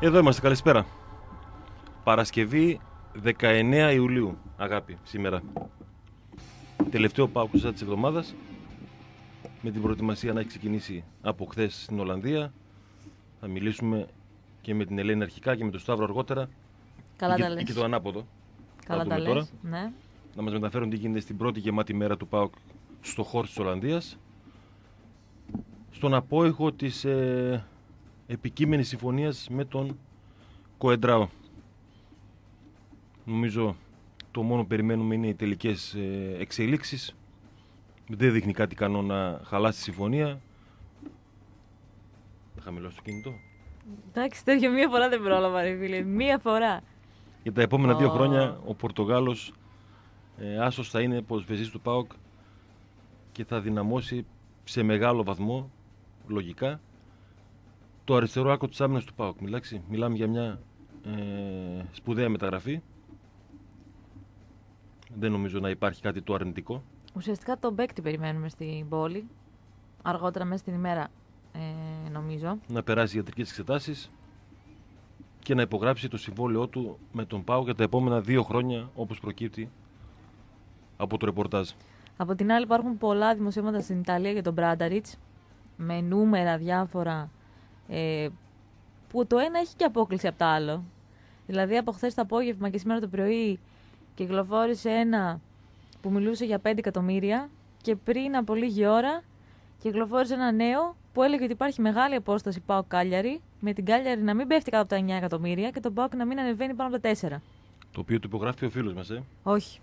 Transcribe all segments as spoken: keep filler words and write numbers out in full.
Εδώ είμαστε, καλησπέρα. Παρασκευή δεκαεννέα Ιουλίου, αγάπη, σήμερα. Τελευταίο ΠΑΟΚ της εβδομάδας. Με την προετοιμασία να έχει ξεκινήσει από χθες στην Ολλανδία. Θα μιλήσουμε και με την Ελένη αρχικά και με τον Σταύρο αργότερα. Καλά και, τα λες. και το ανάποδο. Καλά τα λες, ναι. Να μας μεταφέρουν τι γίνεται στην πρώτη γεμάτη μέρα του ΠΑΟΚ στο χώρο της Ολλανδίας. Στον απόϊχο της ε, επικείμενης συμφωνίας με τον Κοεντράο. Νομίζω το μόνο που περιμένουμε είναι οι τελικές ε, εξελίξεις. Δεν δείχνει κάτι ικανό να χαλάσει τη συμφωνία. Θα χαμηλώσω το κινητό. Εντάξει, τέτοιο μία φορά δεν πρόλαβα, ρε φίλε. Μία φορά. Για τα επόμενα Oh. δύο χρόνια ο Πορτογάλος ε, άσος θα είναι ποδοσφαιριστής του ΠΑΟΚ και θα δυναμώσει σε μεγάλο βαθμό, λογικά, το αριστερό άκρο της άμυνας του ΠΑΟΚ. Μιλάξει, μιλάμε για μια ε, σπουδαία μεταγραφή. Δεν νομίζω να υπάρχει κάτι το αρνητικό. Ουσιαστικά τον παίκτη περιμένουμε στην πόλη. Αργότερα μέσα στην ημέρα, ε, νομίζω. Να περάσει ιατρικές εξετάσεις και να υπογράψει το συμβόλαιό του με τον ΠΑΟΚ για τα επόμενα δύο χρόνια, όπως προκύπτει από το ρεπορτάζ. Από την άλλη, υπάρχουν πολλά δημοσίευματα στην Ιταλία για τον Μπράνταριτς με νούμερα διάφορα ε, που το ένα έχει και απόκληση από το άλλο. Δηλαδή, από χθες το απόγευμα και σήμερα το πρωί κυκλοφόρησε ένα που μιλούσε για πέντε εκατομμύρια και πριν από λίγη ώρα κυκλοφόρησε ένα νέο που έλεγε ότι υπάρχει μεγάλη απόσταση ΠΑΟΚ Κάλιαρη, με την Κάλιαρη να μην πέφτει κάτω από τα εννιά εκατομμύρια και τον ΠΑΟΚ να μην ανεβαίνει πάνω από τα τέσσερα. Το οποίο το υπογράφει ο φίλος μας, ε. Όχι.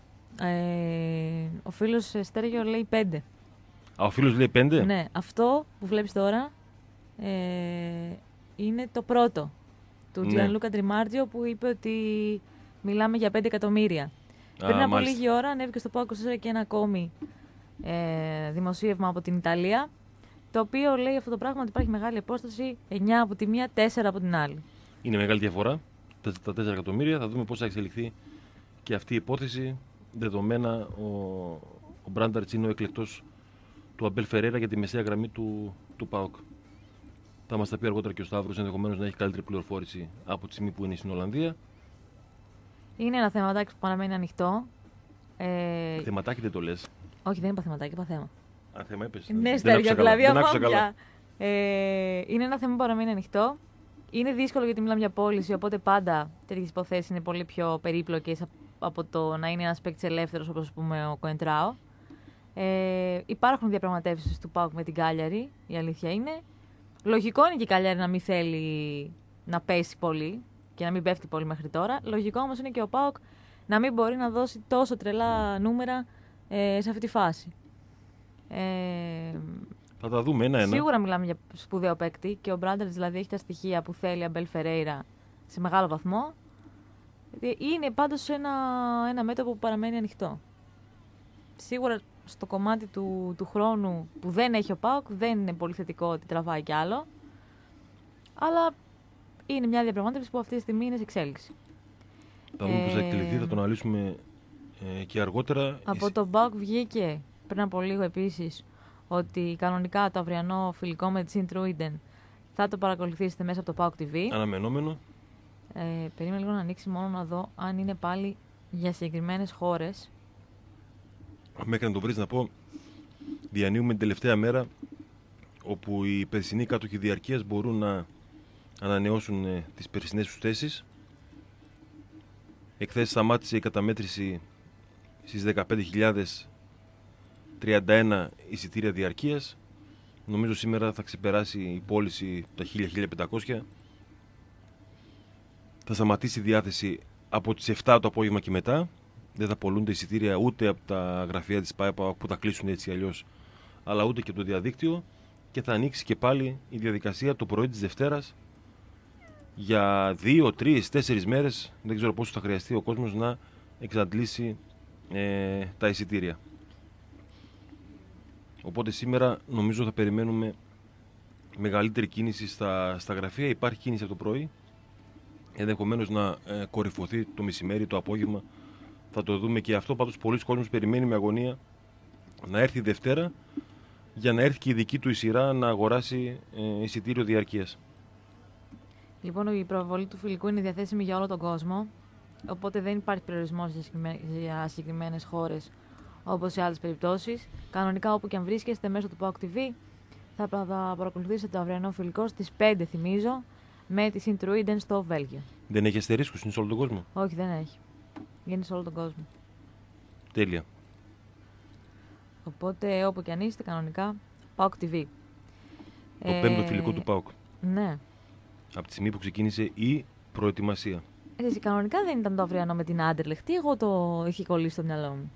Ε, ο φίλος Στέργιο λέει πέντε. Α, ο φίλος λέει πέντε. Ναι, αυτό που βλέπεις τώρα ε, είναι το πρώτο του Ναι. Τζιανλούκα Τριμάρτζιο που είπε ότι μιλάμε για πέντε εκατομμύρια. Α, Πριν από μάλιστα. λίγη ώρα ανέβηκε στο ΠΑΟΚ είκοσι τέσσερα και ένα ακόμη ε, δημοσίευμα από την Ιταλία, το οποίο λέει αυτό το πράγμα ότι υπάρχει μεγάλη απόσταση, εννιά από τη μία, τέσσερα από την άλλη. Είναι μεγάλη διαφορά, τα τα τέσσερα εκατομμύρια. Θα δούμε πώς θα εξελιχθεί και αυτή η υπόθεση. Δεδομένα ο, ο Μπράνταριτς είναι ο εκλεκτός του Αμπέλ Φερέιρα για τη μεσαία γραμμή του, του ΠΑΟΚ. Θα μας τα πει αργότερα και ο Σταύρος, ενδεχομένως να έχει καλύτερη πληροφόρηση από τη στιγμή που είναι στην Ολλανδία. Είναι ένα θεματάκι που παραμένει ανοιχτό. Ε, Θεματάκι δεν το λες. όχι, δεν είπα θεματάκι, είπα θέμα. Α, θέμα είπες. Ναι, Δεν Στέργιο, άκουσα καλά. δηλαδή Δεν άκουσα καλά. αμόμπια. Ε, είναι ένα θέμα που παραμένει ανοιχτό. Είναι δύσκολο γιατί μιλάμε για πώληση, οπότε πάντα τέτοιες υποθέσεις είναι πολύ πιο περίπλοκες από το να είναι ένας παίκτης ελεύθερος όπως ας πούμε ο Κοεντράο. Ε, υπάρχουν διαπραγματεύσεις του ΠΑΟΚ με την Κάλιαρη, η αλήθεια είναι. Λογικό είναι και η Κάλιαρη να μην θέλει να πέσει πολύ και να μην πέφτει πολύ μέχρι τώρα. Λογικό όμως είναι και ο ΠΑΟΚ να μην μπορεί να δώσει τόσο τρελά νούμερα ε, σε αυτή τη φάση. Ε, Θα τα δούμε ένα-ένα. Σίγουρα μιλάμε για σπουδαίο παίκτη και ο Μπράντερς δηλαδή έχει τα στοιχεία που θέλει Αμπέλ Φερέιρα σε μεγάλο βαθμό. Είναι πάντως ένα, ένα μέτωπο που παραμένει ανοιχτό. Σίγουρα στο κομμάτι του, του χρόνου που δεν έχει ο ΠΑΟΚ δεν είναι πολύ θετικό ότι τραβάει κι άλλο. Αλλά είναι μια διαπραγμάτευση που αυτή τη στιγμή είναι σε εξέλιξη. Θα δούμε πώς θα Ε, εκτεληθεί, θα το αναλύσουμε ε, και αργότερα. Από τον ΠΑΟΚ βγήκε πριν από λίγο επίσης ότι κανονικά το αυριανό φιλικό με τη Σιντρούιντεν θα το παρακολουθήσετε μέσα από το ΠΑΟΚ τι βι. Αναμενόμενο. Ε, περίμενε λίγο να ανοίξει μόνο να δω αν είναι πάλι για συγκεκριμένες χώρες. Μέχρι να το βρεις να πω, διανύουμε την τελευταία μέρα όπου οι περσινοί κάτοχοι διαρκείας μπορούν να ανανεώσουν ε, τις περσινές τους θέσεις. Εχθές σταμάτησε η καταμέτρηση στις δεκαπέντε χιλιάδες τριάντα ένα εισιτήρια διαρκείας. Νομίζω σήμερα θα ξεπεράσει η πώληση τα χίλια με χίλια πεντακόσια. Θα σταματήσει η διάθεση από τις επτά το απόγευμα και μετά. Δεν θα πωλούνται εισιτήρια ούτε από τα γραφεία της ΠΑΕΠΑ που τα κλείσουν έτσι αλλιώς, αλλά ούτε και από το διαδίκτυο. Και θα ανοίξει και πάλι η διαδικασία το πρωί της Δευτέρας για δύο, τρεις, τέσσερις μέρες. Δεν ξέρω πόσο θα χρειαστεί ο κόσμος να εξαντλήσει ε, τα εισιτήρια. Οπότε σήμερα νομίζω θα περιμένουμε μεγαλύτερη κίνηση στα, στα γραφεία. Υπάρχει κίνηση από το πρωί. Ενδεχομένως να ε, κορυφωθεί το μεσημέρι, το απόγευμα. Θα το δούμε και αυτό. Πάντως πολλοί κόσμος περιμένει με αγωνία να έρθει η Δευτέρα για να έρθει και η δική του η σειρά να αγοράσει ε, εισιτήριο διαρκείας. Λοιπόν, η προβολή του φιλικού είναι διαθέσιμη για όλο τον κόσμο. Οπότε δεν υπάρχει περιορισμός για συγκεκριμένες χώρες όπως σε άλλες περιπτώσεις. Κανονικά, όπου και αν βρίσκεστε μέσω του παοκ τι βι, θα παρακολουθήσετε το αυριανό φιλικό στις πέντε, θυμίζω, με τη Sint-Truiden στο Βέλγιο. Δεν έχει αστερίσκους, είναι σε όλο τον κόσμο? Όχι, δεν έχει. Είναι σε όλο τον κόσμο. Τέλεια. Οπότε, όπου και αν είστε, κανονικά, παοκ τι βι. Το ε... πέμπτο φιλικό του ΠΑΟΚ. Ναι. Από τη στιγμή που ξεκίνησε η προετοιμασία. Εσύ, κανονικά δεν ήταν το αυριανό με την Άντερλεχτ. Τι εγώ το είχε κολλήσει στο μυαλό μου.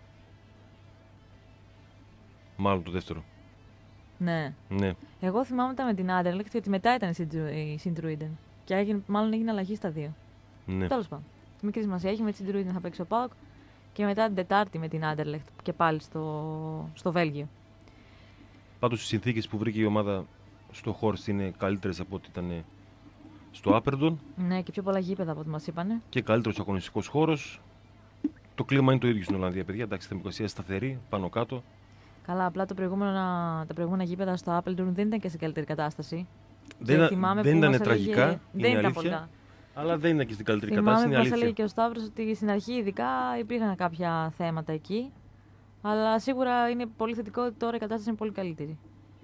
Μάλλον το δεύτερο. Ναι. ναι. Εγώ θυμάμαι τα με την Άντερλεχτ ότι μετά ήταν η Sint-Truiden. Και έγινε, μάλλον έγινε αλλαγή στα δύο. Ναι. Τέλος πάντων. Μικρή σημασία έχει, με τη Sint-Truiden θα παίξει ο ΠΑΟΚ και μετά την Τετάρτη με την Άντερλεχτ και πάλι στο, στο Βέλγιο. Πάντως οι συνθήκες που βρήκε η ομάδα στο Χόρστ είναι καλύτερες από ό,τι ήταν στο Άπερντον. Ναι, και πιο πολλά γήπεδα από ό,τι μας είπανε. Και καλύτερος αγωνιστικός χώρος. Το κλίμα είναι το ίδιο στην Ολλανδία, παιδιά. Εντάξει, η θερμοκρασία σταθερή, πάνω κάτω. Καλά, απλά το προηγούμενο, τα προηγούμενα γήπεδα στο Άπερντον δεν ήταν και σε καλύτερη κατάσταση. Δεν, δεν ήταν τραγικά. Έλεγε... Είναι δεν ήταν πολλά. Αλλά δεν ήταν και στην καλύτερη θυμάμαι κατάσταση. Θυμάμαι πως έλεγε και ο Σταύρος ότι στην αρχή ειδικά υπήρχαν κάποια θέματα εκεί. Αλλά σίγουρα είναι πολύ θετικό ότι τώρα η κατάσταση είναι πολύ καλύτερη.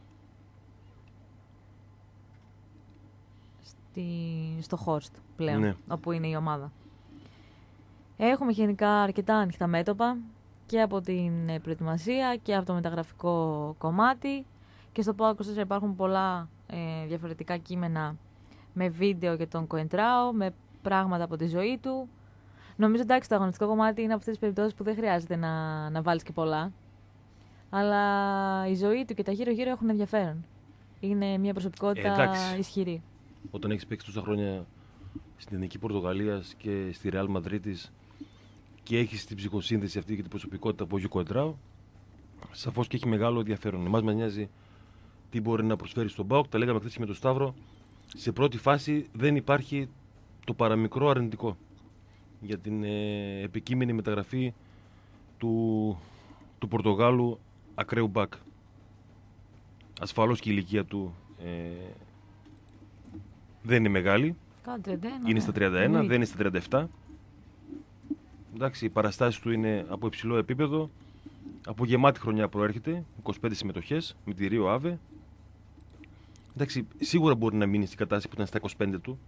Στο Χόρστ πλέον, ναι. Όπου είναι η ομάδα. Έχουμε γενικά αρκετά ανοιχτά μέτωπα και από την προετοιμασία και από το μεταγραφικό κομμάτι και στο ΠΑΟΚ είκοσι τέσσερα υπάρχουν πολλά ε, διαφορετικά κείμενα με βίντεο για τον Κοεντράο, με πράγματα από τη ζωή του. Νομίζω εντάξει το αγωνιστικό κομμάτι είναι από αυτές τις περιπτώσεις που δεν χρειάζεται να, να βάλεις και πολλά, αλλά η ζωή του και τα γύρω γύρω έχουν ενδιαφέρον. Είναι μια προσωπικότητα ε, ισχυρή. Όταν έχεις παίξει τόσα χρόνια στην Εθνική Πορτογαλίας και στη Ρεάλ Μαδρίτης και έχεις την ψυχοσύνθεση αυτή και την προσωπικότητα που έχει ο Κοεντράο, σαφώς και έχει μεγάλο ενδιαφέρον. Εμάς μας νοιάζει τι μπορεί να προσφέρει στον ΠΑΟΚ. Τα λέγαμε χθες και με τον Σταύρο. Σε πρώτη φάση δεν υπάρχει το παραμικρό αρνητικό για την ε, επικείμενη μεταγραφή του, του Πορτογάλου ακραίου μπακ. Ασφαλώς και η ηλικία του ε, δεν είναι μεγάλη. τριάντα ένα, είναι στα τριάντα ένα, δεν είναι στα τριάντα επτά. Εντάξει, οι παραστάσεις του είναι από υψηλό επίπεδο. Από γεμάτη χρονιά προέρχεται, είκοσι πέντε συμμετοχές με τη Ρίο Άβε. Εντάξει, σίγουρα μπορεί να μείνει στην κατάσταση που ήταν στα είκοσι πέντε του.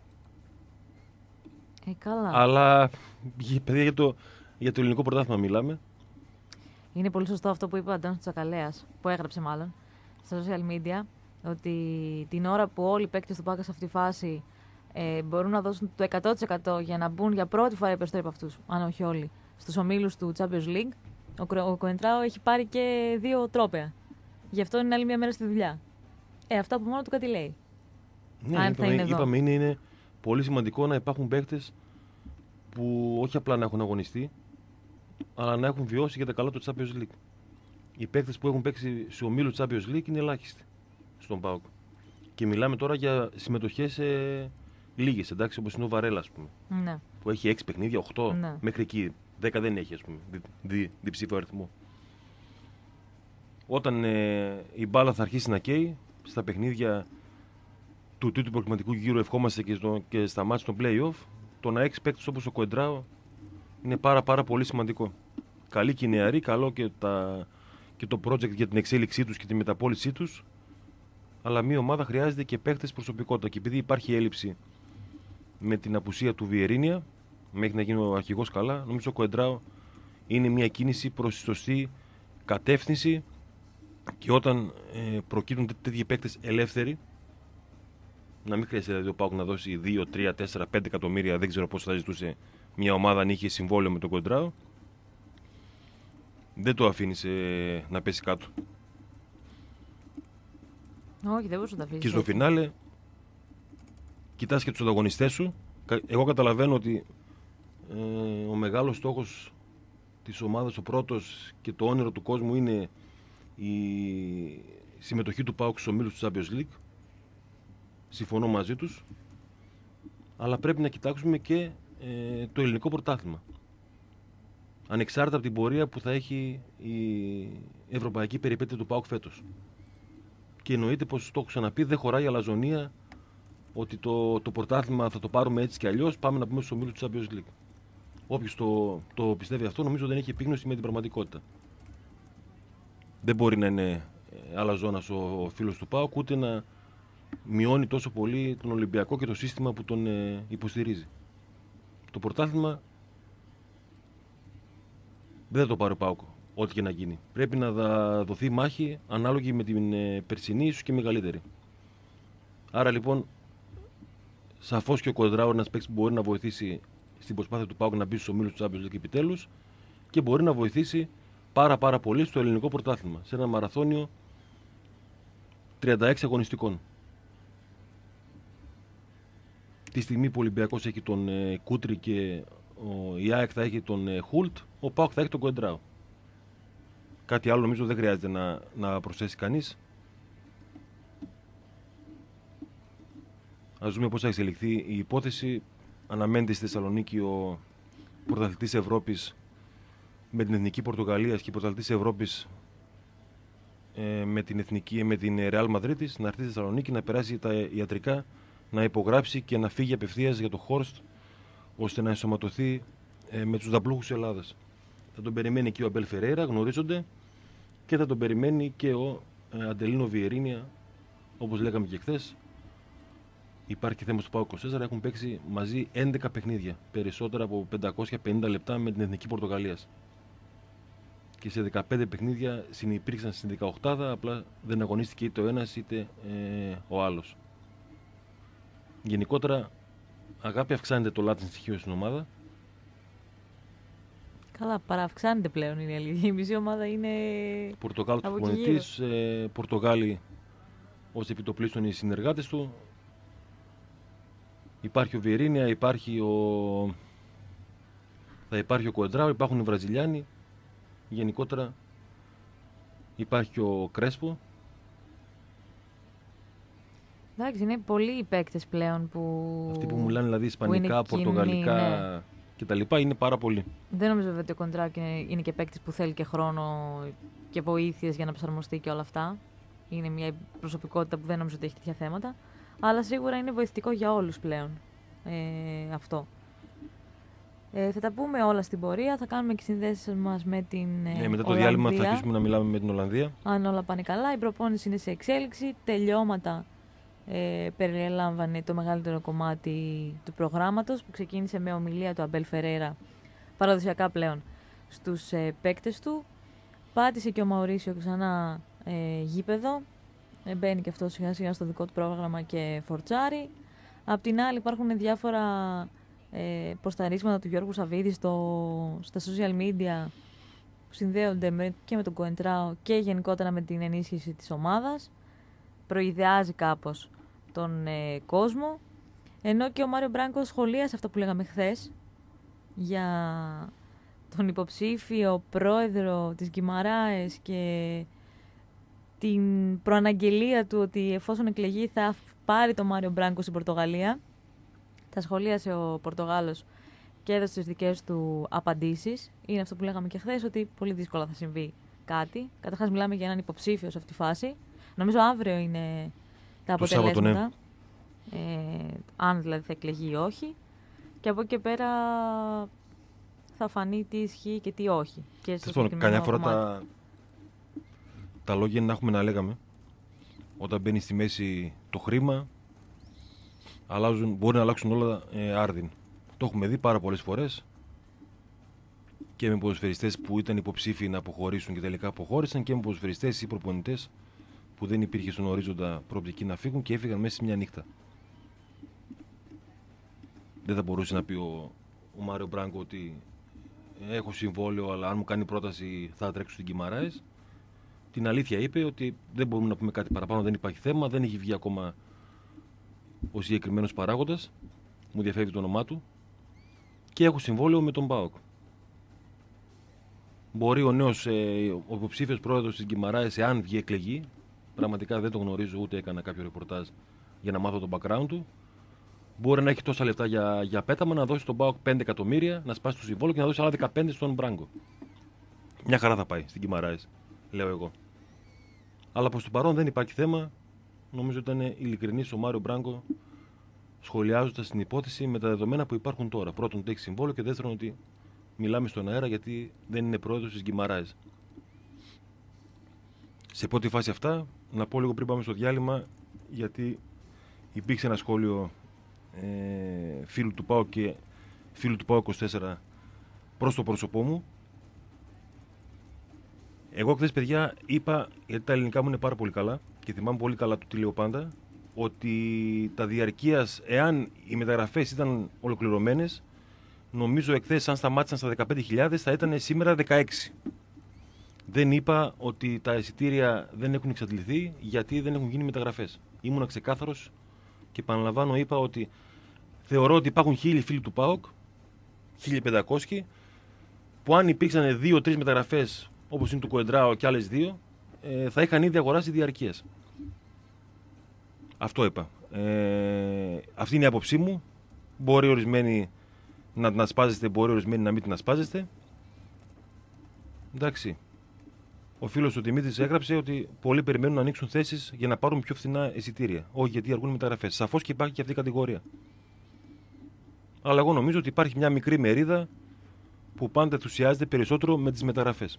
Ε, καλά. Αλλά, παιδιά, για το, για το ελληνικό πρωτάθλημα μιλάμε. Είναι πολύ σωστό αυτό που είπε ο Αντώνης Τσακαλέας, που έγραψε μάλλον, στα social media, ότι την ώρα που όλοι οι παίκτες του ΠΑΟΚ σε αυτή τη φάση ε, μπορούν να δώσουν το εκατό τοις εκατό για να μπουν για πρώτη φορά οι περισσότεροι από αυτούς, αν όχι όλοι, στους ομίλους του Champions League, ο, ο Κοεντράο έχει πάρει και δύο τρόπαια. Γι' αυτό είναι άλλη μια μέρα στη δουλειά. Ε, αυτό από μόνο του κάτι λέει. Ναι, αν είπαμε, θα είναι είπαμε είναι, είναι πολύ σημαντικό να υπάρχουν παίκτες που όχι απλά να έχουν αγωνιστεί, αλλά να έχουν βιώσει για τα καλά του Champions League. Οι παίκτες που έχουν παίξει σε ομίλου Champions League είναι ελάχιστοι στον ΠΑΟΚ. Και μιλάμε τώρα για συμμετοχές ε, λίγες, εντάξει, όπως είναι ο Βαρέλα, ας πούμε. Ναι. Που έχει έξι παιχνίδια, οκτώ ναι. μέχρι εκεί. δέκα δεν έχει, ας πούμε, δι, δι, διψήφιο αριθμό. Όταν ε, η μπάλα θα αρχίσει να καίει στα παιχνίδια του τρίτου προκριματικού γύρου, ευχόμαστε και, στο, και στα μάτια των play-off, το να έχει παίκτες όπως ο Κοεντράο είναι πάρα, πάρα πολύ σημαντικό. Καλή και νεαρή, καλό και, τα, και το project για την εξέλιξή τους και τη μεταπόλησή τους. Αλλά μια ομάδα χρειάζεται και παίκτες προσωπικότητα. Και επειδή υπάρχει έλλειψη με την απουσία του Βιερίνια, μέχρι να γίνει ο αρχηγός καλά, νομίζω ο Κοεντράο είναι μια κίνηση προς τη σωστή κατεύθυνση. Και όταν ε, προκύπτουν τέτοιοι παίκτες ελεύθεροι, να μην χρειάζεται δηλαδή ο ΠΑΟΚ να δώσει δύο, τρία, τέσσερα, πέντε εκατομμύρια, δεν ξέρω πώς θα ζητούσε μια ομάδα αν είχε συμβόλαιο με τον Κοεντράο, δεν το αφήνεις ε, να πέσει κάτω. Όχι, δεν μπορούσα να τα αφήσεις. Και στο φινάλε, κοιτάς και τους ανταγωνιστές σου. Εγώ καταλαβαίνω ότι ε, ο μεγάλος στόχος της ομάδας, ο πρώτος και το όνειρο του κόσμου είναι η συμμετοχή του ΠΑΟΚ στους ομίλους του Champions League. Συμφωνώ μαζί τους. Αλλά πρέπει να κοιτάξουμε και ε, το ελληνικό πρωτάθλημα. Ανεξάρτητα από την πορεία που θα έχει η ευρωπαϊκή περιπέτεια του ΠΑΟΚ φέτος. Και εννοείται πως το έχω ξαναπεί, δεν χωράει αλαζονία ότι το, το πρωτάθλημα θα το πάρουμε έτσι κι αλλιώς, πάμε να πούμε στους ομίλους του Champions League. Όποιος το, το πιστεύει αυτό, νομίζω δεν έχει επίγνωση με την πραγματικότητα. Δεν μπορεί να είναι άλλα ζώνας ο, ο φίλος του ΠΑΟΚ, ούτε να μειώνει τόσο πολύ τον Ολυμπιακό και το σύστημα που τον ε, υποστηρίζει. Το πρωτάθλημα δεν θα το πάρει ο ΠΑΟΚ, ό,τι και να γίνει. Πρέπει να δοθεί μάχη ανάλογη με την ε, περσινή, ίσως και μεγαλύτερη. Άρα λοιπόν, σαφώς και ο Κουαντράο είναι ένας παίκτης που μπορεί να βοηθήσει στην προσπάθεια του ΠΑΟΚ να μπει στους ομίλους του Champions League επιτέλους και μπορεί να βοηθήσει πάρα πάρα πολύ στο ελληνικό πρωτάθλημα, σε ένα μαραθώνιο τριάντα έξι αγωνιστικών. Τη στιγμή που ο Ολυμπιακός έχει τον ε, Κούτρι και ο, η ΑΕΚ θα έχει τον ε, Χουλτ, ο ΠΑΟΚ θα έχει τον Κουαντράο. Κάτι άλλο νομίζω δεν χρειάζεται να, να προσθέσει κανείς. Ας δούμε πώς θα εξελιχθεί η υπόθεση. Αναμένεται στη Θεσσαλονίκη ο πρωταθλητής Ευρώπης με την Εθνική Πορτογαλίας και η πρωταθλητής Ευρώπης ε, με την Εθνική, με την Ρεάλ Μαδρίτης να έρθει στη Θεσσαλονίκη, να περάσει τα ιατρικά, να υπογράψει και να φύγει απευθείας για το Χόρστ, ώστε να ενσωματωθεί ε, με τους δαπλούχους της Ελλάδας. Θα τον περιμένει και ο Αμπέλ Φερέιρα, γνωρίζονται, και θα τον περιμένει και ο ε, Αντελίνο Βιερίνια, όπως λέγαμε και χθες. Υπάρχει θέμα στο ΠΑΟΚ είκοσι τέσσερα, έχουν παίξει μαζί έντεκα παιχνίδια, περισσότερα από πεντακόσια πενήντα λεπτά με την Εθνική Πορτογαλίας. Και σε δεκαπέντε παιχνίδια συνυπήρξαν στην δεκαοκτάδα, απλά δεν αγωνίστηκε είτε ο ένας είτε ε, ο άλλος. Γενικότερα, αγάπη, αυξάνεται το Latin στοιχείο στην ομάδα. Καλά, παρααυξάνεται πλέον είναι η αλήθεια. Η μισή ομάδα είναι. Πορτογάλος προπονητής, ε, Πορτογάλοι ως επιτοπλίστων οι συνεργάτες του. Υπάρχει ο Βιερίνια, υπάρχει ο... θα υπάρχει ο Κουαντράο, υπάρχουν οι Βραζιλιάνοι. Γενικότερα υπάρχει ο Κρέσπο. Εντάξει, είναι πολλοί οι παίκτες πλέον που. Αυτοί που μιλάνε δηλαδή ισπανικά, πορτογαλικά ναι. κτλ. Είναι πάρα πολλοί. Δεν νομίζω βέβαια ότι ο Κοντράκ είναι, είναι και παίκτης που θέλει και χρόνο και βοήθειες για να προσαρμοστεί και όλα αυτά. Είναι μια προσωπικότητα που δεν νομίζω ότι έχει τέτοια θέματα. Αλλά σίγουρα είναι βοηθητικό για όλους πλέον ε, αυτό. Ε, θα τα πούμε όλα στην πορεία. Θα κάνουμε και συνδέσεις μας με την ε, ναι, μετά το Ολλανδία. διάλειμμα θα αρχίσουμε να μιλάμε με την Ολλανδία. Αν όλα πάνε καλά. Η προπόνηση είναι σε εξέλιξη. Τελειώματα ε, περιλάμβανε το μεγαλύτερο κομμάτι του προγράμματος που ξεκίνησε με ομιλία του Αμπέλ Φερέιρα, παραδοσιακά πλέον, στους ε, παίκτες του. Πάτησε και ο Μαουρίσιο ξανά ε, γήπεδο. Ε, μπαίνει και αυτό σιγά σιγά στο δικό του πρόγραμμα και φορτσάρει. Απ' την άλλη υπάρχουν διάφορα ε, ποσταρίσματα του Γιώργου Σαββίδη στο, στα social media που συνδέονται με, και με τον Κοεντράο και γενικότερα με την ενίσχυση της ομάδας. Προειδεάζει κάπως τον ε, κόσμο. Ενώ και ο Μάριο Μπράνκο σχολίασε αυτό που λέγαμε χθες για τον υποψήφιο πρόεδρο της Γκιμαράες και την προαναγγελία του ότι εφόσον εκλεγεί θα πάρει τον Μάριο Μπράνκο στην Πορτογαλία. Τα σχολίασε ο Πορτογάλος και έδωσε τις δικές του απαντήσεις. Είναι αυτό που λέγαμε και χθες, ότι πολύ δύσκολα θα συμβεί κάτι. Καταρχάς μιλάμε για έναν υποψήφιο σε αυτή τη φάση. Νομίζω αύριο είναι τα αποτελέσματα. Το Σάββατο, ναι. ε, αν δηλαδή θα εκλεγεί ή όχι. Και από εκεί και πέρα θα φανεί τι ισχύει και τι όχι. Και στο καμιά φορά τα... τα λόγια είναι να έχουμε να λέγαμε. Όταν μπαίνει στη μέση το χρήμα, αλλάζουν, μπορεί να αλλάξουν όλα ε, άρδιν. Το έχουμε δει πάρα πολλές φορές και με ποδοσφαιριστές που ήταν υποψήφοι να αποχωρήσουν και τελικά αποχώρησαν και με ποδοσφαιριστές ή προπονητές που δεν υπήρχε στον ορίζοντα προοπτική να φύγουν και έφυγαν μέσα σε μια νύχτα. Δεν θα μπορούσε να πει ο, ο Μάριο Μπράνκο ότι έχω συμβόλαιο, αλλά αν μου κάνει πρόταση θα τρέξω στην Γκιμαράες. Την αλήθεια είπε ότι δεν μπορούμε να πούμε κάτι παραπάνω, δεν υπάρχει θέμα, δεν έχει βγει ακόμα ο συγκεκριμένος παράγοντας, μου διαφεύγει το όνομά του, και έχω συμβόλαιο με τον ΠΑΟΚ. Μπορεί ο νέος, ε, ο υποψήφιος πρόεδρος της Γκιμαράες, εάν βγει εκλεγεί, πραγματικά δεν το γνωρίζω, ούτε έκανα κάποιο ρεπορτάζ για να μάθω τον background του, μπορεί να έχει τόσα λεφτά για, για πέταμα, να δώσει τον ΠΑΟΚ πέντε εκατομμύρια, να σπάσει το συμβόλαιο και να δώσει άλλα δεκαπέντε στον Μπράγκο. Μια χαρά θα πάει στην Γκιμαράες, λέω εγώ. Αλλά προς το παρόν δεν υπάρχει θέμα. Νομίζω ότι ήταν ειλικρινής ο Μάριο Μπράγκο σχολιάζοντας την υπόθεση με τα δεδομένα που υπάρχουν τώρα. Πρώτον, ότι έχει συμβόλαιο και δεύτερον, ότι μιλάμε στον αέρα γιατί δεν είναι πρόεδρος της Γκιμαράες. Σε πρώτη φάση αυτά, να πω λίγο πριν πάμε στο διάλειμμα, γιατί υπήρξε ένα σχόλιο ε, φίλου του ΠΑΟΚ και φίλου του ΠΑΟΚ είκοσι τέσσερα προς το πρόσωπό μου. Εγώ χθες, παιδιά, είπα, γιατί τα ελληνικά μου είναι πάρα πολύ καλά και θυμάμαι πολύ καλά το τι λέω πάντα, ότι τα διαρκείας, εάν οι μεταγραφές ήταν ολοκληρωμένες, νομίζω εχθές, αν σταμάτησαν στα δεκαπέντε χιλιάδες, θα ήταν σήμερα δεκαέξι. Δεν είπα ότι τα εισιτήρια δεν έχουν εξαντληθεί γιατί δεν έχουν γίνει μεταγραφές. Ήμουνα ξεκάθαρος και επαναλαμβάνω, είπα ότι θεωρώ ότι υπάρχουν χίλιοι φίλοι του ΠΑΟΚ, χίλια πεντακόσιοι, που αν υπήρξαν δύο-τρεις μεταγραφές, όπως είναι του Κοεντράο και άλλες δύο, ε, θα είχαν ήδη αγοράσει διαρκείας. Αυτό είπα. Ε, αυτή είναι η άποψή μου. Μπορεί ορισμένοι να την ασπάζεστε, μπορεί ορισμένοι να μην την ασπάζεστε. Εντάξει. Ο φίλος του Δημήτρης έγραψε ότι πολλοί περιμένουν να ανοίξουν θέσεις για να πάρουν πιο φθηνά εισιτήρια. Όχι, γιατί αργούν μεταγραφές. Σαφώς και υπάρχει και αυτή η κατηγορία. Αλλά εγώ νομίζω ότι υπάρχει μια μικρή μερίδα που πάντα ενθουσιάζεται περισσότερο με τις μεταγραφές.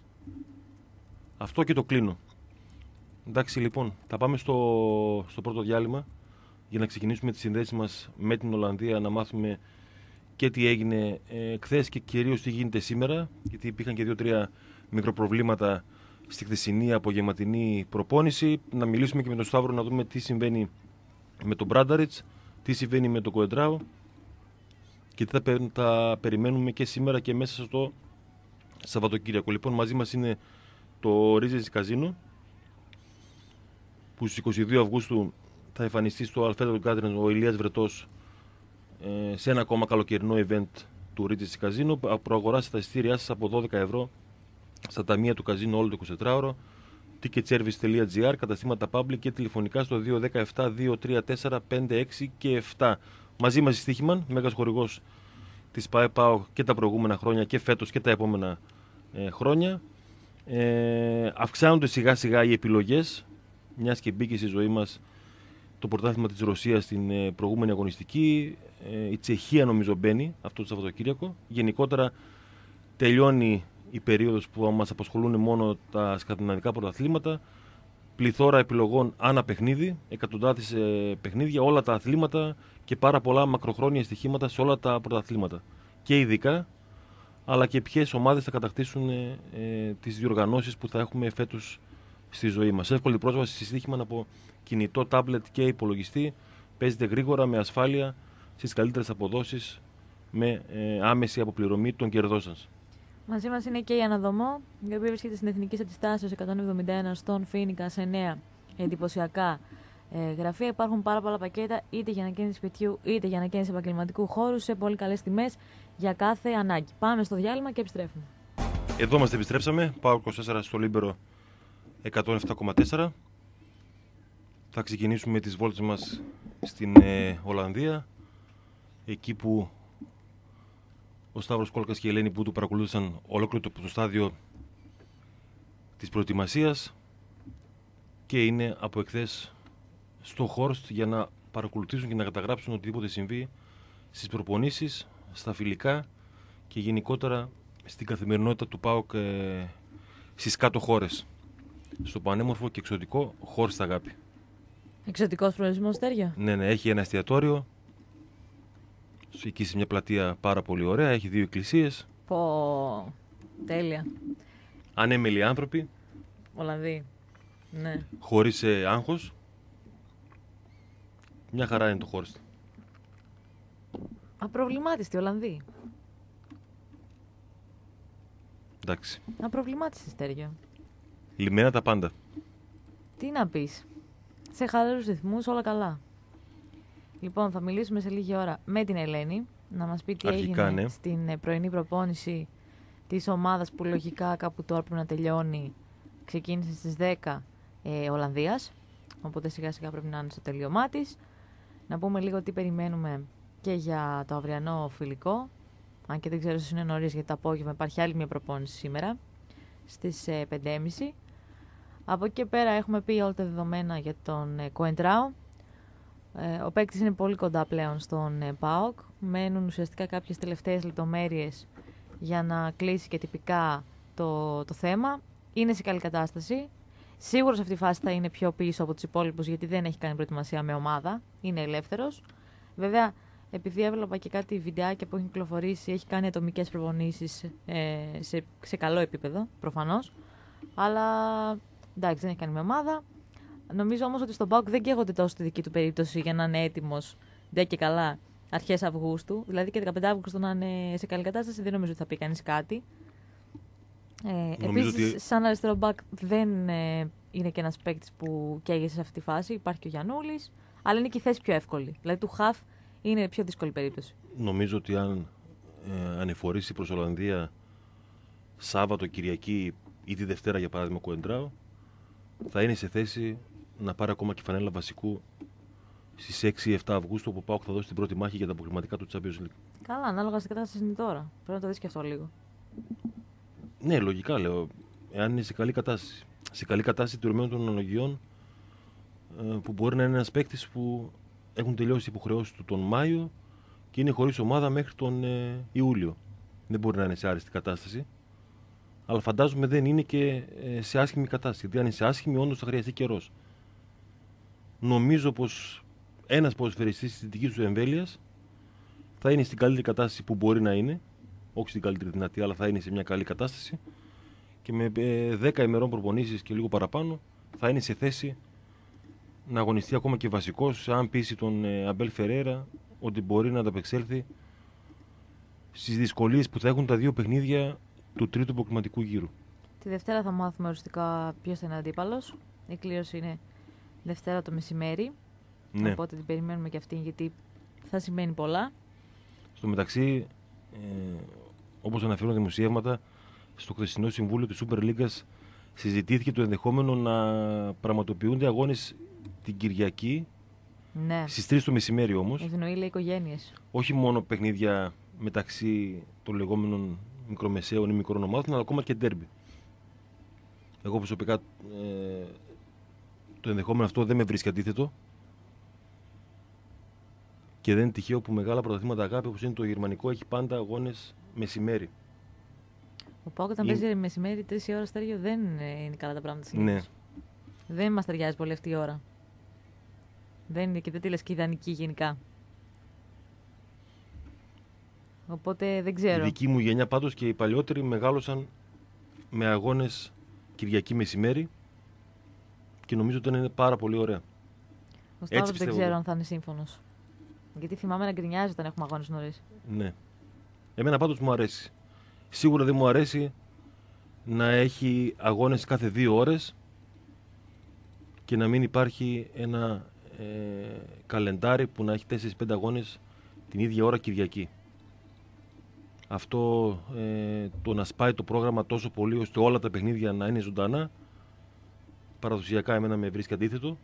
Αυτό και το κλείνω. Εντάξει, λοιπόν, θα πάμε στο, στο πρώτο διάλειμμα για να ξεκινήσουμε τις συνδέσεις μας με την Ολλανδία, να μάθουμε και τι έγινε ε, χθες και κυρίως τι γίνεται σήμερα, γιατί υπήρχαν και δύο-τρία μικροπροβλήματα στη χθεσινή απογευματινή προπόνηση. Να μιλήσουμε και με τον Σταύρο να δούμε τι συμβαίνει με τον Μπράνταριτς, τι συμβαίνει με τον Κοεντράο και τι θα, θα περιμένουμε και σήμερα και μέσα στο Σαββατοκύριακο. Λοιπόν, μαζί μας είναι το Regency Casino, που στις είκοσι δύο Αυγούστου θα εμφανιστεί στο Alfredo Garden ο Ηλίας Βρετός ε, σε ένα ακόμα καλοκαιρινό event του Regency Casino. Προαγοράσετε τα εισιτήριά σας από δώδεκα ευρώ στα ταμεία του Casino όλο το εικοσιτετράωρο, ticketservice τελεία gr, καταστήματα public και τηλεφωνικά στο δύο ένα επτά δύο τρία τέσσερα πέντε έξι και επτά. Μαζί μας η Στίχημαν, μέγας χορηγός της ΠΑΕ-ΠΑΟΚ και τα προηγούμενα χρόνια και φέτος και τα επόμενα ε, χρόνια. Ε, αυξάνονται σιγά σιγά οι επιλογές, μιας και μπήκε στη ζωή μας το πρωτάθλημα της Ρωσίας στην ε, προηγούμενη αγωνιστική. Ε, η Τσεχία νομίζω μπαίνει αυτό το Σαββατοκύριακο. Γενικότερα τελειώνει η περίοδος που μας απασχολούν μόνο τα σκανδιναβικά πρωταθλήματα. Πληθώρα επιλογών ανά παιχνίδι, εκατοντάδες ε, παιχνίδια, όλα τα αθλήματα και πάρα πολλά μακροχρόνια στοιχήματα σε όλα τα πρωταθλήματα. Και ειδικά, αλλά και ποιες ομάδες θα κατακτήσουν ε, ε, τις διοργανώσεις που θα έχουμε φέτος στη ζωή μας. Εύκολη πρόσβαση στη Στίχημαν από κινητό, τάμπλετ και υπολογιστή. Παίζετε γρήγορα, με ασφάλεια, στις καλύτερες αποδόσεις, με ε, άμεση αποπληρωμή των κερδών σας. Μαζί μας είναι και η Αναδομό, η οποία βρίσκεται στην Εθνική Αντιστάσεως εκατόν εβδομήντα ένα στον Φοίνικα σε νέα εντυπωσιακά ε, γραφεία. Υπάρχουν πάρα πολλά πακέτα, είτε για ανακαίνιση σπιτιού είτε για ανακαίνιση επαγγελματικού χώρου, σε πολύ καλές τιμές για κάθε ανάγκη. Πάμε στο διάλειμμα και επιστρέφουμε. Εδώ μας επιστρέψαμε. ΠΑΟΚ είκοσι τέσσερα στο Λίμπερο εκατόν επτά κόμμα τέσσερα. Θα ξεκινήσουμε τις βόλτες μας στην ε, Ολλανδία, εκεί που ο Σταύρος Κόλκας και η Ελένη Μπούτου παρακολούθησαν ολόκληρο το στάδιο της προετοιμασίας και είναι από εχθές στο Χόρστ για να παρακολουθήσουν και να καταγράψουν οτιδήποτε συμβεί στις προπονήσεις, στα φιλικά και γενικότερα στην καθημερινότητα του ΠΑΟΚ ε, στις κάτω χώρες, στο πανέμορφο και εξωτικό Χόρστ, αγάπη. Εξωτικός προορισμός, Στέργιο. Ναι, ναι, έχει ένα εστιατόριο εκεί σε μια πλατεία πάρα πολύ ωραία, έχει δύο εκκλησίες. Πω, τέλεια. Ανέμελοι άνθρωποι. Ολλανδοί, ναι. Χωρίς ε, άγχος. Μια χαρά είναι το Χόρστ. Απροβλημάτιστοι Ολλανδοί. Εντάξει. Απροβλημάτιστοι, Στέργιο. Λυμμένα τα πάντα. Τι να πεις. Σε χαλαρούς ρυθμούς, όλα καλά. Λοιπόν, θα μιλήσουμε σε λίγη ώρα με την Ελένη, να μας πει τι Αρχικά, έγινε ναι. στην πρωινή προπόνηση της ομάδας που λογικά κάπου τώρα πρέπει να τελειώνει. Ξεκίνησε στις δέκα ε, Ολλανδίας, οπότε σιγά σιγά πρέπει να είναι στο τελείωμά της. Να πούμε λίγο τι περιμένουμε και για το αυριανό φιλικό, αν και δεν ξέρω si είναι νωρίς, γιατί το απόγευμα υπάρχει άλλη μια προπόνηση σήμερα στις ε, πέντε και μισή. Από εκεί και πέρα έχουμε πει όλα τα δεδομένα για τον ε, Κοεντράο, Ε, ο παίκτης είναι πολύ κοντά πλέον στον ε, ΠΑΟΚ. Μένουν ουσιαστικά κάποιες τελευταίες λεπτομέρειες για να κλείσει και τυπικά το, το θέμα. Είναι σε καλή κατάσταση. Σίγουρα σε αυτή τη φάση θα είναι πιο πίσω από τους υπόλοιπους, γιατί δεν έχει κάνει προετοιμασία με ομάδα. Είναι ελεύθερος. Βέβαια, επειδή έβλεπα και κάτι βιντεάκια που έχει κυκλοφορήσει, έχει κάνει ατομικές προπονήσεις ε, σε, σε καλό επίπεδο, προφανώς. Αλλά εντάξει, δεν έχει κάνει με ομάδα. Νομίζω όμως ότι στον ΠΑΟΚ δεν καίγονται τόσο στη δική του περίπτωση για να είναι έτοιμος, ντε και καλά, αρχές Αυγούστου. Δηλαδή και δεκαπέντε Αυγούστου να είναι σε καλή κατάσταση, δεν νομίζω ότι θα πει κανείς κάτι. Ε, επίσης, ότι... σαν αριστερό μπακ δεν ε, είναι και ένας παίκτης που καίγεται σε αυτή τη φάση. Υπάρχει και ο Γιαννούλης, αλλά είναι και η θέση πιο εύκολη. Δηλαδή του χαφ είναι πιο δύσκολη περίπτωση. Νομίζω ότι αν ε, ανεφορήσει προς Ολλανδία Σάββατο, Κυριακή ή τη Δευτέρα για παράδειγμα Κοεντράο, θα είναι σε θέση να πάρει ακόμα και φανέλα βασικού στις έξι επτά Αυγούστου, όπου ο ΠΑΟΚ θα δώσει την πρώτη μάχη για τα αποκριματικά του Champions League. Καλά, ανάλογα στην κατάσταση είναι τώρα. Πρέπει να το δεις και αυτό λίγο. Ναι, λογικά λέω. Εάν είναι σε καλή κατάσταση. Σε καλή κατάσταση τηρουμένων των αναλογιών, που μπορεί να είναι ένας παίκτης που έχουν τελειώσει οι υποχρεώσεις του τον Μάιο και είναι χωρίς ομάδα μέχρι τον ε, Ιούλιο. Δεν μπορεί να είναι σε άριστη κατάσταση. Αλλά φαντάζομαι δεν είναι και ε, σε άσχημη κατάσταση. Γιατί αν είναι σε άσχημη, όντως θα χρειαστεί καιρός. Νομίζω πως ένας ποδοσφαιριστής της δικής του εμβέλειας θα είναι στην καλύτερη κατάσταση που μπορεί να είναι. Όχι στην καλύτερη δυνατή, αλλά θα είναι σε μια καλή κατάσταση. Και με ε, δέκα ημερών προπονήσεις και λίγο παραπάνω θα είναι σε θέση να αγωνιστεί ακόμα και βασικός, αν πείσει τον ε, Αμπέλ Φερέρα ότι μπορεί να ανταπεξέλθει στις δυσκολίες που θα έχουν τα δύο παιχνίδια του τρίτου προκριματικού γύρου. Τη Δευτέρα θα μάθουμε οριστικά ποιος θα είναι αντίπαλος. Η κλήρωση είναι Δευτέρα το μεσημέρι. Ναι. Οπότε την περιμένουμε και αυτή, γιατί θα σημαίνει πολλά. Στο μεταξύ, ε, όπως αναφέρουν δημοσιεύματα, στο χθεσινό συμβούλιο της Super League συζητήθηκε το ενδεχόμενο να πραγματοποιούνται αγώνες την Κυριακή. Ναι. Στις τρεις το μεσημέρι όμως. Ευνοεί, λέει, οικογένειες. Όχι μόνο παιχνίδια μεταξύ των λεγόμενων μικρομεσαίων ή μικρών ομάδων, αλλά ακόμα και ντέρμπι. Εγώ προσωπικά ε, το ενδεχόμενο αυτό δεν με βρίσκει αντίθετο. Και δεν είναι τυχαίο που μεγάλα πρωταθλήματα αγάπη, όπως είναι το γερμανικό, έχει πάντα αγώνες μεσημέρι. Ο ΠΑΟΚ όταν είναι... παίζει μεσημέρι τρεις η ώρα Στέργιο, δεν είναι καλά τα πράγματα συνήθως. Ναι. Δεν μας ταιριάζει πολύ αυτή η ώρα. Δεν είναι και δεν τη λες και ιδανική γενικά. Οπότε δεν ξέρω. Η δική μου γενιά πάντως και οι παλιότεροι μεγάλωσαν με αγώνες Κυριακή μεσημέρι και νομίζω ότι είναι πάρα πολύ ωραία. Ο Σταύρος δεν ξέρω αν θα είναι σύμφωνος. Γιατί θυμάμαι να γκρινιάζει όταν έχουμε αγώνες νωρίς. Ναι. Εμένα πάντως μου αρέσει. Σίγουρα δεν μου αρέσει να έχει αγώνες κάθε δύο ώρες και να μην υπάρχει ένα ε, καλεντάρι που να έχει τέσσερις πέντε αγώνες την ίδια ώρα Κυριακή. Αυτό ε, το να σπάει το πρόγραμμα τόσο πολύ ώστε όλα τα παιχνίδια να είναι ζωντανά, παραδοσιακά εμένα με βρίσκει αντίθετο.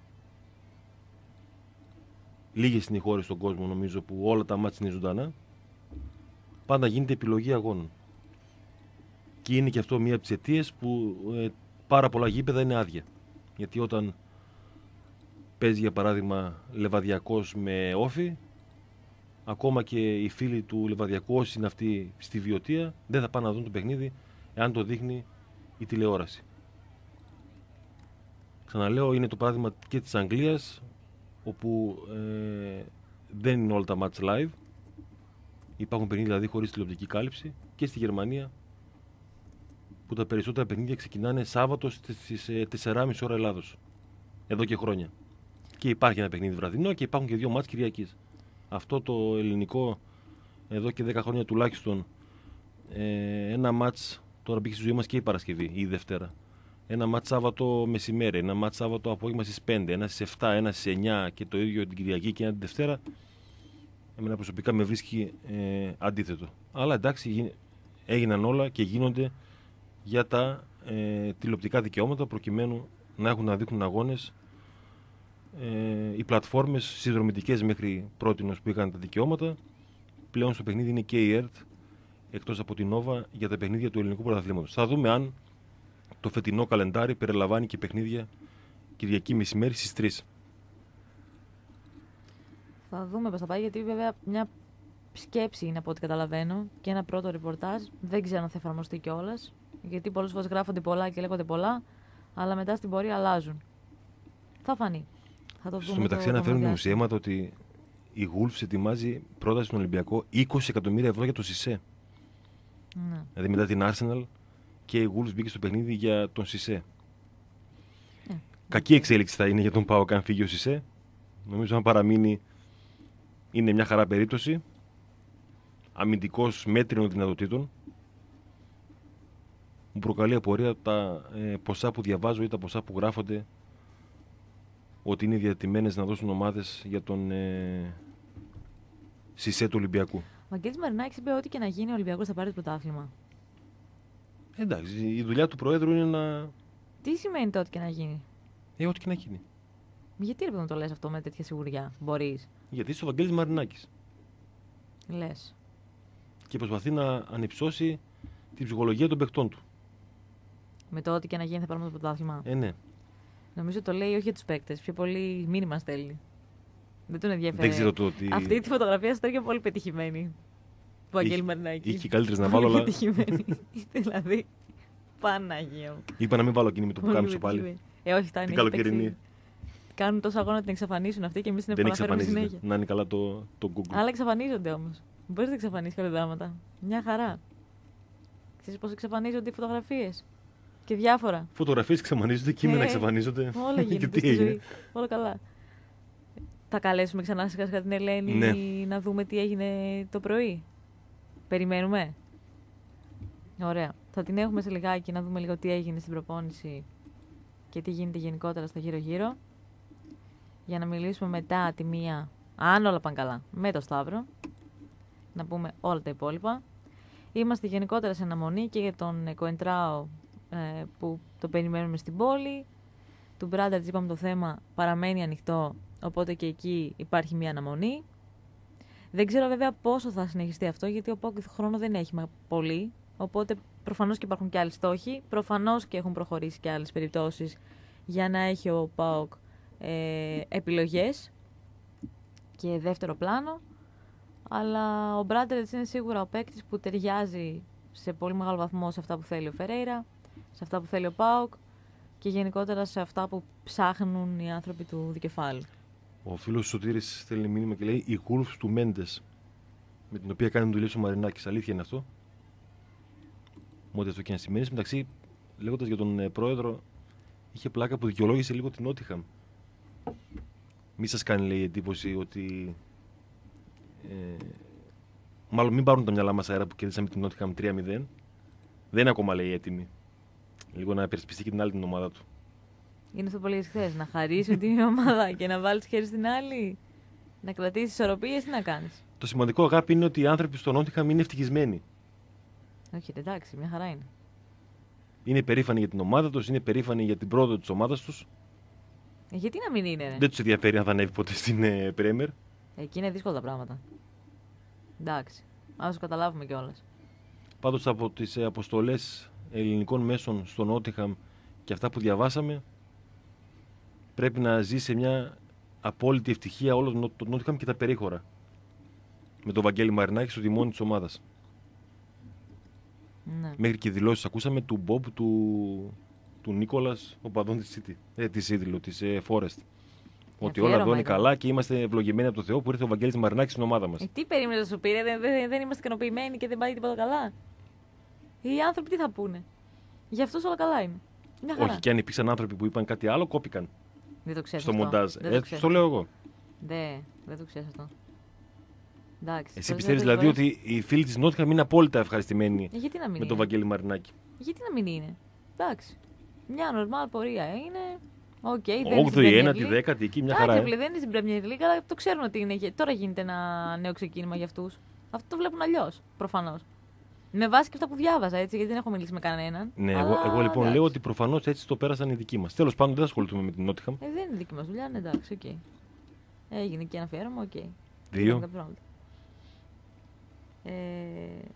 Λίγες είναι οι χώρες στον κόσμο νομίζω που όλα τα μάτς είναι ζωντανά. Πάντα γίνεται επιλογή αγώνων. Και είναι και αυτό μία από τις αιτίες που ε, πάρα πολλά γήπεδα είναι άδεια. Γιατί όταν παίζει για παράδειγμα Λεβαδιακός με Όφη, ακόμα και οι φίλοι του Λεβαδιακού, όσοι είναι αυτοί στη Βιωτία, δεν θα πάνε να δουν το παιχνίδι εάν το δείχνει η τηλεόραση. Ξαναλέω, είναι το παράδειγμα και της Αγγλίας, όπου ε, δεν είναι όλα τα match live. Υπάρχουν παιχνίδια δηλαδή χωρίς τηλεοπτική κάλυψη, και στη Γερμανία, που τα περισσότερα παιχνίδια ξεκινάνε Σάββατο στις τέσσερις και μισή ώρα Ελλάδος. Εδώ και χρόνια. Και υπάρχει ένα παιχνίδι βραδινό και υπάρχουν και δύο μάτς Κυριακής. Αυτό το ελληνικό, εδώ και δέκα χρόνια τουλάχιστον, ε, ένα μάτς, τώρα μπήκε στη ζωή μας και η Παρασκευή ή η Δευτέρα. Ένα μάτς Σάββατο μεσημέρι, ένα μάτς Σάββατο απόγευμα στις πέντε, ένα στις εφτά, ένα στις εννιά και το ίδιο την Κυριακή και ένα την Δευτέρα. Εμένα προσωπικά με βρίσκει ε, αντίθετο. Αλλά εντάξει, έγιναν όλα και γίνονται για τα ε, τηλεοπτικά δικαιώματα, προκειμένου να έχουν να δείχνουν αγώνες ε, οι πλατφόρμες συνδρομητικές μέχρι πρότινος που είχαν τα δικαιώματα. Πλέον στο παιχνίδι είναι και η ΕΡΤ, εκτός από την Νόβα, για τα παιχνίδια του ελληνικού πρωταθλήματος. Θα δούμε αν το φετινό καλεντάρι περιλαμβάνει και παιχνίδια Κυριακή μεσημέρι στις τρεις. Θα δούμε πώς θα πάει, γιατί βέβαια μια σκέψη είναι από ό,τι καταλαβαίνω και ένα πρώτο ρεπορτάζ. Δεν ξέρω αν θα εφαρμοστεί κιόλας, γιατί πολλές φορές γράφονται πολλά και λέγονται πολλά, αλλά μετά στην πορεία αλλάζουν. Θα φανεί. Θα το δούμε. Στο μεταξύ, αναφέρουν δημοσιεύματα ότι η Wolves ετοιμάζει πρόταση στον Ολυμπιακό είκοσι εκατομμύρια ευρώ για το Σισέ. Ναι. Δηλαδή μετά την Arsenal και η Wolves μπήκε στο παιχνίδι για τον Σισέ. Ναι. Κακή εξέλιξη θα είναι για τον ΠΑΟΚ αν φύγει ο Σισέ. Νομίζω αν παραμείνει είναι μια χαρά περίπτωση. Αμυντικός μέτρινων δυνατοτήτων. Μου προκαλεί απορία τα ε, ποσά που διαβάζω ή τα ποσά που γράφονται ότι είναι διατημένες να δώσουν ομάδες για τον ε, Σισέ του Ολυμπιακού. Ο Βαγγέλης Μαρινάκης είπε ότι και να γίνει ο Ολυμπιακός θα πάρει το πρωτάθλημα. Εντάξει, η δουλειά του Προέδρου είναι να. Τι σημαίνει το ότι και να γίνει? Ε, ό,τι και να γίνει. Γιατί ρε παιδί μου το λες αυτό με τέτοια σιγουριά? Μπορείς. Γιατί είσαι ο Βαγγέλης Μαρινάκης. Λες. Και προσπαθεί να ανυψώσει την ψυχολογία των παιχτών του. Με το ότι και να γίνει θα πάρουμε το πρωτάθλημα. Ε, ναι. Νομίζω το λέει όχι για τους παίκτες. Πιο πολύ μήνυμα στέλνει. Δεν τον ενδιαφέρει. Δεν ξέρω το ότι. Αυτή τη φωτογραφία στο πολύ πετυχημένη. Του Βαγγέλη Μαρινάκη. Είχε καλύτερες να Πολύ βάλω, αλλά. πετυχημένη. δηλαδή. Παναγία μου. Είπα να μην βάλω εκείνη με το που Πολύ κάμισο πάλι. πετυχημένη. Ε, όχι, φτάνει. Την έχει καλοκαιρινή. παίξει. Κάνουν τόσο αγώνα να την εξαφανίσουν αυτή και εμείς την Δεν επαναφέρουμε εξαφανίζεται. συνέχεια. Να είναι καλά το, το Google. Αλλά εξαφανίζονται όμως. Μπορείς να εξαφανίσεις κάποια πράγματα. Μια χαρά. Ξέρεις πώς εξαφανίζονται οι φωτογραφίες. Και διάφορα. Φωτογραφίες εξαφανίζονται, κείμενα Ε, εξαφανίζονται. Όλα Και γίνονται τι στη έγινε. ζωή. Όλα καλά. Θα καλέσουμε ξανά σιγά σιγά την Ελένη Ναι. να δούμε τι έγινε το πρωί. Περιμένουμε. Ωραία. Θα την έχουμε σε λιγάκι να δούμε λίγο τι έγινε στην προπόνηση και τι γίνεται γενικότερα στα γύρω-γύρω. Για να μιλήσουμε μετά τη μία, αν όλα πάνε καλά, με το Σταύρο. Να πούμε όλα τα υπόλοιπα. Είμαστε γενικότερα σε αναμονή και για τον Κοεντράο ε, που το περιμένουμε στην πόλη. Του Μπράνταρτς είπαμε το θέμα παραμένει ανοιχτό, οπότε και εκεί υπάρχει μια αναμονή. Δεν ξέρω βέβαια πόσο θα συνεχιστεί αυτό, γιατί ο ΠΑΟΚ χρόνο δεν έχει πολύ, οπότε προφανώς και υπάρχουν και άλλοι στόχοι, προφανώς και έχουν προχωρήσει και άλλες περιπτώσεις για να έχει ο ΠΑΟΚ ε, επιλογές και δεύτερο πλάνο, αλλά ο Μπράνταρτς είναι σίγουρα ο παίκτης που ταιριάζει σε πολύ μεγάλο βαθμό σε αυτά που θέλει ο Φερέιρα, σε αυτά που θέλει ο ΠΑΟΚ και γενικότερα σε αυτά που ψάχνουν οι άνθρωποι του δικεφάλου. Ο φίλος Σωτήρης στέλνει μήνυμα και λέει η Wolves του Μέντες, με την οποία κάνει δουλειές ο Μαρινάκης. Αλήθεια είναι αυτό. Με ό,τι αυτό και να σημαίνει. Μεταξύ, λέγοντας για τον ε, πρόεδρο, είχε πλάκα που δικαιολόγησε λίγο την Νότιχαμ. Μη σας κάνει, λέει, εντύπωση ότι. Ε, μάλλον μην πάρουν τα μυαλά μας αέρα που κερδίσαμε την Νότιχαμ τρία μηδέν. Δεν είναι ακόμα, λέει, έτοιμη. Λίγο να υπερασπιστεί και την άλλη την ομάδα του. Είναι αυτό που έλεγες χθες, να χαρίσουν την ομάδα και να βάλεις χέρι στην άλλη, να κρατήσεις ισορροπίες, τι να κάνεις. Το σημαντικό, αγάπη, είναι ότι οι άνθρωποι στο Νότιχαμ είναι ευτυχισμένοι. Όχι, εντάξει, μια χαρά είναι. Είναι περήφανοι για την ομάδα τους, είναι περήφανοι για την πρόοδο της ομάδας τους. Ε, γιατί να μην είναι, ρε. Δεν τους ενδιαφέρει αν θα ανέβει ποτέ στην ε, Πρέμερ. Εκεί είναι δύσκολα τα πράγματα. Εντάξει, ας το καταλάβουμε κιόλας. Πάντως από τις ε, αποστολές ελληνικών μέσων στο Νότιχαμ και αυτά που διαβάσαμε, πρέπει να ζει σε μια απόλυτη ευτυχία όλο το Νότιχαμ και τα περίχωρα. Με τον Βαγγέλη Μαρινάκη στο τιμόνι της ομάδας. Ναι. Μέχρι και δηλώσεις ακούσαμε του Μπομπ, του, του Νίκολας, ο παδόν της City, ε, της City, λέω, της ε, Forest. Ότι όλα εδώ είναι ήταν. καλά και είμαστε ευλογημένοι από τον Θεό που ήρθε ο Βαγγέλης Μαρινάκης στην ομάδα μας. Ε, τι περίμενε να σου πει, ρε, δεν, δεν, δεν είμαστε ικανοποιημένοι και δεν πάει τίποτα καλά. Οι άνθρωποι τι θα πούνε. Για αυτούς όλα καλά είναι. Μια χαρά. Όχι, και αν υπήρξαν άνθρωποι που είπαν κάτι άλλο, κόπηκαν Δεν το ξέρεις στο αυτό. μοντάζ. Δεν το Ε, ξέρεις. το λέω εγώ. Δε, δεν το ξέρεις αυτό. Εντάξει. Εσύ τόσες πιστεύεις φορές- δηλαδή ότι οι φίλοι της Νότιχαμ είναι απόλυτα ευχαριστημένοι Ε, γιατί να μην με είναι. τον Βαγγέλη Μαρινάκη. Γιατί να μην είναι. Εντάξει. Μια νορμάλ πορεία είναι. Οκ, δεν είναι στην όγδοη, Premier ένατη, League. δέκατη, εκεί μια Εντάξει, χαρά. φίλε, Ε. δεν είναι στην Premier League, αλλά το ξέρουν ότι είναι. Τώρα γίνεται ένα νέο ξεκίνημα για αυτού. Αυτό το βλέπουν αλλιώ, προφανώ. Με βάση και αυτά που διάβαζα, έτσι, γιατί δεν έχω μιλήσει με κανέναν. Ναι, αλλά, εγώ, εγώ λοιπόν εντάξει. λέω ότι προφανώς έτσι το πέρασαν οι δικοί μας. Τέλος πάντων, δεν ασχοληθούμε με την Νότιχαμ. Ε, δεν είναι δική μα δουλειά, ναι, εντάξει, οκ. Έγινε και ένα αφιέρωμα, οκ. Δύο. Δεν πρόβλημα. Ε,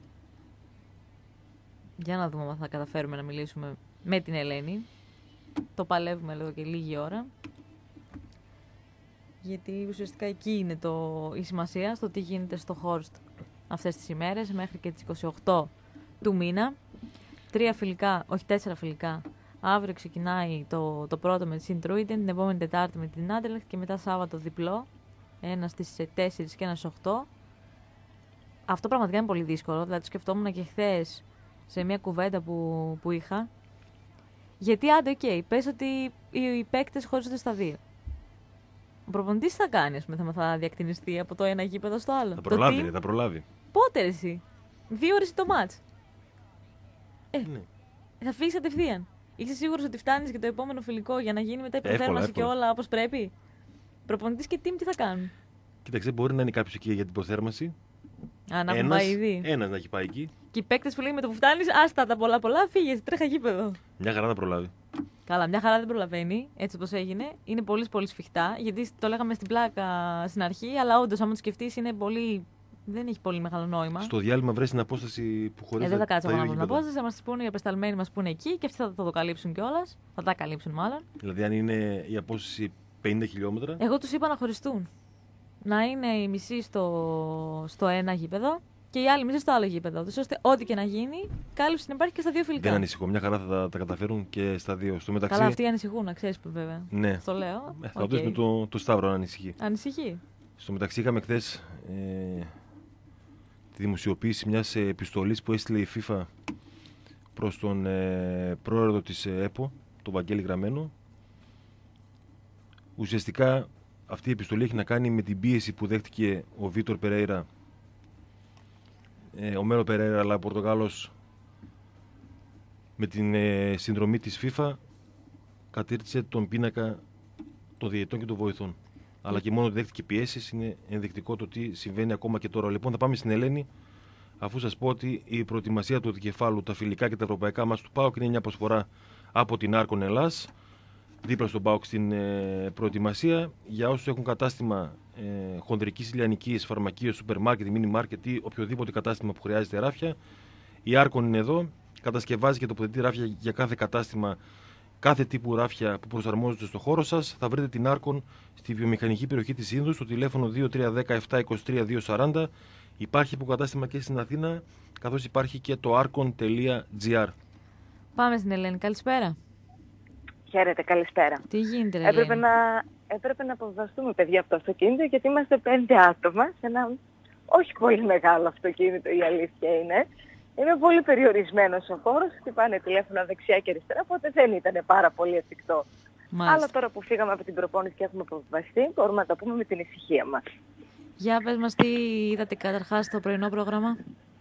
για να δούμε αν θα καταφέρουμε να μιλήσουμε με την Ελένη. Το παλεύουμε εδώ και λίγη ώρα. γιατί ουσιαστικά εκεί είναι το, η σημασία, στο τι γίνεται στο Χόρστ αυτές τις ημέρες, μέχρι και τις είκοσι οκτώ του μήνα. Τρία φιλικά, όχι τέσσερα φιλικά. Αύριο ξεκινάει το, το πρώτο με τη Σιντρούιντεν, την επόμενη Τετάρτη με την Άντελεχτ και μετά Σάββατο διπλό. Ένα στις τέσσερις και ένα στις οκτώ. Αυτό πραγματικά είναι πολύ δύσκολο. Δηλαδή, το σκεφτόμουν και χθες σε μια κουβέντα που, που είχα. Γιατί άντε, οκ, okay, πες ότι οι, οι παίκτες χωρίζονται στα δύο. Ο προπονητής τι θα κάνει, ας πούμε, θα διακτηνιστεί από το ένα γήπεδο στο άλλο. Θα προλάβει, τι... ρε, θα προλάβει. Πότε ρε, εσύ. Δύο ώρες το μάτς. Ε, ναι. Θα φύγεις κατευθείαν. Είσαι σίγουρος ότι φτάνεις για το επόμενο φιλικό για να γίνει μετά η προθέρμανση και όλα όπως πρέπει. Προπονητής και team τι θα κάνουν. Κοίταξε, μπορεί να είναι κάποιος εκεί για την προθέρμανση. Α, να έχουν πάει ήδη. Ένας να έχει πάει εκεί. Και οι παίκτες που λέει με το που φτάνεις, άστα τα πολλά πολλά, φύγες, τρέχα γήπεδο. Μια χαρά θα προλάβει. Καλά, μια χαρά δεν προλαβαίνει, έτσι όπως έγινε. Είναι πολύ πολύ σφιχτά, γιατί το λέγαμε στην πλάκα στην αρχή, αλλά όντως, άμα το σκεφτείς, είναι πολύ. Δεν έχει πολύ μεγάλο νόημα. Στο διάλειμμα βρες την απόσταση που χωρίζει. Ε, δεν θα κάτσουμε να βρούμε την απόσταση, θα μας τη πούνε οι απεσταλμένοι μας που είναι εκεί και αυτοί θα, θα το καλύψουν κιόλας. Θα τα καλύψουν μάλλον. Δηλαδή, αν είναι η απόσταση πενήντα χιλιόμετρα. Εγώ τους είπα να χωριστούν. Να είναι η μισή στο, στο ένα γήπεδο και η άλλη μισή στο άλλο γήπεδο. ώστε ό,τι και να γίνει, κάλυψη να υπάρχει και στα δύο φιλικά. Δεν ανησυχώ. Μια χαρά θα τα, τα καταφέρουν και στα δύο. Στο μεταξύ. Καλά, αυτοί ανησυχούν, να ξέρεις βέβαια. Ναι. Το λέω. Ε, θα okay. με το, το Σταύρο να ανησυχεί. Ανησυχεί. Στο μεταξύ, είχαμε χθες ε, τη δημοσιοποίηση μιας επιστολής που έστειλε η FIFA προς τον ε, πρόεδρο της ε, ΕΠΟ, τον Βαγγέλη Γραμμένο. Ουσιαστικά αυτή η επιστολή έχει να κάνει με την πίεση που δέχτηκε ο Βίτορ Περέιρα, ε, ο Μέρο Περέιρα, αλλά ο Πορτογάλος, με την ε, συνδρομή της FIFA, κατήρτισε τον πίνακα των διαιτητών και των βοηθών. Αλλά και μόνο ότι δέχτηκε πιέσεις είναι ενδεικτικό το τι συμβαίνει ακόμα και τώρα. Λοιπόν, θα πάμε στην Ελένη, αφού σας πω ότι η προετοιμασία του δικεφάλου, τα φιλικά και τα ευρωπαϊκά μας του ΠΑΟΚ είναι μια προσφορά από την Άρκον Ελλάς, δίπλα στον ΠΑΟΚ στην ε, προετοιμασία. Για όσους έχουν κατάστημα ε, χονδρικής ηλιανικής, φαρμακείο, σούπερ μάρκετ, μίνι μάρκετ ή οποιοδήποτε κατάστημα που χρειάζεται ράφια, η Άρκον είναι εδώ. Κατασκευάζει και τοποθετεί ράφια για κάθε κατάστημα, κάθε τύπου ράφια που προσαρμόζονται στο χώρο σας. Θα βρείτε την Άρκον στη βιομηχανική περιοχή της Ίνδου, στο τηλέφωνο δύο τρία ένα μηδέν επτά δύο τρία δύο τέσσερα μηδέν. Υπάρχει υποκατάστημα και στην Αθήνα, καθώς υπάρχει και το arcon τελεία gr. Πάμε στην Ελένη. Καλησπέρα. Χαίρετε, καλησπέρα. Τι γίνεται, Ελένη? Έπρεπε να, έπρεπε να αποβαστούμε, παιδιά, από το αυτοκίνητο, γιατί είμαστε πέντε άτομα σε ένα όχι πολύ μεγάλο αυτοκίνητο, η αλήθεια είναι. Είναι πολύ περιορισμένος ο χώρος, χτυπάνε τηλέφωνα δεξιά και αριστερά, οπότε δεν ήταν πάρα πολύ εφικτό. Αλλά τώρα που φύγαμε από την προπόνηση και έχουμε αποβαστεί, μπορούμε να τα πούμε με την ησυχία μας. Για πες μας, τι είδατε καταρχάς στο πρωινό πρόγραμμα?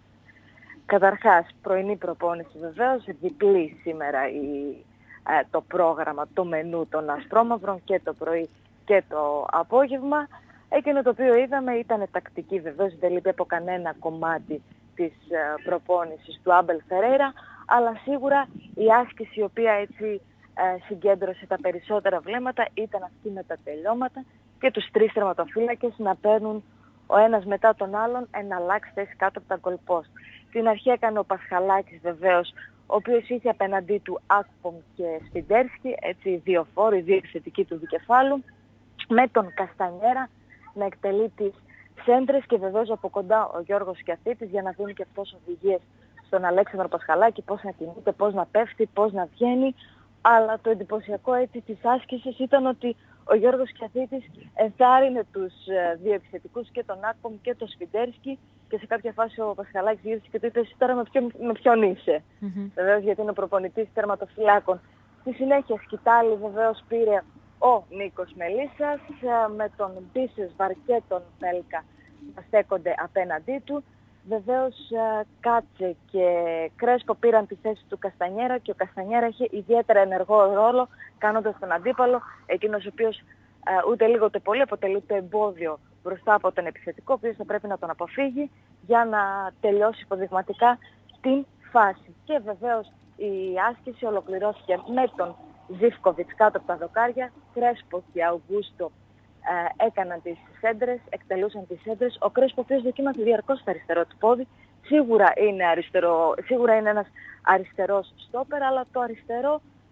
Καταρχάς, πρωινή προπόνηση βεβαίως, διπλή σήμερα η, ε, το πρόγραμμα, το μενού των Ασπρόμαυρων και το πρωί και το απόγευμα. Εκείνο το οποίο είδαμε ήταν τακτική βεβαίως, δεν λείπει από κανένα κομμάτι της ε, προπόνησης του Άμπελ Φερέιρα, αλλά σίγουρα η άσκηση η οποία έτσι ε, συγκέντρωσε τα περισσότερα βλέμματα ήταν αυτή με τα τελειώματα και τους τρεις τερματοφύλακες να παίρνουν ο ένας μετά τον άλλον εναλλάξει θέση κάτω από τα goal post. Στην αρχή έκανε ο Πασχαλάκης βεβαίως, ο οποίος είχε απέναντί του Άκπομ και Σφιντέρσκι, έτσι δύο φόροι, δύο επιθετικοί του δικεφάλου, με τον Καστανιέρα να εκτελεί τις σέντρες και βεβαίως από κοντά ο Γιώργος Κιαθίτης για να δίνει και αυτός οδηγίες στον Αλέξανδρο Πασχαλάκη, πώς να κινείται, πώς να πέφτει, πώς να βγαίνει. Αλλά το εντυπωσιακό έτσι της άσκησης ήταν ότι ο Γιώργος Κιαθίτης ενθάρρυνε τους δύο επιθετικούς, και τον Άκπομ και τον Σφιντέρσκι, και σε κάποια φάση ο Πασχαλάκης γύρισε και του είπε: εσύ τώρα με, ποιο, με ποιον είσαι? Mm-hmm. Βεβαίως γιατί είναι ο προπονητής τερματοφυλάκων. Στη συνέχεια σκητάλη βεβαίως πήρε ο Νίκος Μελισσας με τον Μπίσεσβαρ και τον Πέλκα να στέκονται απέναντί του. Βεβαίως Κάτσε και Κρέσπο πήραν τη θέση του Καστανιέρα και ο Καστανιέρα είχε ιδιαίτερα ενεργό ρόλο κάνοντας τον αντίπαλο, εκείνος ο οποίος ούτε λίγο ούτε πολύ αποτελεί το εμπόδιο μπροστά από τον επιθετικό, ο οποίος θα πρέπει να τον αποφύγει για να τελειώσει υποδειγματικά την φάση. Και βεβαίως η άσκηση ολοκληρώθηκε με τον Ζίβκοβιτς κάτω από τα δοκάρια. Κρέσπο και Αουγκούστο ε, έκαναν τις σέντρες, εκτελούσαν τις σέντρες. Ο Κρέσπο, ο οποίος δοκίμασε διαρκώς το αριστερό του πόδι, σίγουρα είναι, αριστερό, σίγουρα είναι ένας αριστερός στόπερ, αλλά το αριστερό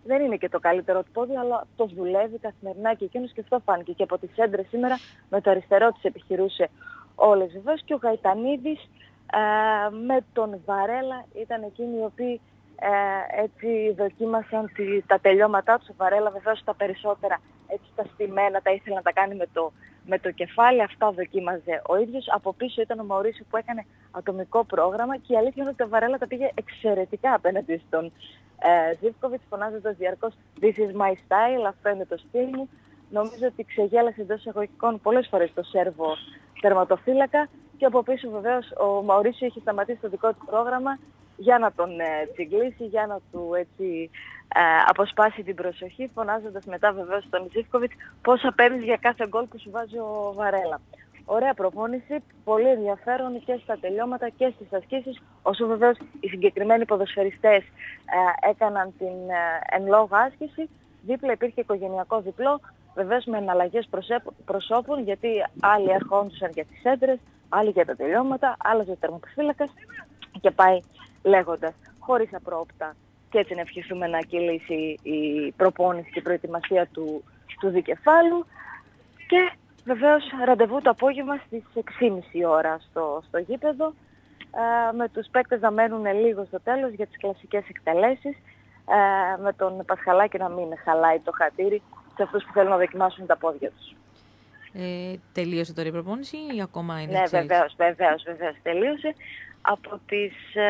δεν είναι και το καλύτερο του πόδι, αλλά το δουλεύει καθημερινά και εκείνος, και αυτό φάνηκε και από τις έντρες σήμερα. Με το αριστερό της επιχειρούσε όλες βεβαίως, και ο Γαϊτανίδης ε, με τον Βαρέλα ήταν εκείνοι οι οποίοι ε, έτσι δοκίμασαν τη, τα τελειώματά τους. Ο Βαρέλα βεβαίως τα περισσότερα έτσι τα στημένα τα ήθελε να τα κάνει με το, με το κεφάλι, αυτά δοκίμαζε ο ίδιος. Από πίσω ήταν ο Μαουρίσιο που έκανε ατομικό πρόγραμμα, και η αλήθεια είναι ότι ο Βαρέλα τα πήγε εξαιρετικά απέναντι στον ε, Ζίβκοβιτς, φωνάζοντας διαρκώς «This is my style», αυτό είναι το στυλ μου. Νομίζω ότι ξεγέλασε εντός εισαγωγικών πολλές φορές το Σέρβο τερματοφύλακα, και από πίσω βεβαίως ο Μαουρίσιο είχε σταματήσει το δικό του πρόγραμμα για να τον ε, τσιγκλίσει, για να του έτσι ε, αποσπάσει την προσοχή, φωνάζοντας μετά βεβαίως τον Ζίβκοβιτς πόσα παίρνεις για κάθε γκολ που σου βάζει ο Βαρέλα. Ωραία προπόνηση, πολύ ενδιαφέρον και στα τελειώματα και στις ασκήσεις, όσο βεβαίως οι συγκεκριμένοι ποδοσφαιριστές ε, έκαναν την ε, εν λόγω άσκηση. Δίπλα υπήρχε οικογενειακό διπλό, βεβαίως με εναλλαγές προσώπων, γιατί άλλοι ερχόντουσαν για τις έντρες, άλλοι για τα τελειώματα, άλλος για τερματοφύλακας, και πάει λέγοντας, χωρίς απρόοπτα. Και έτσι να ευχηθούμε να κυλήσει η προπόνηση και η προετοιμασία του, του δικεφάλου. Και βεβαίως ραντεβού το απόγευμα στις έξι και μισή ώρα στο, στο γήπεδο, ε, με τους παίκτες να μένουν λίγο στο τέλος για τις κλασικές εκτελέσεις, ε, με τον Πασχαλάκη να μην χαλάει το χατήρι σε αυτούς που θέλουν να δοκιμάσουν τα πόδια τους. Ε, τελείωσε τώρα η προπόνηση ή ακόμα είναι? Ναι, βεβαίως, βεβαίως, βεβαίως τελείωσε. Από τις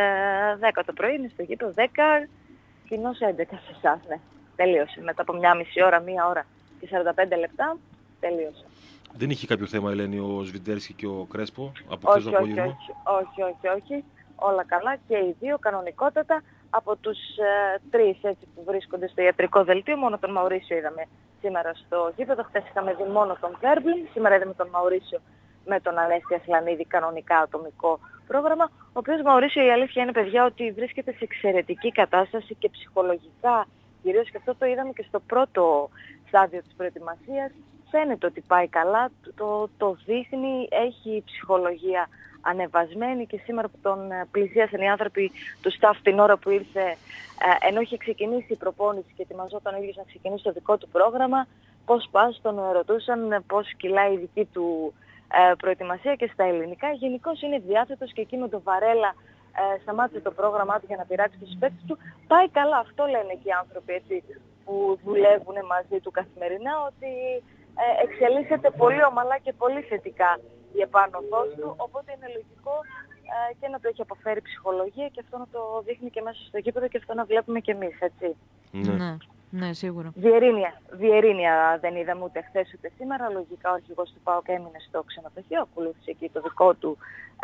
ε, δέκα το πρωί είναι στο γήπεδο, δέκα, κοινώς έντεκα σε εσάς, ναι. Τελείωσε. Μετά από μια μισή ώρα, μία ώρα και σαράντα πέντε λεπτά, τελείωσε. Δεν είχε κάποιο θέμα, Ελένη, ο Σβιντέρσκι και ο Κρέσπο από χθες το απόγευμα? Όχι, όχι, όχι, όχι. Όλα καλά και οι δύο κανονικότατα. Από τους ε, τρεις έτσι που βρίσκονται στο ιατρικό δελτίο, μόνο τον Μαουρίσιο είδαμε σήμερα στο γήπεδο. Χθες είχαμε δει μόνο τον Βέρμπλιν, σήμερα είδαμε τον Μαουρίσιο με τον Ανέστη Ασλανίδη, κανονικά ατομικό πρόγραμμα. Ο οποίος Μαουρίσιο, η αλήθεια είναι, παιδιά, ότι βρίσκεται σε εξαιρετική κατάσταση και ψυχολογικά κυρίως, και αυτό το είδαμε και στο πρώτο στάδιο της προετοιμασίας. Φαίνεται ότι πάει καλά, το, το δείχνει, έχει ψυχολογία ανεβασμένη, και σήμερα που τον πλησίασαν οι άνθρωποι του staff την ώρα που ήρθε, ενώ είχε ξεκινήσει η προπόνηση και ετοιμαζόταν ο ίδιος να ξεκινήσει το δικό του πρόγραμμα, πώς πας, τον ρωτούσαν πώς κυλάει η δική του προετοιμασία και στα ελληνικά. Γενικώς είναι διάθετος, και εκεί με τον Βαρέλα ε, σταμάτησε το πρόγραμμά του για να πειράξει τους παίκτες του. Πάει καλά, αυτό λένε και οι άνθρωποι έτσι, που δουλεύουν μαζί του καθημερινά, ότι ε, εξελίσσεται πολύ ομαλά και πολύ θετικά η επάνωδός του, οπότε είναι λογικό ε, και να το έχει αποφέρει ψυχολογία, και αυτό να το δείχνει και μέσα στο γήπεδο, και αυτό να βλέπουμε και εμείς, έτσι. Ναι, ναι, ναι, σίγουρα. Διερήνεια, διερήνεια δεν είδαμε ούτε χθες ούτε σήμερα. Λογικά ο αρχηγός του ΠΑΟΚ έμεινε στο ξενοδοχείο, ακολούθησε εκεί το δικό του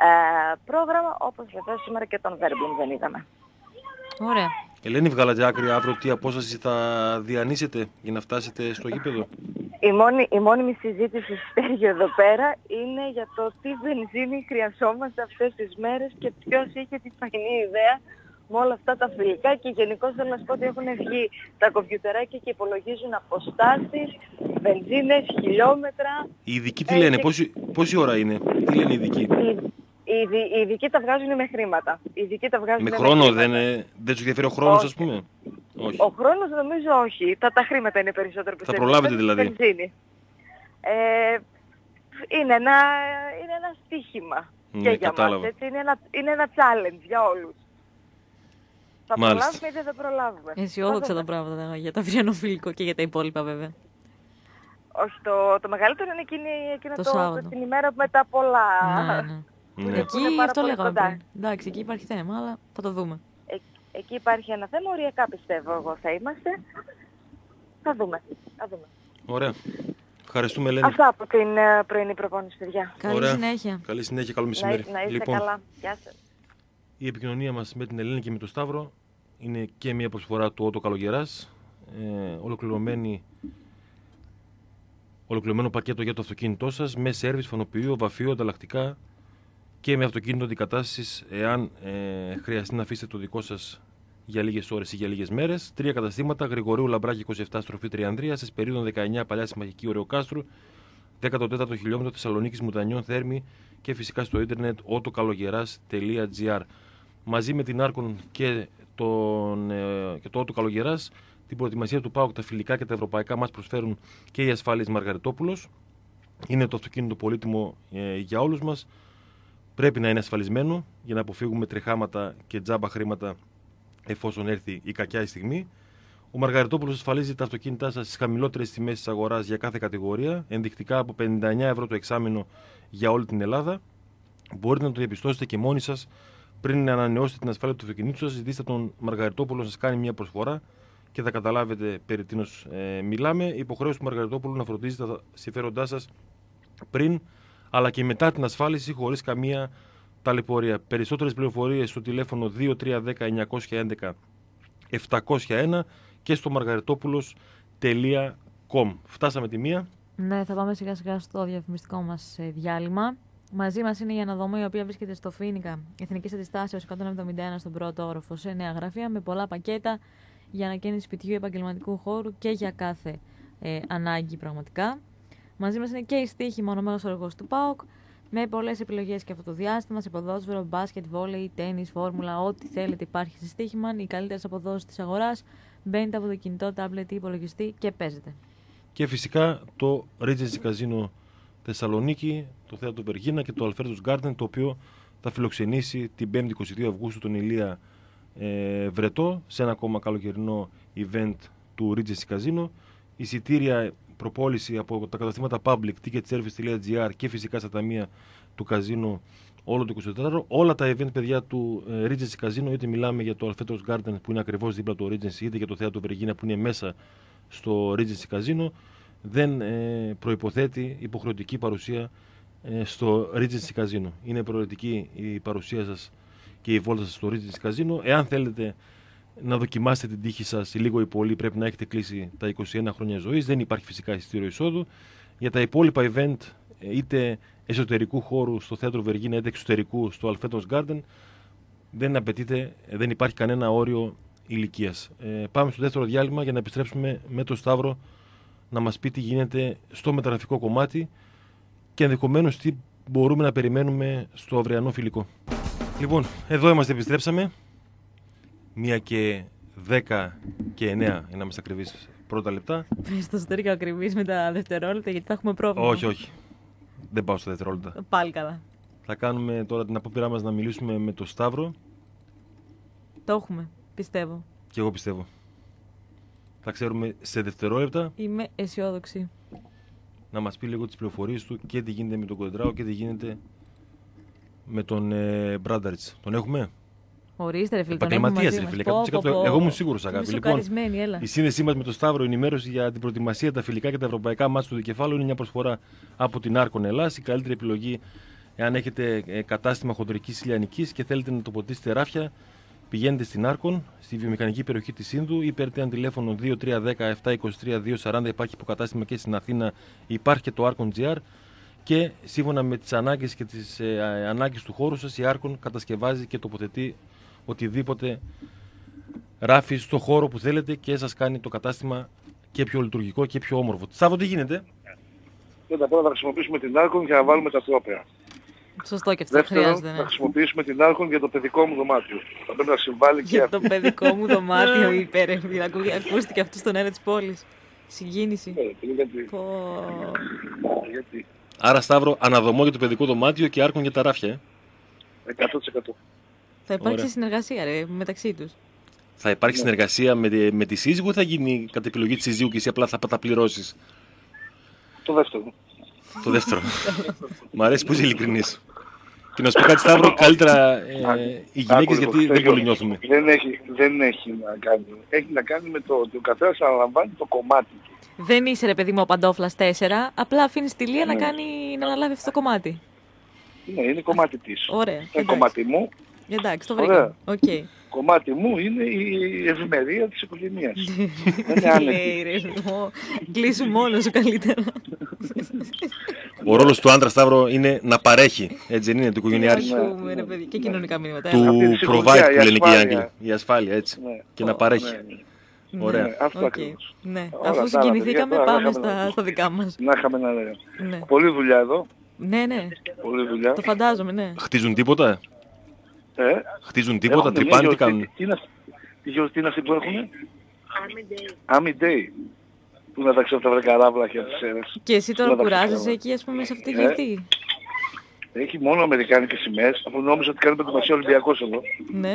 ε, πρόγραμμα, όπως βεβαίως σήμερα και τον Βέρμπλουμ δεν είδαμε. Ωραία. Ελένη, βγάλατε άκρη αύριο τι απόσταση θα διανύσετε για να φτάσετε στο γήπεδο? Η, μόνη, η μόνιμη συζήτηση Στέργιο εδώ πέρα είναι για το τι βενζίνη χρειαζόμαστε αυτές τις μέρες και ποιος είχε την φαϊνή ιδέα με όλα αυτά τα φιλικά, και γενικώς θέλω να σου πω ότι έχουν βγει τα κομπιουτεράκια και υπολογίζουν αποστάσεις, βενζίνες, χιλιόμετρα. Οι ειδικοί τι λένε, πόση, πόση ώρα είναι, τι λένε οι ειδικοί? Οι, οι, οι ειδικοί τα βγάζουν με χρήματα. Οι ειδικοί τα βγάζουν με, με χρόνο, χρήματα. δεν, δεν τους ενδιαφέρει ο χρόνος, ας πούμε? Όχι. Ο χρόνος νομίζω όχι. Τα, τα χρήματα είναι περισσότερο που θα προλάβετε δηλαδή? Βενζίνη. Ε, είναι, ένα, είναι ένα στοίχημα ναι, και για κατάλαβα. μας. Έτσι. Είναι, ένα, είναι ένα challenge για όλους. Θα Μάλιστα. προλάβουμε ή δεν θα προλάβουμε? Αισιόδοξα τα πράγματα για το αυριανοφιλικό και για τα υπόλοιπα βέβαια. Όχι, το, το μεγαλύτερο είναι εκείνη, εκείνο το, το, το την ημέρα με τα πολλά. Ναι, ναι. Ναι. Εκεί αυτό λέγαμε πριν. Εντάξει, εκεί υπάρχει θέμα, αλλά θα το δούμε. Ε, εκεί υπάρχει ένα θέμα, οριακά πιστεύω εγώ θα είμαστε. Θα δούμε. Θα δούμε. Ωραία. Ευχαριστούμε, Ελένη. Αυτά από την uh, πρωινή προπόνηση, παιδιά. Καλή Ωραία. συνέχεια. Καλή συνέχεια, καλό μεσημέρι. Να, να είστε λοιπόν, καλά. Γεια σας. Η επικοινωνία μας με την Ελένη και με τον Σταύρο είναι και μια προσφορά του Ότο Καλογεράς, ε, ολοκληρωμένη, ολοκληρωμένο πακέτο για το αυτοκίνητό σας, με σέρβις, φωνοποιείο, βαφείο, ανταλλακτικά και με αυτοκίνητο αντικατάστασης εάν ε, χρειαστεί να αφήσετε το δικό σας για λίγες ώρες ή για λίγες μέρες. Τρία καταστήματα: Γρηγορίου Λαμπράκη είκοσι επτά, στροφή Τριανδρία, σε περίοδο δεκαεννιά, Παλιά Συμμαχική Ωρεοκάστρου, δέκατο τέταρτο χιλιόμετρο Θεσσαλονίκης Μουτανιών Θέρμη, και φυσικά στο ίντερνετ ότοκαλογεράς τελεία τζι άρ. Μαζί με την Άρκον και, τον, ε, και το Ότο Καλογεράς την προετοιμασία του ΠΑΟΚ, τα φιλικά και τα ευρωπαϊκά μας προσφέρουν και η Ασφάλειες Μαργαριτόπουλος. Είναι το αυτοκίνητο πολύτιμο ε, για όλους μας. Πρέπει να είναι ασφαλισμένο για να αποφύγουμε τρεχάματα και τζάμπα χρήματα εφόσον έρθει η κακιά στιγμή. Ο Μαργαριτόπουλος ασφαλίζει τα αυτοκίνητά σας στις χαμηλότερες τιμές της αγοράς για κάθε κατηγορία, ενδεικτικά από πενήντα εννέα ευρώ το εξάμηνο για όλη την Ελλάδα. Μπορείτε να το διαπιστώσετε και μόνοι σας πριν να ανανεώσετε την ασφάλεια του αυτοκινήτου σας. Ζητήστε τον Μαργαριτόπουλο να σας κάνει μια προσφορά και θα καταλάβετε περί τίνος ε, μιλάμε. Η υποχρέωση του Μαργαριτόπουλου να φροντίζει τα συμφέροντά σας πριν αλλά και μετά την ασφάλιση χωρίς καμία ταλαιπωρία. Περισσότερες πληροφορίες στο τηλέφωνο δύο τρία ένα μηδέν εννιά ένα ένα επτακόσια ένα και στο μαργαριτόπουλος τελεία κομ. Φτάσαμε τη μία. Ναι, θα πάμε σιγά σιγά στο διαφημιστικό μας διάλειμμα. Μαζί μας είναι η Αναδομή, η οποία βρίσκεται στο Φοίνικα Εθνικής Αντιστάσεως εκατόν εβδομήντα ένα στον πρώτο όροφο σε νέα γραφεία με πολλά πακέτα για ανακαίνιση σπιτιού, επαγγελματικού χώρου και για κάθε ε, ανάγκη πραγματικά. Μαζί μας είναι και η Στοίχημα, ο μέγας οργός του ΠΑΟΚ, με πολλές επιλογές και αυτό το διάστημα, σε ποδόσφαιρο, μπάσκετ, βόλεϊ, τένις, φόρμουλα, ό,τι θέλετε υπάρχει στη Στοίχημα. Οι καλύτερες αποδόσεις της αγοράς. Μπαίνετε από το κινητό, τάμπλετ ή υπολογιστή και παίζετε. Και φυσικά το Regency Casino Θεσσαλονίκη, το θέατρο Βεργίνα και το Alfredus Garden, το οποίο θα φιλοξενήσει την πέμπτη είκοσι δύο Αυγούστου τον Ηλία ε, Βρετό σε ένα ακόμα καλοκαιρινό event του Regency Casino. Εισιτήρια προπόληση από τα καταστήματα Public, ticketservice.gr και φυσικά στα ταμεία του καζίνο όλο το εικοσιτετράωρο. Όλα τα event, παιδιά, του ε, Regency Casino, είτε μιλάμε για το Alfredus Garden που είναι ακριβώς δίπλα το Regency, είτε για το θέατρο Βεργίνα που είναι μέσα στο Regency Casino, δεν ε, προϋποθέτει υποχρεωτική παρουσία ε, στο Regency Casino. Είναι προαιρετική η παρουσία σας και η βόλτα σας στο Regency Casino. Εάν θέλετε να δοκιμάσετε την τύχη σας λίγο ή πολύ, πρέπει να έχετε κλείσει τα είκοσι ένα χρόνια ζωής. Δεν υπάρχει φυσικά εισιτήριο εισόδου. Για τα υπόλοιπα event, είτε εσωτερικού χώρου στο θέατρο Βεργίνα, είτε εξωτερικού στο Alfredus Garden, δεν απαιτείται, δεν υπάρχει κανένα όριο ηλικίας. Ε, πάμε στο δεύτερο διάλειμμα για να επιστρέψουμε με τον Σταύρο να μας πει τι γίνεται στο μεταγραφικό κομμάτι και ενδεχομένως τι μπορούμε να περιμένουμε στο αυριανό φιλικό. Λοιπόν, εδώ είμαστε, επιστρέψαμε. Μία και δέκα και εννέα, για να είμαστε ακριβείς, πρώτα λεπτά. Πες το εσωτερικό ακριβείς με τα δευτερόλεπτα, γιατί θα έχουμε πρόβλημα. Όχι, όχι. Δεν πάω στα δευτερόλεπτα. Πάλι καλά. Θα κάνουμε τώρα την απόπειρά μας να μιλήσουμε με τον Σταύρο. Το έχουμε, πιστεύω. Και εγώ πιστεύω. Θα ξέρουμε σε δευτερόλεπτα. Είμαι αισιόδοξη. Να μας πει λίγο τις πληροφορίες του και τι γίνεται με τον Κοντράο και τι γίνεται με τον ε, Μπράνταριτς. Τον έχουμε? Ορίστε, ρε φίλε. Επαγγελματίας, ρε φίλε. Εγώ ήμουν σίγουρος, αγάπη. Λοιπόν, η σύνδεσή μας με τον Σταύρο, ενημέρωση για την προετοιμασία, τα φιλικά και τα ευρωπαϊκά μάτς του δικεφάλου, είναι μια προσφορά από την Άρκον Ελλάς. Η καλύτερη επιλογή, εάν έχετε κατάστημα χοντρικής ηλιανικής και θέλετε να τοποθετήσετε ράφια, πηγαίνετε στην Άρκον, στη βιομηχανική περιοχή της Ίνδου ή παίρνετε ένα τηλέφωνο δύο τρία ένα μηδέν επτά είκοσι τρία δύο σαράντα. Υπάρχει υποκατάστημα και στην Αθήνα, υπάρχει και το Άρκον τζι αρ. Και σύμφωνα με τις ανάγκες και τις ε, ανάγκες του χώρου σας, η Άρκον κατασκευάζει και τοποθετεί οτιδήποτε ράφει στο χώρο που θέλετε και σας κάνει το κατάστημα και πιο λειτουργικό και πιο όμορφο. Σάββο, τι γίνεται? Πρώτα απ' όλα θα χρησιμοποιήσουμε την Άρκον για να βάλουμε τα τρόπαια. Σωστό, και αυτό Δεύτερον, χρειάζεται. Ναι. θα χρησιμοποιήσουμε την Άρκον για το παιδικό μου δωμάτιο. Θα πρέπει να συμβάλλει και Για αυτό. το παιδικό μου δωμάτιο, είπε, ρε. Ακούστηκε αυτό στον αέρα της πόλης. Συγκίνηση. Ναι, γιατί. Πω... γιατί. Άρα, Σταύρο, αναδομό για το παιδικό δωμάτιο και Άρκον για τα ράφια, ε. εκατό τοις εκατό. Θα υπάρξει Ωραία. συνεργασία, ρε, μεταξύ τους. Θα υπάρχει συνεργασία με, με τη σύζυγο ή θα γίνει κατ' επιλογή της σύζυγου και εσύ απλά θα τα πληρώσεις? Το δεύτερο. Το δεύτερο. Μ' αρέσει που είσαι ειλικρινής. Και να σου πω κάτι, Σταύρο, καλύτερα ε, οι γυναίκες, γιατί δεν πολύ νιώθουμε. Δεν έχει, δεν έχει να κάνει. Έχει να κάνει με το ότι ο καθένας αναλαμβάνει το κομμάτι του. Δεν είσαι, ρε παιδί μου, ο Παντόφλας τέσσερα, απλά αφήνεις τη Λία να, Ναι. κάνει, να αναλάβει αυτό το κομμάτι. Ναι, είναι κομμάτι της. Ωραία, Είναι εντάξει. κομμάτι μου. Εντάξει, το Ωραία. βρήκα. Οκ. Κομμάτι μου είναι η ευημερία της οικογένειας. Δεν είναι Τι άνετη. λέει, ρε, ο- κλείσου μόνος σου καλύτερα. Ο ρόλος του άντρα, Σταύρο, είναι να παρέχει. Έτσι δεν είναι, του οικογενειάρχη. Αρχούμε, ρε παιδί, και κοινωνικά μηνύματα. Του έλα. Αυτή τη provide σιγουριά, που η λένε και οι ασφάλεια. Άγγλοι. Η ασφάλεια, έτσι. Ναι. Και να Ω, παρέχει. Ναι, ναι. Ωραία. Ναι, αυτό Οκ. ακριβώς. Ναι. Όλα Αφού τα συγκινηθήκαμε, άλλα, παιδιά, πάμε τώρα στα, είχαμε- στα δικά μας. Να είχαμε να λέμε. Ναι. Πολλή δουλειά εδώ. ναι, ναι, Πολλή δουλειά. το φαντάζομαι, ναι. Χτίζουν τίποτα? Ε, Χτίζουν τίποτα, έχουν μια τρυπάνε, τι γιορτή. κάνουν? Τι είναι αυτή- η γιορτή είναι αυτή που έχουν. Army Day. Πού να τα ξέρω τα βρε καράβλαχια τις Σέρρες. Και εσύ τώρα κουράζεσαι εκεί, ας πούμε, σε αυτή τη γιορτή. Έχει μόνο αμερικάνικες σημαίες, αφού νόμιζα ότι κάνει προετοιμασία Ολυμπιακός εδώ. Ναι.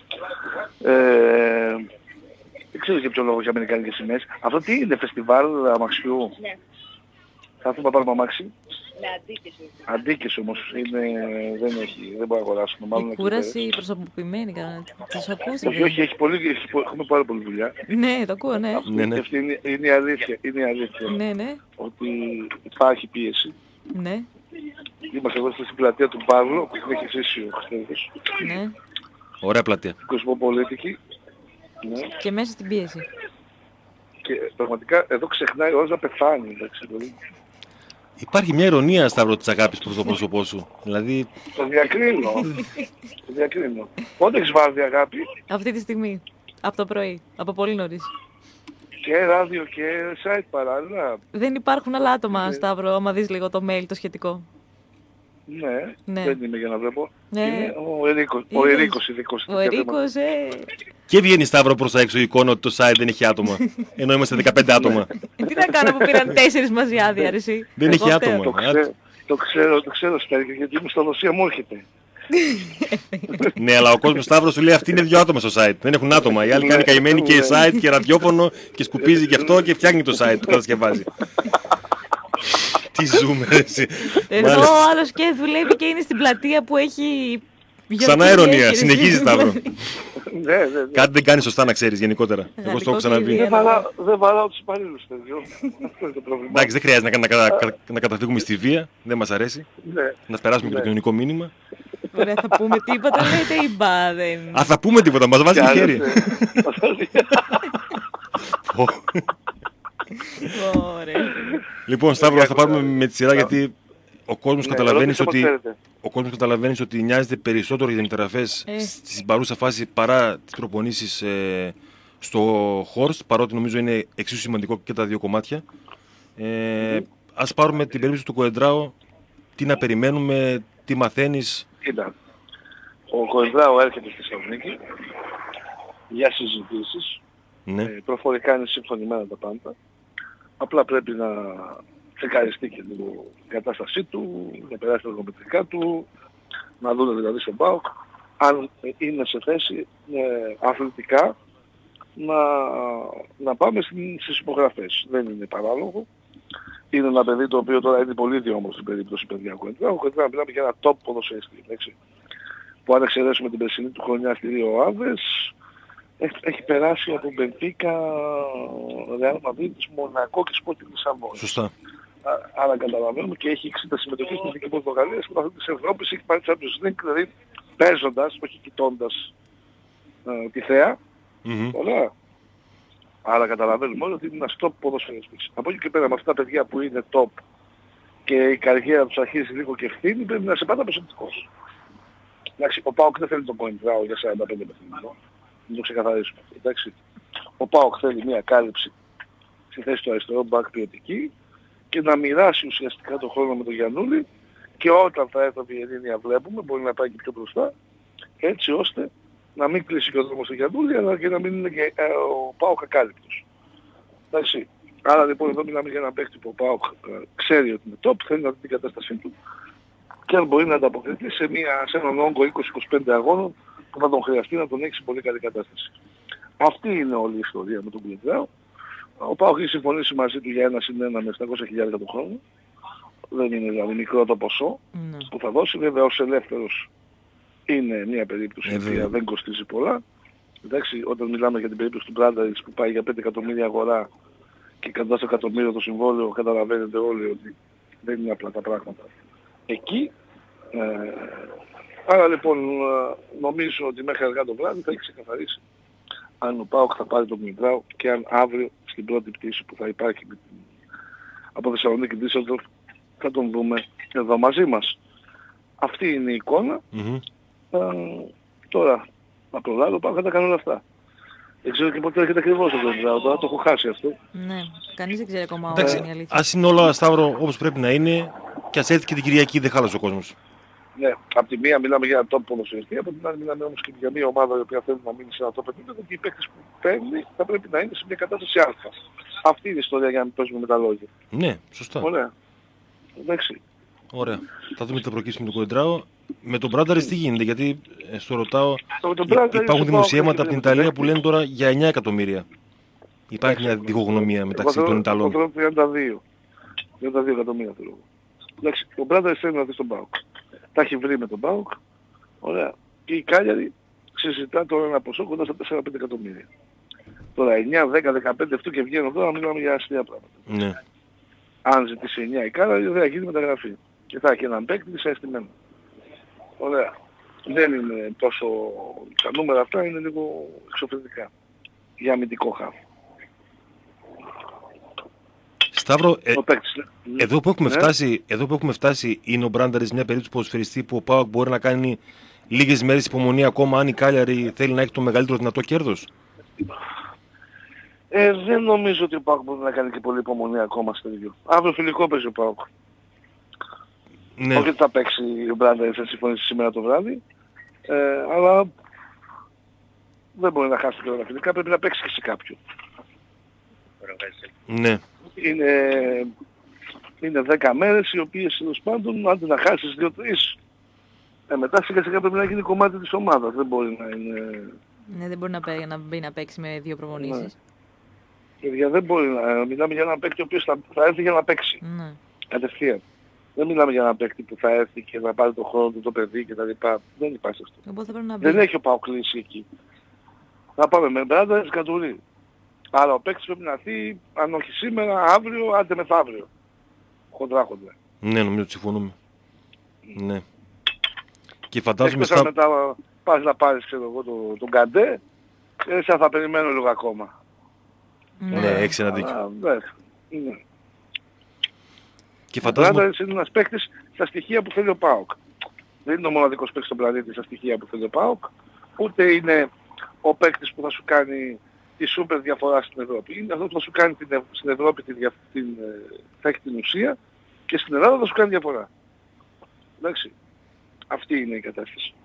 Ε, δεν ξέρω για ποιο λόγο έχει αμερικάνικες σημαίες. Αυτό τι είναι, φεστιβάλ αμαξιού? Ναι. Θα έρθουμε να πάρουμε αμάξι. Ναι, αντίκες. Αντίκες όμως, είναι, δεν έχει, δεν μπορεί να αγοράσουμε. Μάλλον Η κούραση προσωποποιημένη, τις ακούστε. Όχι, όχι, έχει πολύ, έχει, έχουμε πάρα πολύ δουλειά. Ναι, το ακούω, ναι. Αυτή, Ναι, ναι. αυτή είναι, είναι η αλήθεια, είναι η αλήθεια. Ναι, ναι. Ότι υπάρχει πίεση. Ναι, Είμαστε εδώ στην πλατεία του Παύλου, που την έχει ζήσει ο Χριστέδος. ναι. Ωραία πλατεία. Κοσμοπολίτικη. Ναι. Και μέσα στην πίεση. Και πραγματικά εδώ ξεχνάει ο άλλος να πεθάνει. Εντάξει, δηλαδή. Υπάρχει μια ειρωνία, Σταύρο, της αγάπης προς το πρόσωπό σου. Δηλαδή, Το διακρίνω. Το διακρίνω. Πότε έχεις βάλει αγάπη? Αυτή τη στιγμή. Από το πρωί. Από πολύ νωρίς. Και ράδιο και site παράλληλα. Δεν υπάρχουν άλλα άτομα, Ναι. Σταύρο, άμα δεις λίγο το mail το σχετικό. Ναι, Ναι. δεν είμαι για να βλέπω. Ναι. Είναι ο Ερίκος, ο Είναι- Ερίκος ειδικός. Ο Ερίκος, ε... και βγαίνει, Σταύρο, προς τα έξω η εικόνα ότι το site δεν έχει άτομα. Ενώ είμαστε δεκαπέντε άτομα. ε, τι να κάνω που πήραν τέσσερις μαζί άδεια, ρε εσύ. Δεν Εγώ έχει φταίω. άτομα. Το ξέρω, το ξέρω, το ξέρω Στέργη, γιατί μου στα δοσία μου έρχεται. Ναι, αλλά ο κόσμος, Σταύρο, σου λέει αυτοί είναι δύο άτομα στο site. Δεν έχουν άτομα. Οι άλλοι κάνει καημένοι και site και ραδιόφωνο και σκουπίζει και αυτό και φτιάχνει το site, το κατασκευάζει. Τι ζούμε, ρε, εσύ. Εδώ Μάλιστα. ο άλλος και δουλεύει και είναι στην πλατεία που έχει... Ξανά γιορτή ειρωνία. έχει, ρε, Συνεχίζει, εσύ. Σταύρο. Ναι, ναι, ναι. Κάτι δεν κάνει σωστά, να ξέρεις γενικότερα. Εγώ στο έχω Γαλλικό ξαναπεί. κλειδί. Δεν βαράω, δεν βαράω τους υπαλλήλους, Στέργιο. Αυτό είναι το πρόβλημα. Εντάξει, δεν χρειάζεται να, να, κατα- να καταφύγουμε στη βία. Δεν μας αρέσει. Ναι. Να περάσουμε και το Ναι. κοινωνικό μήνυμα. Ωραία, θα πούμε τίποτα, λέτε ή μπα, δεν... Α, θα πούμε τίποτα, μας βάζει Και χέρι. άλλωστε- Πω. Ωραία. Λοιπόν, Σταύρο, θα πάρουμε με τη σειρά γιατί ο κόσμος Ναι, καταλαβαίνει ρωτήστε όπως ότι, θέλετε. ο κόσμος καταλαβαίνει ότι νοιάζεται περισσότερο για τις μεταγραφές Ε. στην παρούσα φάση παρά τις προπονήσεις ε, στο Horst, παρότι νομίζω είναι εξίσου σημαντικό και τα δύο κομμάτια. Ε, ας πάρουμε την περίπτωση του Κοεντράου, τι να περιμένουμε, τι μαθαίνεις. Κοίτα, ο Κοεντράου έρχεται στη Θεσσαλονίκη για συζητήσεις. Ναι. Ε, προφορικά είναι συμφωνημένα τα πάντα. Απλά πρέπει να τσεκαριστεί και λίγο η κατάστασή του, να περάσει τα εργομετρικά του, να δουν δηλαδή στον ΠΑΟΚ αν είναι σε θέση ε, αθλητικά να, να πάμε στην- στις υπογραφές. Δεν είναι παράλογο. Είναι ένα παιδί το οποίο τώρα είναι πολύ ιδιόμορφο στην περίπτωση παιδιά Κοεντράου. Ο Κοεντράου μιλάμε για ένα top ποδοσφαιριστή, εντάξει, που αν εξαιρέσουμε την περσινή του χρονιά στη Ρίο Άβες, έχει, έχει περάσει από Μπενφίκα, Ρεάλ Μαδρίτης, Μονακό και Σπόρτινγκ Λισαβόνα. Σωστά. Άρα καταλαβαίνουμε και έχει εξήντα συμμετοχές στην Εθνική Πορτογαλία στην Πρωταθλήτρια της Ευρώπης, έχει πάρει Champions League, δηλαδή παίζοντας, όχι κοιτώντας ε, τη θέα. Μμμ. Ωραία. Άρα καταλαβαίνουμε όλοι ότι είναι ένας top ποδοσφαιριστής. Από εκεί και πέρα με αυτά τα παιδιά που είναι top και η καριέρα τους αρχίζει λίγο και ευθύνη, πρέπει να είσαι πάντα προσεκτικός. Εντάξει, ο ΠΑΟΚ δεν θέλει τον Κοεντράου για σαράντα πέντε παιχνίδια. Να το ξεκαθαρίσουμε αυτό. Εντάξει. Ο ΠΑΟΚ θέλει μια κάλυψη στη θέση του αριστερού μπακ ποιοτική και να μοιράσει ουσιαστικά τον χρόνο με τον Γιαννούλη και όταν θα έρθει η Βιερίνια βλέπουμε, μπορεί να πάει και πιο μπροστά, έτσι ώστε να μην κλείσει και ο δρόμος του Γιαννούλη, αλλά και να μην είναι και ε, ο ΠΑΟΚ ακάλυπτος. Εντάξει. Άρα λοιπόν εδώ μιλάμε για ένα παίκτη που ο ΠΑΟΚ ε, ξέρει ότι είναι top, θέλει να δει την κατάστασή του και αν μπορεί να ανταποκριθεί σε, μια, σε έναν όγκο είκοσι με είκοσι πέντε αγώνων που θα τον χρειαστεί να τον έχει σε πολύ καλή κατάσταση. Αυτή είναι όλη η ιστορία με τον Κοεντράου. Ο ΠΑΟΚ έχει συμφωνήσει μαζί του για ένα συν ένα με επτακόσια χιλιάδες το χρόνο. Δεν είναι δηλαδή μικρό το ποσό Ναι. που θα δώσει. Βέβαια ως ελεύθερος είναι μια περίπτωση Ε, η βέβαια. οποία δεν κοστίζει πολλά. Εντάξει, όταν μιλάμε για την περίπτωση του Μπράνταρης που πάει για πέντε εκατομμύρια αγορά και κατά στο εκατομμύριο το συμβόλαιο, καταλαβαίνετε όλοι ότι δεν είναι απλά τα πράγματα. Εκεί, ε, άρα λοιπόν ε, νομίζω ότι μέχρι αργά το βράδυ θα έχει ξεκαθαρίσει αν ο ΠΑΟΚ θα πάρει τον Κοεντράου και αν αύριο στην πρώτη πτήση που θα υπάρχει με την- από Θεσσαλονίκη Ντίσσελντορφ θα τον δούμε εδώ μαζί μας. Αυτή είναι η εικόνα. Μμμ. Ε, τώρα, να προλάβω, πάω να τα κάνω όλα αυτά. Δεν ξέρω και πότε έρχεται ακριβώς το Κοεντράου, τώρα το έχω χάσει αυτό. Ναι, κανείς δεν ξέρει ακόμα Εντάξει, όλα, είναι η αλήθεια. ας είναι όλα, Σταύρο, όπως πρέπει να είναι και ας έρθει και την Κυριακή, δεν χάλασε ο κόσμος. Ναι, από τη μία μιλάμε για ένα top ποδοσφαιριστή, από την άλλη μιλάμε όμως και για μια ομάδα η οποία θέλει να μείνει σε ένα top επίπεδο και οι παίκτες που παίρνει θα πρέπει να είναι σε μια κατάσταση αλφα. Αυτή είναι η ιστορία για να μην παίζουμε με τα λόγια. Ναι, σωστά. Ωραία. Εντάξει. Ωραία. Θα δούμε τι θα προκύψει με τον Κοντράο. Με τον Μπράνταρης τι γίνεται, γιατί ε, στο ρωτάω, Το, το υ- Μπράνταρης υπάρχουν στο δημοσιεύματα ΠΑΟΚ από την δεν Ιταλία είναι που λένε τώρα για εννιά εκατομμύρια. Υπάρχει μια διχογνωμία μεταξύ Εγώ των θέλω- Ιταλών. εγώ θέλω τριάντα δύο. τριάντα δύο εκατομμύρια θέλω εγώ. Εντάξει, ο Μπράνταρης θέλει να δει στον ΠΑΟΚ. Τα έχει βρει με τον ΠΑΟΚ. Ωραία. Και η Κάλιαρη συζητά τώρα ένα ποσό κοντά στα τέσσερα πέντε εκατομμύρια. Τώρα εννιά, δέκα, δεκαπέντε αυτού και βγαίνουν τώρα μιλάμε για αστεία πράγματα. Ναι. Αν ζητήσει εννιά η Κάλιαρη δεν θα γίνει μεταγραφή. Και θα έχει έναν παίκτη δυσαισθημένο. Ωραία. Δεν είναι τόσο... Τα νούμερα αυτά είναι λίγο εξωφρενικά. Για αμυντικό χάφ. Σταύρο, ε, Ο παίκτης, ναι. εδώ, που έχουμε Ναι. φτάσει, εδώ που έχουμε φτάσει είναι ο Μπράνταρης μια περίπτωση ποδοσφαιριστή που ο ΠΑΟΚ μπορεί να κάνει λίγες μέρες υπομονή ακόμα αν η Κάλιαρη θέλει να έχει το μεγαλύτερο δυνατό κέρδος. Ε, δεν νομίζω ότι ο ΠΑΟΚ μπορεί να κάνει και πολύ υπομονή ακόμα στο ίδιο. Αύριο φιλικό παίζει ο ΠΑΟΚ. Ναι. Όχι ότι θα παίξει ο Μπράνταρης, θα συμφωνήσει σήμερα το βράδυ. Ε, αλλά δεν μπορεί να χάσει και τα φιλικά, πρέπει να παίξει και σε κάποιον. Ναι. Είναι, είναι δέκα μέρες οι οποίες τέλος πάντων άντε να χάσεις δύο τρεις. Ε, μετά σιγά σιγά πρέπει να γίνει κομμάτι της ομάδας. Δεν μπορεί να είναι... Ναι, δεν μπορεί να, παί, να μπει να παίξει με δύο προπονήσεις. Ναι. Δεν μπορεί να... Μιλάμε για έναν παίκτη ο οποίος θα, θα έρθει για να παίξει. Ναι. Κατευθείαν. Δεν μιλάμε για έναν παίκτη που θα έρθει και θα πάρει τον χρόνο του το παιδί κτλ. Δεν υπάρχει αυτό. Οπότε θα πρέπει να μπει. Δεν έχει ο ΠΑΟΚ κλείσει εκεί. Θα πάμε με Μπράνταρης Κατουρί. Άρα ο παίκτης πρέπει να έρθει, αν όχι σήμερα, αύριο, άντε μεθαύριο. Χοντρά χοντρά. Ναι, νομίζω ότι συμφωνούμε. Ναι. Και φαντάζομαι Εκτός αν στα... μετά πας να πάρεις ξέρω εγώ τον, τον Καντέ, έτσι θα περιμένω λίγο ακόμα. Ναι, έχεις ένα δίκιο. Αλλά, ναι, ναι. Και Ο φαντάζομαι... Μπράνταρης είναι ένας παίκτης στα στοιχεία που θέλει ο ΠΑΟΚ. Δεν είναι ο μοναδικός παίκτης στον πλανήτη στα στοιχεία που θέλει ο ΠΑΟΚ, ούτε είναι ο παίκτης που θα σου κάνει τη σούπερ διαφορά στην Ευρώπη. Είναι αυτό που θα σου κάνει την, Ευ- στην Ευρώπη τη δια, την, ε, θα έχει την ουσία και στην Ελλάδα θα σου κάνει διαφορά. Εντάξει. Αυτή είναι η κατάσταση.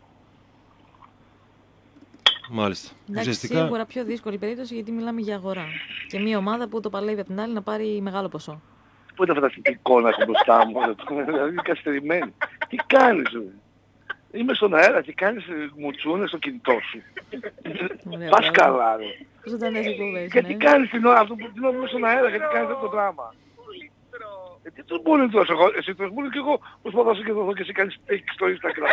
Μάλιστα. Εντάξει, Ουσιαστικά... σίγουρα πιο δύσκολη περίπτωση γιατί μιλάμε για αγορά. Και μια ομάδα που το παλεύει από την άλλη να πάρει μεγάλο ποσό. Πού είναι αυτά τα εικόνα έχω μπροστά μου, δηλαδή καθυστερημένη. Τι κάνεις, ρε. Είμαι στον αέρα και κάνεις μουτσούνες στο κινητό σου. Ωραία, Πας μπράβο. καλά, ρε. Ζωντανές εκπομπές, Και τι ναι. κάνεις την ώρα αυτό που την ώρα που είμαι στον αέρα, γιατί κάνεις αυτό το πράγμα. Ε, τι τους μπορεί τόσο εγώ, εσύ τους μπορεί και εγώ προσπαθώ να συγκεντρωθώ και εσύ κάνεις take στο Instagram.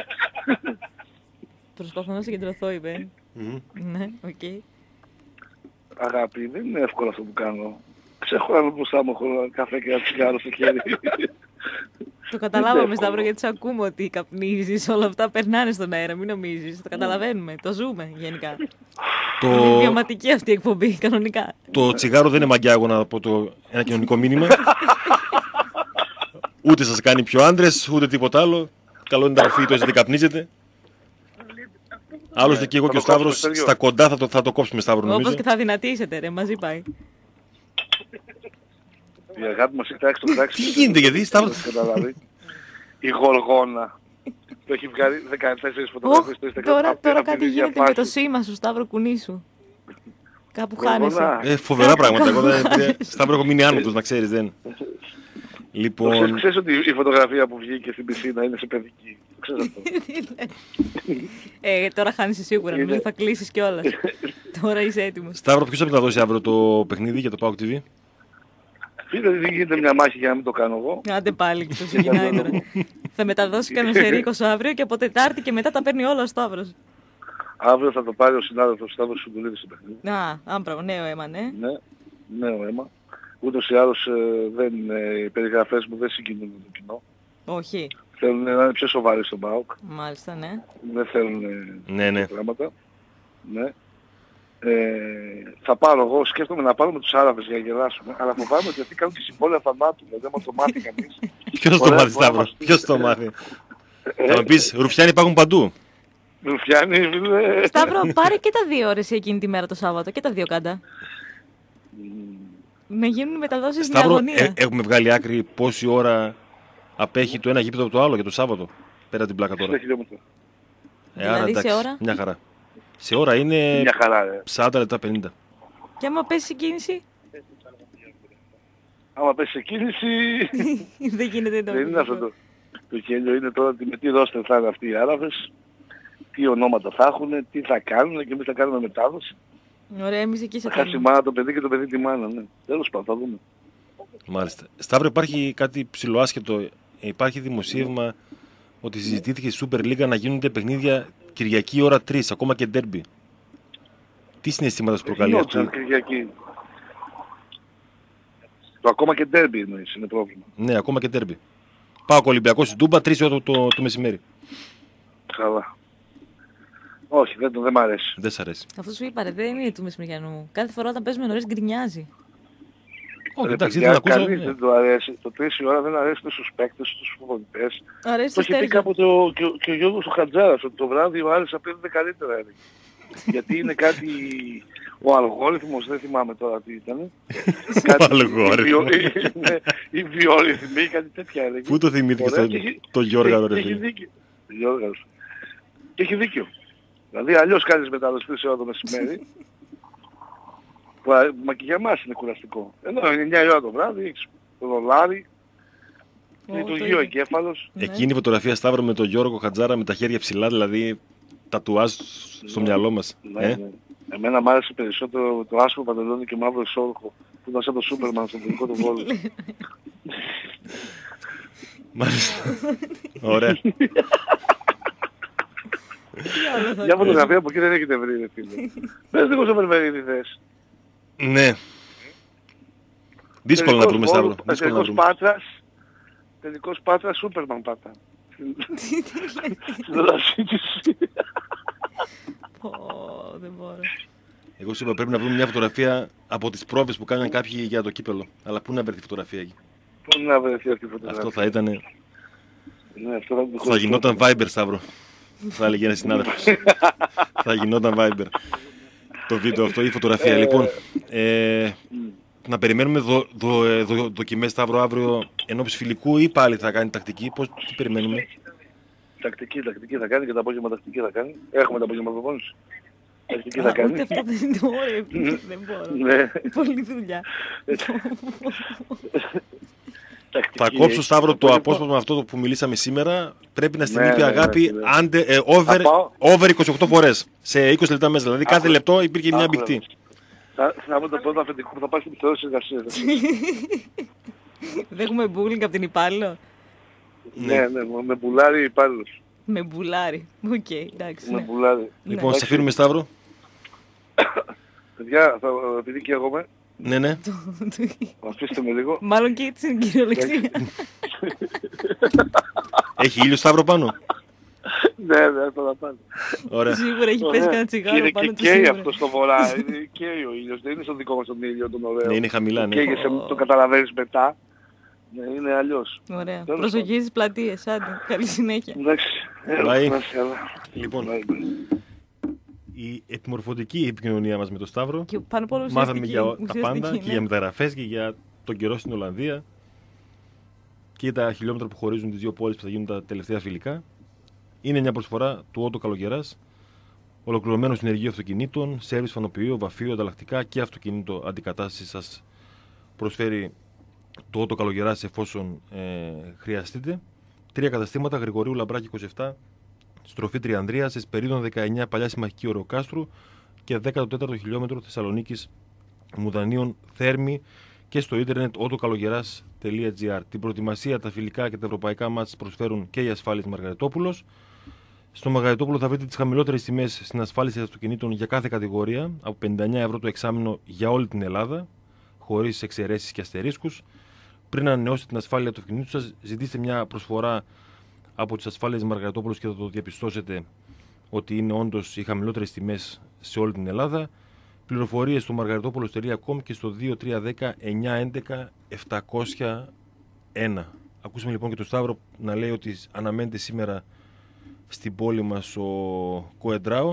Προσπαθώ να συγκεντρωθώ, είπε. Μμμ. Ναι, οκ. Αγάπη, δεν είναι εύκολο αυτό που κάνω. Ξεχωράνω μπροστά μου, έχω καφέ και ένα τσιγάρο στο χέρι. Το καταλάβαμε, εύκολο. Σταύρο, γιατί σε ακούμε ότι καπνίζεις, όλα αυτά περνάνε στον αέρα, μην νομίζεις. Το καταλαβαίνουμε, το ζούμε γενικά. Είναι Το... βιωματική αυτή η εκπομπή, κανονικά. το τσιγάρο δεν είναι μαγκιά, εγώ να πω το... ένα κοινωνικό μήνυμα. Ούτε σας κάνει πιο άντρες, ούτε τίποτα άλλο. Καλό είναι τα φύγει έτσι δεν καπνίζετε. Άλλωστε και εγώ Θα και ο το κόψουμε Σταύρος στο ίδιο. στα κοντά θα το, θα το κόψουμε, Σταύρο, νομίζω. Όπως και θα δυνατήσετε, ρε, μαζί πάει. Η αγάπη μας έχει τάξει το τάξη. Τι γίνεται, γιατί, Σταύρο? Δεν έχεις καταλάβει. Η Γολγόνα. Το έχει βγάλει δεκατέσσερις φωτογραφίες στο Ωχ, Instagram. τώρα, Απ' τώρα απ' την κάτι ίδια γίνεται με το φάση. σήμα σου, Σταύρο, κουνήσου. Κάπου Γολγόνα. χάνεσαι. Ε, φοβερά πράγματα. Εγώ δεν, δεν- Σταύρο, έχω μείνει άνωτος, να ξέρεις, δεν. Ξέρεις, Λοιπόν, ξέρεις ότι η φωτογραφία που βγήκε στην πισίνα είναι σε παιδική. Το ξέρεις αυτό. ε, τώρα χάνεσαι σίγουρα, Είναι- νομίζω θα κλείσεις κιόλας. Τώρα είσαι έτοιμος. Σταύρο, ποιος θα πει να δώσει αύριο το παιχνίδι για το ΠΑΟΚ τι βι? Φίλε, δεν γίνεται μια μάχη για να μην το κάνω εγώ. Άντε πάλι, το ξεκινάει τώρα. Θα μεταδώσει κανένα Ερίκος αύριο και από Τετάρτη και μετά τα παίρνει όλα ο Σταύρος. Αύριο θα το πάρει ο συνάδελφος Σταύρος Σουντουλίδης στο παιχνίδι. Α, άμπραγο, νέο αίμα, ναι. Ναι, νέο αίμα. Ούτως ή άλλως ε, δεν, ε, οι περιγραφές μου δεν συγκινούν με το κοινό. Όχι, Θέλουν να είναι πιο σοβαροί στον ΠΑΟΚ. μάλιστα, ναι. Δεν θέλουν ε, Ναι, ναι. πράγματα. Ναι. Ε, θα πάρω εγώ, σκέφτομαι να πάρω με τους Άραβες για να γελάσουμε, αλλά φοβάμαι ότι αυτοί κάνουν και συμβόλαια θανάτου, δηλαδή άμα το μάθει κανείς. Ποιος το Ωραία, μάθει, μπορεί να Σταύρο? μας- Ποιος το μάθει? Ε, Θα μου πεις, Ρουφιάνοι υπάρχουν παντού. Ρουφιάνη, φίλε. Σταύρο, πάρε και τα δύο ώρες εκείνη τη μέρα το Σάββατο και τα δύο κάντα. Να γίνουν μεταδόσεις Σταύρο, διαγωνία. ε, έχουμε βγάλει άκρη πόση ώρα απέχει το ένα γήπεδο από το άλλο για το Σάββατο. Πέρα την πλάκα τώρα. εξήντα χιλιόμετρα. Ε, άρα Δηλαδή, εντάξει, σε ώρα? μια χαρά. Σε ώρα είναι Μια χαρά, ρε. σαράντα λεπτά πενήντα. Και άμα πέσει σε κίνηση, Άμα πέσει σε κίνηση, δεν γίνεται το. δεν είναι αυτό το, το γέλιο. Είναι τώρα με τι ρόστερ θα είναι αυτοί οι Άραβες, τι ονόματα θα έχουν, τι θα κάνουν και εμείς θα κάνουμε μετάδοση. Ωραία, εμείς εκεί σε Θα χάσει η θέλουμε. μάνα το παιδί και το παιδί τη μάνα, ναι. Τέλος πάντων, θα δούμε. Μάλιστα. Σταύρο, υπάρχει κάτι ψηλοάσχετο. Υπάρχει δημοσίευμα ότι συζητήθηκε στη Super League να γίνονται παιχνίδια Κυριακή ώρα τρεις, ακόμα και ντέρμπι. Τι συναισθήματα σου προκαλεί αυτό? Γινόντουσαν Κυριακή. Το ακόμα και ντέρμπι εννοείς, είναι πρόβλημα. Ναι, ακόμα και ντέρμπι. Πάω Ολυμπιακός στην Τούμπα, τρεις ώρα το, το, το μεσημέρι. Καλά. Όχι, δεν, το- δεν μ' αρέσει. Δεν σ' αρέσει. Αυτό σου είπα, ρε, δεν είναι του μεσημεριανού. Κάθε φορά όταν παίζουμε νωρίς γκρινιάζει. Όχι, Ρε εντάξει, παιδιά, δεν ακούσω. κανείς Ναι. δεν του αρέσει. Το τρεις η ώρα δεν αρέσει στους παίκτες, στους προπονητές. Αρέσει Το στο έχει πει Στέργιο. κάποτε ο, και, ο- και ο Γιώργος ο Χατζάρας ότι το βράδυ ο Άρης απέδιδε καλύτερα έλεγε. Γιατί είναι κάτι, ο αλγόριθμος, δεν θυμάμαι τώρα τι ήταν. αλγόριθμος. Οι βιορυθμοί, κάτι τέτοια έλεγε. Πού το θυμήθηκες Ωραία, τον και έχει- το Γιώργαρο, και- ρε και έχει φίλε? δίκιο. Γιώργος. Και έχει δίκιο. Δηλαδή αλλιώς κάνεις μετάδοση τρεις ώρα το μεσημέρι. Που, α, μα και για εμάς είναι κουραστικό. Ενώ είναι εννιά η ώρα το βράδυ, έχεις το δολάρι, Ω, λειτουργεί το ο είδα. εγκέφαλος. Ναι. Εκείνη η φωτογραφία, Σταύρο, με τον Γιώργο Χατζάρα με τα χέρια ψηλά, δηλαδή τατουάζ στο Ναι. μυαλό μας. Ναι, Ε? ναι. Εμένα μ' άρεσε περισσότερο το άσπρο παντελόνι και μαύρο ισόρροπο που ήταν σαν το Σούπερμαν στο τελικό του βόλου. Μάλιστα. Ωραία. Μια φωτογραφία από εκεί δεν έχετε βρει, ρε φίλε. Πες λίγο στο Βερβερίδη θες. Ναι. Δύσκολο να βρούμε, Σταύρο. Δύσκολο να Τελικός βρούμε. Πάτρας, τελικός Πάτρας, Σούπερμαν Πάτρα. Στην αναζήτηση. Πω, δεν μπορώ. Εγώ σου είπα πρέπει να βρούμε μια φωτογραφία από τις πρόβες που κάναν κάποιοι για το κύπελο. Αλλά πού να βρεθεί φωτογραφία εκεί? Πού να βρεθεί αυτή η φωτογραφία. Αυτό θα ήταν. Ναι, αυτό θα, Θα γινόταν Viber, Σταύρο. Θα έλεγε ένας συνάδελφος. Θα γινόταν Viber. Το βίντεο αυτό ή η φωτογραφία. Λοιπόν, ε, να περιμένουμε δο, δο, ε, δο, δοκιμές, Σταύρο, αύριο ενόψει φιλικού ή πάλι θα κάνει τακτική? Πώς, τι περιμένουμε? Τακτική, τακτική θα κάνει και το απόγευμα τακτική θα κάνει. Έχουμε το απόγευμα προπόνηση. Τακτική Α, θα ούτε κάνει. αυτό δεν είναι το όριο. Δεν μπορώ. Ναι. Πολλή δουλειά. Θα κόψω, Σταύρο, το απόσπασμα αυτό που μιλήσαμε σήμερα. Πρέπει να στείλει Ναι, η ναι, αγάπη ναι, ναι. άντε, ε, over, Θα πάω. over είκοσι οκτώ φορές σε είκοσι λεπτά μέσα. Δηλαδή κάθε Άκου. λεπτό υπήρχε μια Άκου, μπικτή. Θα, θα είμαι το πρώτο αφεντικό που θα πάει στην επιθεώρηση εργασίας. Δεν έχουμε bullying από την υπάλληλο. Ναι, ναι, με πουλάρι υπάλληλος. Με μπουλάρι. Οκ, εντάξει. Με ναι. πουλάρι. Λοιπόν, σας αφήνουμε, Σταύρο. Παιδιά, θα, επειδή και εγώ με, Ναι, ναι. αφήστε με λίγο. Μάλλον και έτσι είναι κυριολεξία. Έχει ήλιο, Σταύρο, πάνω. Ναι, ναι, αυτό θα πάνε. Ωραία. Σίγουρα έχει πέσει κανένα τσιγάρο Είναι πάνω και του καίει σίγουρα. αυτό στο βορρά, είναι καίει ο ήλιος, δεν είναι στο δικό μας τον ήλιο τον ωραίο. Ναι, είναι χαμηλά, ναι. Καίγεσαι, το καταλαβαίνεις μετά. Ναι, είναι αλλιώς. Ωραία. Τέλος Προσοχή στις πλατείες. Άντε, καλή συνέχεια. Εντάξει, έλα, Bye. να είσαι καλά. Λοιπόν, Bye, bye. η επιμορφωτική επικοινωνία μας με τον Σταύρο. Και πάνω απ' όλα Μάθαμε ουσιαστική. για ο- τα Ουσιαστική, πάντα ναι. και για μεταγραφές και για τον καιρό στην Ολλανδία και τα χιλιόμετρα που χωρίζουν τις δύο πόλεις που θα γίνουν τα τελευταία φιλικά. Είναι μια προσφορά του Ότο Καλογεράς, ολοκληρωμένο συνεργείο αυτοκινήτων, σέρβις φανοποιείο, βαφείο, ανταλλακτικά και αυτοκίνητο αντικατάσταση σας προσφέρει το Ότο Καλογεράς εφόσον ε, χρειαστείτε. Τρία καταστήματα, Γρηγορίου Λαμπράκη είκοσι επτά, στροφή Τριανδρία, σε Σπερίδων δεκαεννιά, Παλιά Συμμαχική Οροκάστρου και δέκατο τέταρτο χιλιόμετρο Θεσσαλονίκης Μουδανίων Θέρμη και στο ίντερνετ ότοκαλογεράς τελεία τζι άρ. Την προετοιμασία, τα φιλικά και τα ευρωπαϊκά μάτς προσφέρουν και οι ασφάλειες Μαργαρετόπουλος. Στο Μαργαρετόπουλο θα βρείτε τις χαμηλότερες τιμές στην ασφάλιση αυτοκινήτων για κάθε κατηγορία, από πενήντα εννιά ευρώ το εξάμηνο για όλη την Ελλάδα, χωρίς εξαιρέσεις και αστερίσκους. Πριν ανανεώσετε την ασφάλεια του αυτοκινήτου σας, ζητήστε μια προσφορά από τις ασφάλειες Μαργαρετόπουλος και θα το διαπιστώσετε ότι είναι όντως οι χαμηλότερες τιμές σε όλη την Ελλάδα. Πληροφορίες στο μαργαρετόπουλος τελεία κομ και στο δύο τρία ένα μηδέν εννιά ένα ένα επτακόσια ένα. Ακούσαμε λοιπόν και τον Σταύρο να λέει ότι αναμένεται σήμερα στην πόλη μας ο Κοεντράο,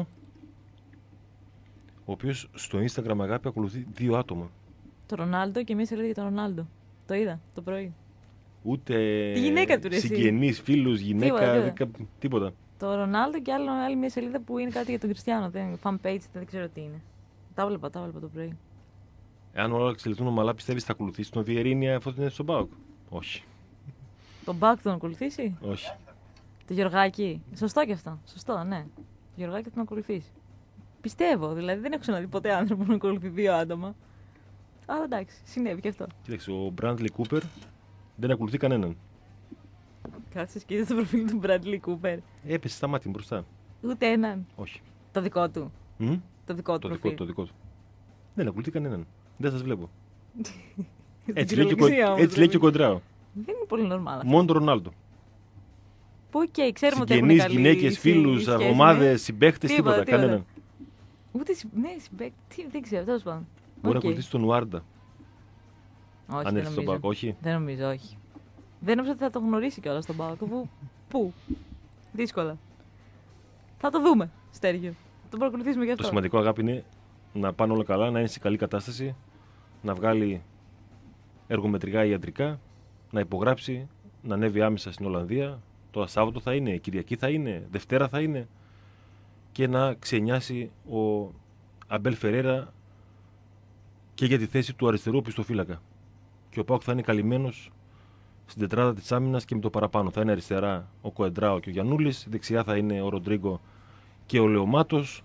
ο οποίος στο Instagram, αγάπη, ακολουθεί δύο άτομα. Το Ρονάλντο και μία σελίδα για τον Ρονάλντο. Το είδα το πρωί. ούτε Τη γυναίκα του, ρε, εσύ. συγγενείς, φίλους, γυναίκα, Τίποτα, τίποτα. τίποτα. Το Ρονάλντο και άλλο, άλλη μια σελίδα που είναι κάτι για τον Κριστιάνο. Δεν, fan page, δεν ξέρω τι είναι. Τα βλέπα, τα βλέπα το πρωί. Εάν όλα εξελιχθούν ομαλά, πιστεύεις θα ακολουθήσει τον Βιερίνια αφού είναι στον ΠΑΟΚ? Όχι. Τον Μπακ τον ακολουθήσει? Όχι. Το Γεωργάκη. Σωστό και αυτό. Σωστό, ναι. Το Γεωργάκη τον ακολουθήσει. Πιστεύω, δηλαδή δεν έχω ξαναδεί ποτέ άνθρωπο να ακολουθεί δύο άτομα. Αλλά εντάξει, συνέβη και αυτό. Κοίταξε, ο Μπράντλι Κούπερ δεν ακολουθεί κανέναν. Κάτσε και είδε το προφίλ του Μπράντλι Κούπερ. Έπεσε στα μάτια μπροστά. Ούτε έναν. Όχι. Το δικό του. Μ? Το δικό του. Το δικό, προφίλ. το δικό του. Δεν ακολουθεί κανέναν. Δεν σας βλέπω. Στην Έτσι λέει, και, κυριολεξία ο- όμως, έτσι λέει και ο δηλαδή. Κοντράο. Δεν είναι πολύ normal. Μόνο τον Ρονάλντο. Που οκ, ξέρουμε ότι έχουν Συγγενείς, καλή γυναίκες, σχέση, φίλους, σχέση, ναι. ομάδες, συμπαίχτες, Τίποτα, τίποτα. τίποτα. Κανέναν. Ούτε συ... ναι, συμπαίκ... Τι, δεν ξέρω, τέλος πάντων. Μπορεί να Οκ. ακολουθήσει τον Ουάρντα. Όχι, Αν δεν έρθει στον νομίζω. ΠΑΟΚ, όχι. Δεν νομίζω, όχι. Δεν νομίζω ότι θα το γνωρίσει κιόλας τον Πάοκ. Αφού πού. Δύσκολα. Θα το δούμε, Στέργιο. Θα τον παρακολουθήσουμε γι' αυτό. Το σημαντικό, αγάπη, είναι να πάνε όλα καλά, να είναι σε καλή κατάσταση, να βγάλει εργομετρικά ή ιατρικά, να υπογράψει, να ανέβει άμεσα στην Ολλανδία. Το Σάββατο θα είναι, Κυριακή θα είναι, Δευτέρα θα είναι, και να ξενιάσει ο Αμπέλ Φερέρα και για τη θέση του αριστερού οπισθοφύλακα. Και ο ΠΑΟΚ θα είναι καλυμμένος στην τετράδα της άμυνας και με το παραπάνω. Θα είναι αριστερά ο Κοεντράο και ο Γιαννούλης, δεξιά θα είναι ο Ροντρίγκο και ο Λεωμάτος,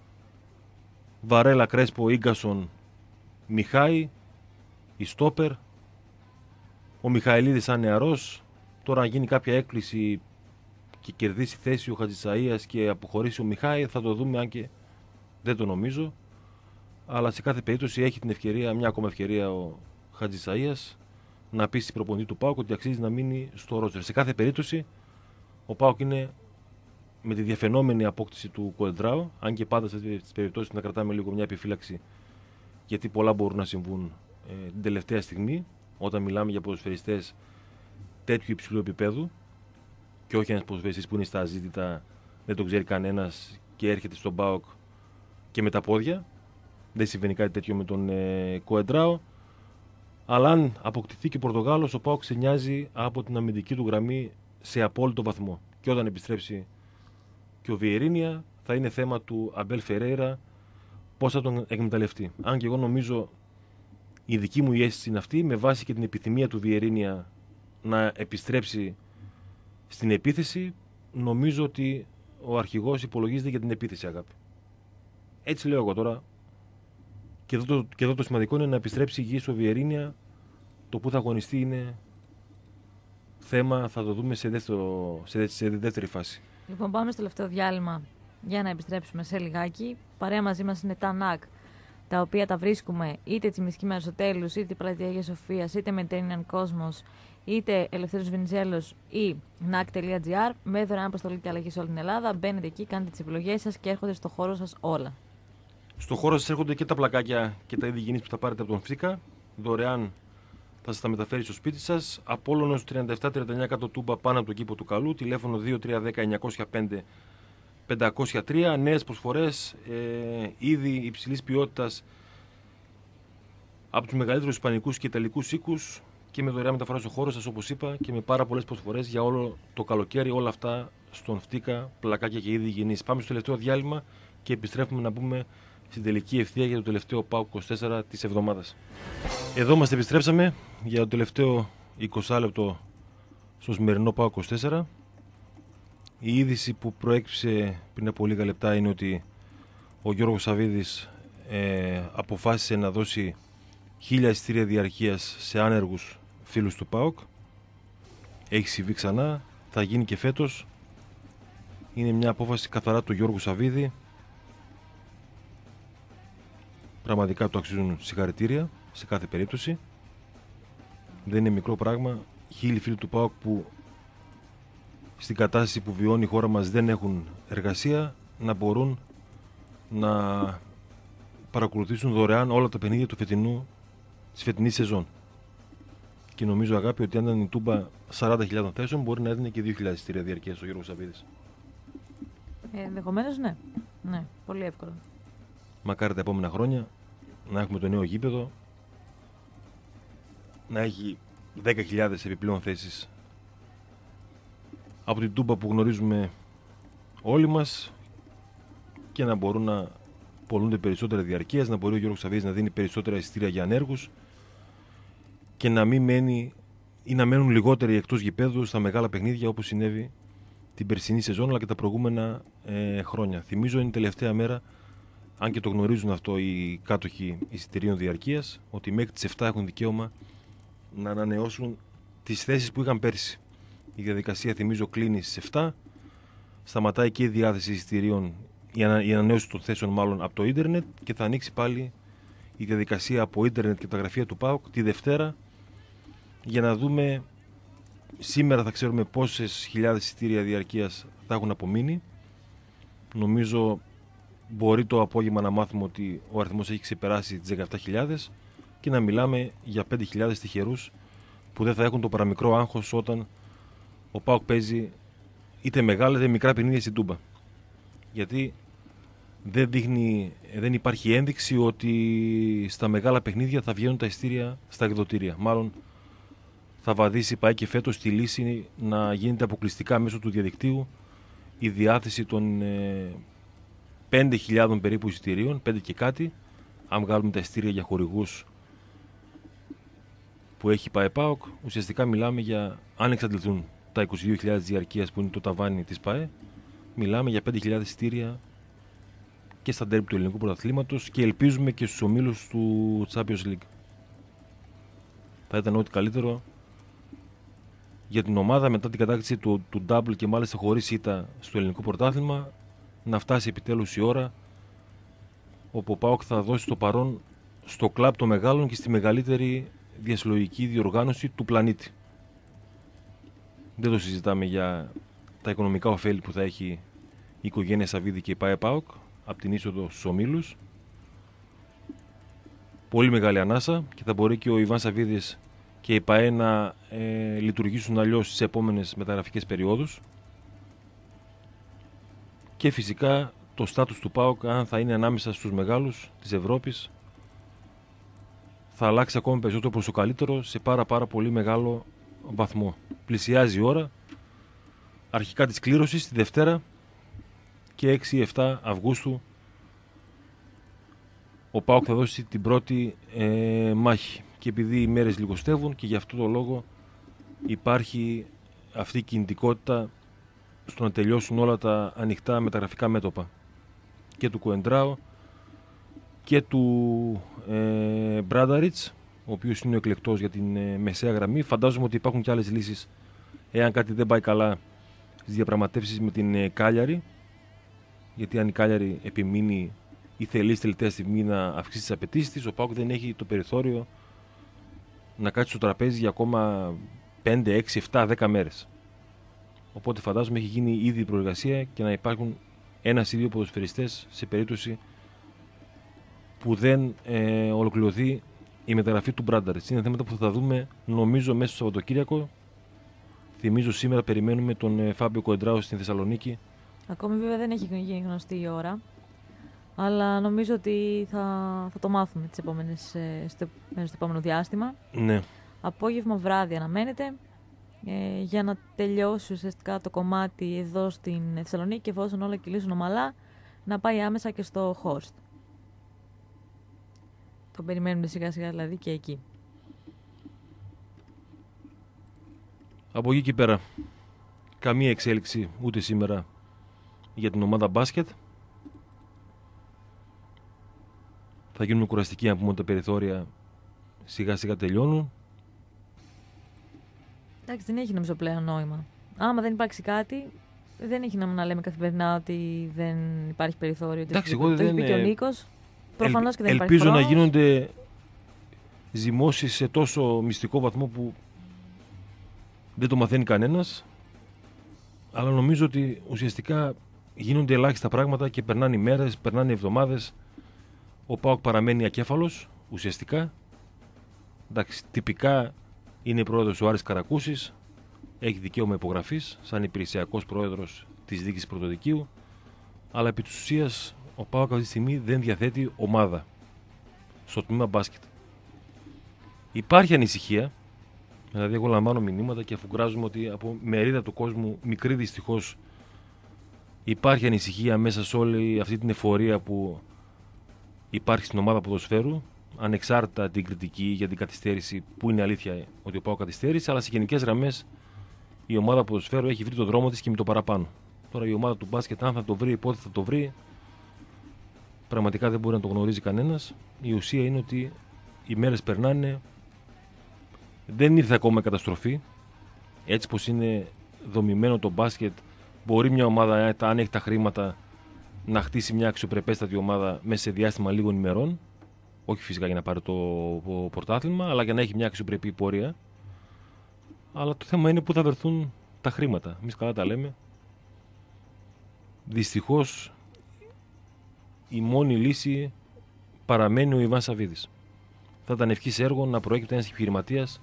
Βαρέλα, Κρέσπο, Ίγκασον, Μιχάη, η Στόπερ, ο Μιχαηλίδης αν νεαρός. Τώρα αν γίνει κάποια έκπληση και κερδίσει θέση ο Χατζησαΐας και αποχωρήσει ο Μιχάη, θα το δούμε, αν και δεν το νομίζω. Αλλά σε κάθε περίπτωση έχει την ευκαιρία, μια ακόμα ευκαιρία ο Χατζησαΐας να πείσει προπονητή του ΠΑΟΚ ότι αξίζει να μείνει στο ρόστερ. Σε κάθε περίπτωση ο ΠΑΟΚ είναι με τη διαφαινόμενη απόκτηση του Κοεντράου, αν και πάντα σε αυτές τις περιπτώσεις να κρατάμε λίγο μια επιφύλαξη, γιατί πολλά μπορούν να συμβούν ε, την τελευταία στιγμή, όταν μιλάμε για ποδοσφαιριστές τέτοιου υψηλού επίπεδου, και όχι ένας ποδοσφαιριστής που είναι στα αζήτητα, δεν τον ξέρει κανένας και έρχεται στον ΠΑΟΚ και με τα πόδια. Δεν συμβαίνει κάτι τέτοιο με τον ε, Κοεντράου. Αλλά αν αποκτηθεί και ο Πορτογάλος, ο ΠΑΟΚ ξενιάζει από την αμυντική του γραμμή σε απόλυτο βαθμό. Και όταν επιστρέψει και ο Βιερίνια, θα είναι θέμα του Αμπέλ Φερέιρα πώς θα τον εκμεταλλευτεί. Αν και εγώ νομίζω, η δική μου η αίσθηση είναι αυτή, με βάση και την επιθυμία του Βιερίνια να επιστρέψει στην επίθεση, νομίζω ότι ο αρχηγός υπολογίζεται για την επίθεση, αγάπη. Έτσι λέω εγώ τώρα. Και εδώ, το, και εδώ το σημαντικό είναι να επιστρέψει υγιής ο Βιερίνια. Το που θα αγωνιστεί είναι θέμα, θα το δούμε σε, δεύτερο, σε, σε δεύτερη φάση. Λοιπόν, πάμε στο τελευταίο διάλειμμα για να επιστρέψουμε σε λιγάκι. Παρέα μαζί μας είναι τα ΝΑΚ, τα οποία τα βρίσκουμε είτε Τσιμισκή Αριστοτέλους, είτε Πλατεία Αγίας Σοφίας, είτε Mediterranean Cosmos, είτε Ελευθέριος Βενιζέλος ή νακ τελεία τζι άρ, με δωρεάν αποστολή και αλλαγή σε όλη την Ελλάδα. Μπαίνετε εκεί, κάνετε τις επιλογές σας και έρχονται στο χώρο σας όλα. Στο χώρο σας έρχονται και τα πλακάκια και τα είδη υγιεινής που θα πάρετε από τον Φθήκα. Δωρεάν θα σας τα μεταφέρει στο σπίτι σας. Απόλλωνος τριάντα επτά τριάντα εννιά κάτω Τούμπα, πάνω από το κήπο του Καλού. Τηλέφωνο δύο τρία ένα μηδέν εννιά μηδέν πέντε πεντακόσια τρία. Νέες προσφορές, ε, είδη υψηλής ποιότητας από τους μεγαλύτερους ισπανικούς και ιταλικούς οίκους και με δωρεάν μεταφορά στο χώρο σας, όπως είπα, και με πάρα πολλές προσφορές για όλο το καλοκαίρι. Όλα αυτά στον Φθήκα, πλακάκια και είδη υγιεινής. Πάμε στο τελευταίο διάλειμμα και επιστρέφουμε να πούμε στην τελική ευθεία για το τελευταίο ΠΑΟΚ είκοσι τέσσερα της εβδομάδας. Εδώ μας επιστρέψαμε για το τελευταίο είκοσι λεπτό στο σημερινό ΠΑΟΚ είκοσι τέσσερα. Η είδηση που προέκυψε πριν από λίγα λεπτά είναι ότι ο Γιώργος Σαββίδης ε, αποφάσισε να δώσει χίλια εισιτήρια διαρκείας σε άνεργους φίλους του ΠΑΟΚ. Έχει συμβεί ξανά, θα γίνει και φέτος. Είναι μια απόφαση καθαρά του Γιώργου Σαββίδη. Πραγματικά το αξίζουν συγχαρητήρια σε κάθε περίπτωση. Δεν είναι μικρό πράγμα. Χίλιοι φίλοι του ΠΑΟΚ που στην κατάσταση που βιώνει η χώρα μας δεν έχουν εργασία, να μπορούν να παρακολουθήσουν δωρεάν όλα τα παιχνίδια του φετινού, της φετινής σεζόν. Και νομίζω, αγάπη, ότι αν ήταν η Τούμπα σαράντα χιλιάδες θέσεων, μπορεί να έδινε και δύο χιλιάδες εισιτήρια διαρκείας ο Γιώργος Σαββίδης. Ε, ενδεχομένως ναι. Ναι, πολύ εύκολα. Μακάρι τα επόμενα χρόνια να έχουμε το νέο γήπεδο, να έχει δέκα χιλιάδες επιπλέον θέσεις από την Τούμπα που γνωρίζουμε όλοι μας και να μπορούν να πολλούνται περισσότερα διαρκείας, να μπορεί ο Γιώργος Σαββίδης να δίνει περισσότερα εισιτήρια για ανέργους και να μην μένει ή να μένουν λιγότεροι εκτός γηπέδου στα μεγάλα παιχνίδια όπως συνέβη την περσινή σεζόν αλλά και τα προηγούμενα ε, χρόνια. Θυμίζω είναι η τελευταία μέρα, αν και το γνωρίζουν αυτό οι κάτοχοι εισιτηρίων διαρκείας, ότι μέχρι τις επτά έχουν δικαίωμα να ανανεώσουν τις θέσεις που είχαν πέρσι. Η διαδικασία, θυμίζω, κλείνει στις επτά, σταματάει και η διάθεση εισιτηρίων, η, ανα, η ανανέωση των θέσεων μάλλον από το ίντερνετ και θα ανοίξει πάλι η διαδικασία από ίντερνετ και τα γραφεία του ΠΑΟΚ τη Δευτέρα για να δούμε, σήμερα θα ξέρουμε πόσες χιλιάδες εισιτήρια διαρκείας θα έχουν απομείνει. Νομίζω μπορεί το απόγευμα να μάθουμε ότι ο αριθμός έχει ξεπεράσει τις δεκαεπτά χιλιάδες και να μιλάμε για πέντε χιλιάδες τυχερούς που δεν θα έχουν το παραμικρό άγχος όταν ο ΠΑΟΚ παίζει είτε μεγάλα είτε μικρά παιχνίδια στην Τούμπα. Γιατί δεν, δείχνει, δεν υπάρχει ένδειξη ότι στα μεγάλα παιχνίδια θα βγαίνουν τα εισιτήρια στα εκδοτήρια. Μάλλον θα βαδίσει πάει και φέτος τη λύση να γίνεται αποκλειστικά μέσω του διαδικτύου η διάθεση των ε, πέντε χιλιάδες περίπου εισιτηρίων, πέντε και κάτι, αν βγάλουμε τα εισιτήρια για χορηγούς που έχει πάει ΠΑΟΚ, ουσιαστικά μιλάμε για, αν εξαντληθούν τα είκοσι δύο χιλιάδες διαρκείας που είναι το ταβάνι της ΠΑΕ, μιλάμε για πέντε χιλιάδες εισιτήρια και στα ντέρμπι του ελληνικού πρωταθλήματος και ελπίζουμε και στους ομίλους του Champions League. Θα ήταν ό,τι καλύτερο για την ομάδα μετά την κατάκτηση του, του double και μάλιστα χωρίς ήττα στο ελληνικό πρωτάθλημα να φτάσει επιτέλους η ώρα όπου ο ΠΑΟΚ θα δώσει το παρόν στο κλαμπ των μεγάλων και στη μεγαλύτερη διασυλλογική διοργάνωση του πλανήτη. Δεν το συζητάμε για τα οικονομικά ωφέλη που θα έχει η οικογένεια Σαββίδη και η ΠΑΕ ΠΑΟΚ από την είσοδο στους ομίλους. Πολύ μεγάλη ανάσα και θα μπορεί και ο Ιβάν Σαββίδης και η ΠΑΕ να ε, λειτουργήσουν αλλιώς στις επόμενες μεταγραφικές περιόδους. Και φυσικά το στάτους του ΠΑΟΚ, αν θα είναι ανάμεσα στους μεγάλους της Ευρώπης, θα αλλάξει ακόμη περισσότερο προς το καλύτερο σε πάρα πάρα πολύ μεγάλο βαθμό. Πλησιάζει η ώρα αρχικά της κλήρωσης τη Δευτέρα και έξι εφτά Αυγούστου ο ΠΑΟΚ θα δώσει την πρώτη ε, μάχη. Και επειδή οι μέρες λιγοστεύουν και γι' αυτό το λόγο υπάρχει αυτή η κινητικότητα στο να τελειώσουν όλα τα ανοιχτά μεταγραφικά μέτωπα και του Κοεντράο και του ε, Μπράνταριτς, ο οποίος είναι ο εκλεκτός για την ε, μεσαία γραμμή. Φαντάζομαι ότι υπάρχουν και άλλες λύσεις εάν κάτι δεν πάει καλά στις διαπραγματεύσεις με την ε, Κάλιαρη, γιατί αν η Κάλιαρη επιμείνει ή θελήσει τελευταία στιγμή να αυξήσει τις απαιτήσεις της, ο ΠΑΟΚ δεν έχει το περιθώριο να κάτσει στο τραπέζι για ακόμα πέντε, έξι, επτά, δέκα μέρες. Οπότε φαντάζομαι έχει γίνει ήδη η προεργασία και να υπάρχουν ένας ή δύο ποδοσφαιριστές σε περίπτωση που δεν ε, ολοκληρωθεί η μεταγραφή του Μπράνταριτς. Είναι θέματα που θα δούμε νομίζω μέσα στο Σαββατοκύριακο. Θυμίζω σήμερα περιμένουμε τον ε, Φάμπιο Κοεντράο στην Θεσσαλονίκη. Ακόμη βέβαια δεν έχει γίνει γνωστή η ώρα, αλλά νομίζω ότι θα, θα το μάθουμε τις επόμενες, ε, στο, μέσα στο επόμενο διάστημα. Ναι. Απόγευμα βράδυ αναμένεται ε, για να τελειώσει ουσιαστικά το κομμάτι εδώ στην Θεσσαλονίκη και εφόσον όλα κυλήσουν ομαλά να πάει άμεσα και στο Χόρστ. Τον περιμένουμε σιγά σιγά δηλαδή και εκεί. Από εκεί και πέρα καμία εξέλιξη ούτε σήμερα για την ομάδα μπάσκετ. Θα γίνουν κουραστικοί αν πούμε τα περιθώρια σιγά σιγά τελειώνουν. Εντάξει, δεν έχει νομίζω πλέον νόημα. Άμα δεν υπάρξει κάτι, δεν έχει νόημα να λέμε καθημερινά ότι δεν υπάρχει περιθώριο. Εντάξει, εγώ το δεν... έχει πει και ο Νίκος. Προφανώς Ελ... και δεν ελπίζω υπάρχει να γίνονται ζυμώσεις σε τόσο μυστικό βαθμό που δεν το μαθαίνει κανένας. Αλλά νομίζω ότι ουσιαστικά γίνονται ελάχιστα πράγματα και περνάνε οι μέρες, περνάνε οι εβδομάδες. Ο ΠΑΟΚ παραμένει ακέφαλος ουσιαστικά. Εντάξει, τυπικά είναι πρόεδρος ο Άρης Καρακούσης. Έχει δικαίωμα υπογραφής σαν υπηρεσιακός πρόεδρος της διοίκησης πρωτοδικείου. Αλλά επί της ουσίας ο ΠΑΟΚ αυτή τη στιγμή δεν διαθέτει ομάδα στο τμήμα μπάσκετ. Υπάρχει ανησυχία Δηλαδή, εγώ λαμβάνω μηνύματα και αφουγκράζομαι ότι από μερίδα του κόσμου, μικρή δυστυχώς, υπάρχει ανησυχία μέσα σε όλη αυτή την εφορία που υπάρχει στην ομάδα ποδοσφαίρου, ανεξάρτητα την κριτική για την καθυστέρηση, που είναι αλήθεια ότι ο ΠΑΟΚ καθυστέρησε, αλλά σε γενικές γραμμές η ομάδα ποδοσφαίρου έχει βρει τον δρόμο της και με το παραπάνω. Τώρα η ομάδα του μπάσκετ, αν θα το βρει, πότε θα το βρει, πραγματικά δεν μπορεί να το γνωρίζει κανένας. Η ουσία είναι ότι οι μέρες περνάνε, δεν ήρθε ακόμα η καταστροφή. Έτσι πως είναι δομημένο το μπάσκετ, μπορεί μια ομάδα, αν έχει τα χρήματα, να χτίσει μια αξιοπρεπέστατη ομάδα μέσα σε διάστημα λίγων ημερών. Όχι φυσικά για να πάρει το πρωτάθλημα, αλλά για να έχει μια αξιοπρεπή πορεία. Αλλά το θέμα είναι πού θα βρεθούν τα χρήματα. Εμείς καλά τα λέμε. Δυστυχώς η μόνη λύση παραμένει ο Ιβάν Σαββίδης. Θα ήταν ευχής έργο να προέκυπτε ένας επιχειρηματίας,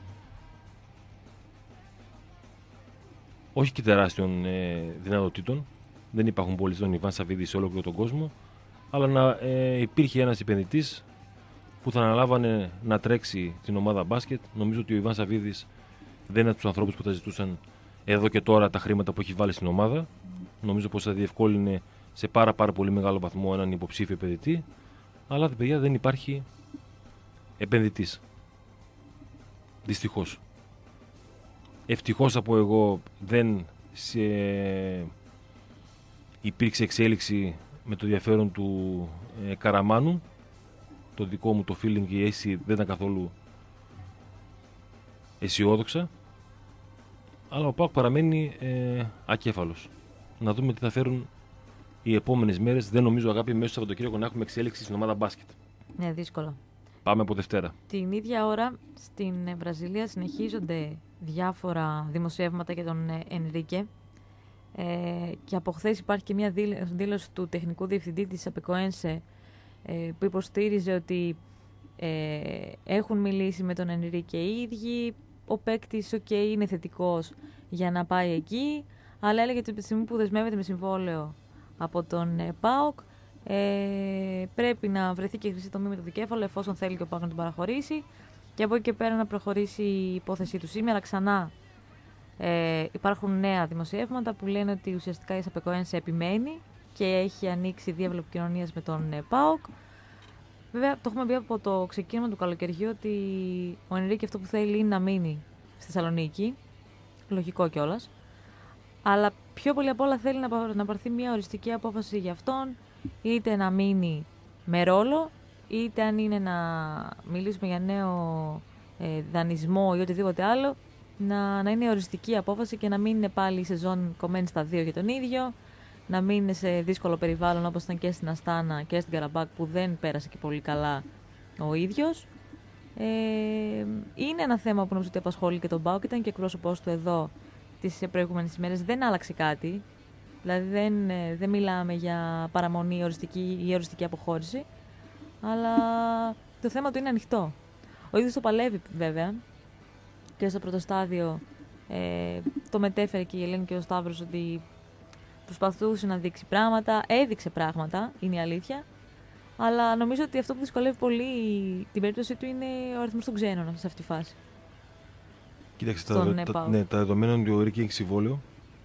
όχι και τεράστιων ε, δυνατοτήτων. Δεν υπάρχουν πολλοί στον Ιβάν Σαββίδη σε όλο τον κόσμο, αλλά να ε, υπήρχε ένας επενδυτής που θα αναλάβανε να τρέξει την ομάδα μπάσκετ. Νομίζω ότι ο Ιβάν Σαββίδης δεν είναι από τους ανθρώπους που θα ζητούσαν εδώ και τώρα τα χρήματα που έχει βάλει στην ομάδα. Νομίζω πως θα διευκόλυνε σε πάρα, πάρα πολύ μεγάλο βαθμό έναν υποψήφιο επενδυτή. Αλλά παιδιά, δεν υπάρχει επενδυτής. Δυστυχώς. Ευτυχώς θα πω εγώ, δεν σε... υπήρξε εξέλιξη με το ενδιαφέρον του ε, Καραμάνου. Το δικό μου το feeling και η αίσθηση δεν ήταν καθόλου αισιόδοξα. Αλλά ο ΠΑΟΚ παραμένει ε, ακέφαλος. Να δούμε τι θα φέρουν οι επόμενες μέρες. Δεν νομίζω, αγάπη, μέσα στο Σαββατοκύριακο να έχουμε εξέλιξη στην ομάδα μπάσκετ. Ναι, δύσκολα. Πάμε από Δευτέρα. Την ίδια ώρα στην Βραζιλία συνεχίζονται διάφορα δημοσιεύματα για τον Ενρίκε. Ε, και από χθες υπάρχει και μια δήλωση του τεχνικού διευθυντή της Απεκοένσε ε, που υποστήριζε ότι ε, έχουν μιλήσει με τον Ενρίκε οι ίδιοι. Ο παίκτης okay, είναι θετικός για να πάει εκεί, αλλά έλεγε ότι από τη στιγμή που δεσμεύεται με συμβόλαιο από τον ε, ΠΑΟΚ, ε, πρέπει να βρεθεί και χρυσή τομή με το δικέφαλο εφόσον θέλει και ο ΠΑΟΚ να τον παραχωρήσει, και από εκεί και πέρα να προχωρήσει η υπόθεσή του. Σήμερα ξανά ε, υπάρχουν νέα δημοσιεύματα που λένε ότι ουσιαστικά η Σαπεκοένσε επιμένει και έχει ανοίξει διάβλο επικοινωνίας με τον ε, ΠΑΟΚ. Βέβαια, το έχουμε πει από το ξεκίνημα του καλοκαιριού ότι ο Ενρίκε αυτό που θέλει είναι να μείνει στη Θεσσαλονίκη. Λογικό κιόλας. Αλλά πιο πολύ απ' όλα θέλει να, να πάρθει μια οριστική απόφαση για αυτόν, είτε να μείνει με ρόλο, είτε αν είναι να μιλήσουμε για νέο ε, δανεισμό ή οτιδήποτε άλλο, να, να είναι οριστική απόφαση και να μην είναι πάλι η σεζόν κομμένη στα δύο για τον ίδιο, να μην είναι σε δύσκολο περιβάλλον όπως ήταν και στην Αστάνα και στην Καραμπάκ που δεν πέρασε και πολύ καλά ο ίδιος. Ε, είναι ένα θέμα που νομίζω ότι απασχολεί και τον ΠΑΟΚ, ήταν και εκπρόσωπός του εδώ τις προηγούμενες ημέρες, δεν άλλαξε κάτι. Δηλαδή δεν, δεν μιλάμε για παραμονή οριστική ή οριστική αποχώρηση, αλλά το θέμα του είναι ανοιχτό. Ο ίδιος το παλεύει βέβαια και στο πρώτο στάδιο ε, το μετέφερε και η Ελένη και ο Σταύρος ότι προσπαθούσε να δείξει πράγματα, έδειξε πράγματα, είναι η αλήθεια, αλλά νομίζω ότι αυτό που δυσκολεύει πολύ την περίπτωση του είναι ο αριθμός των ξένων σε αυτή τη φάση. Κοίταξε, τα, τα, ναι, τα δεδομένα ότι ο Ρίκη έχει συμβόλαιο.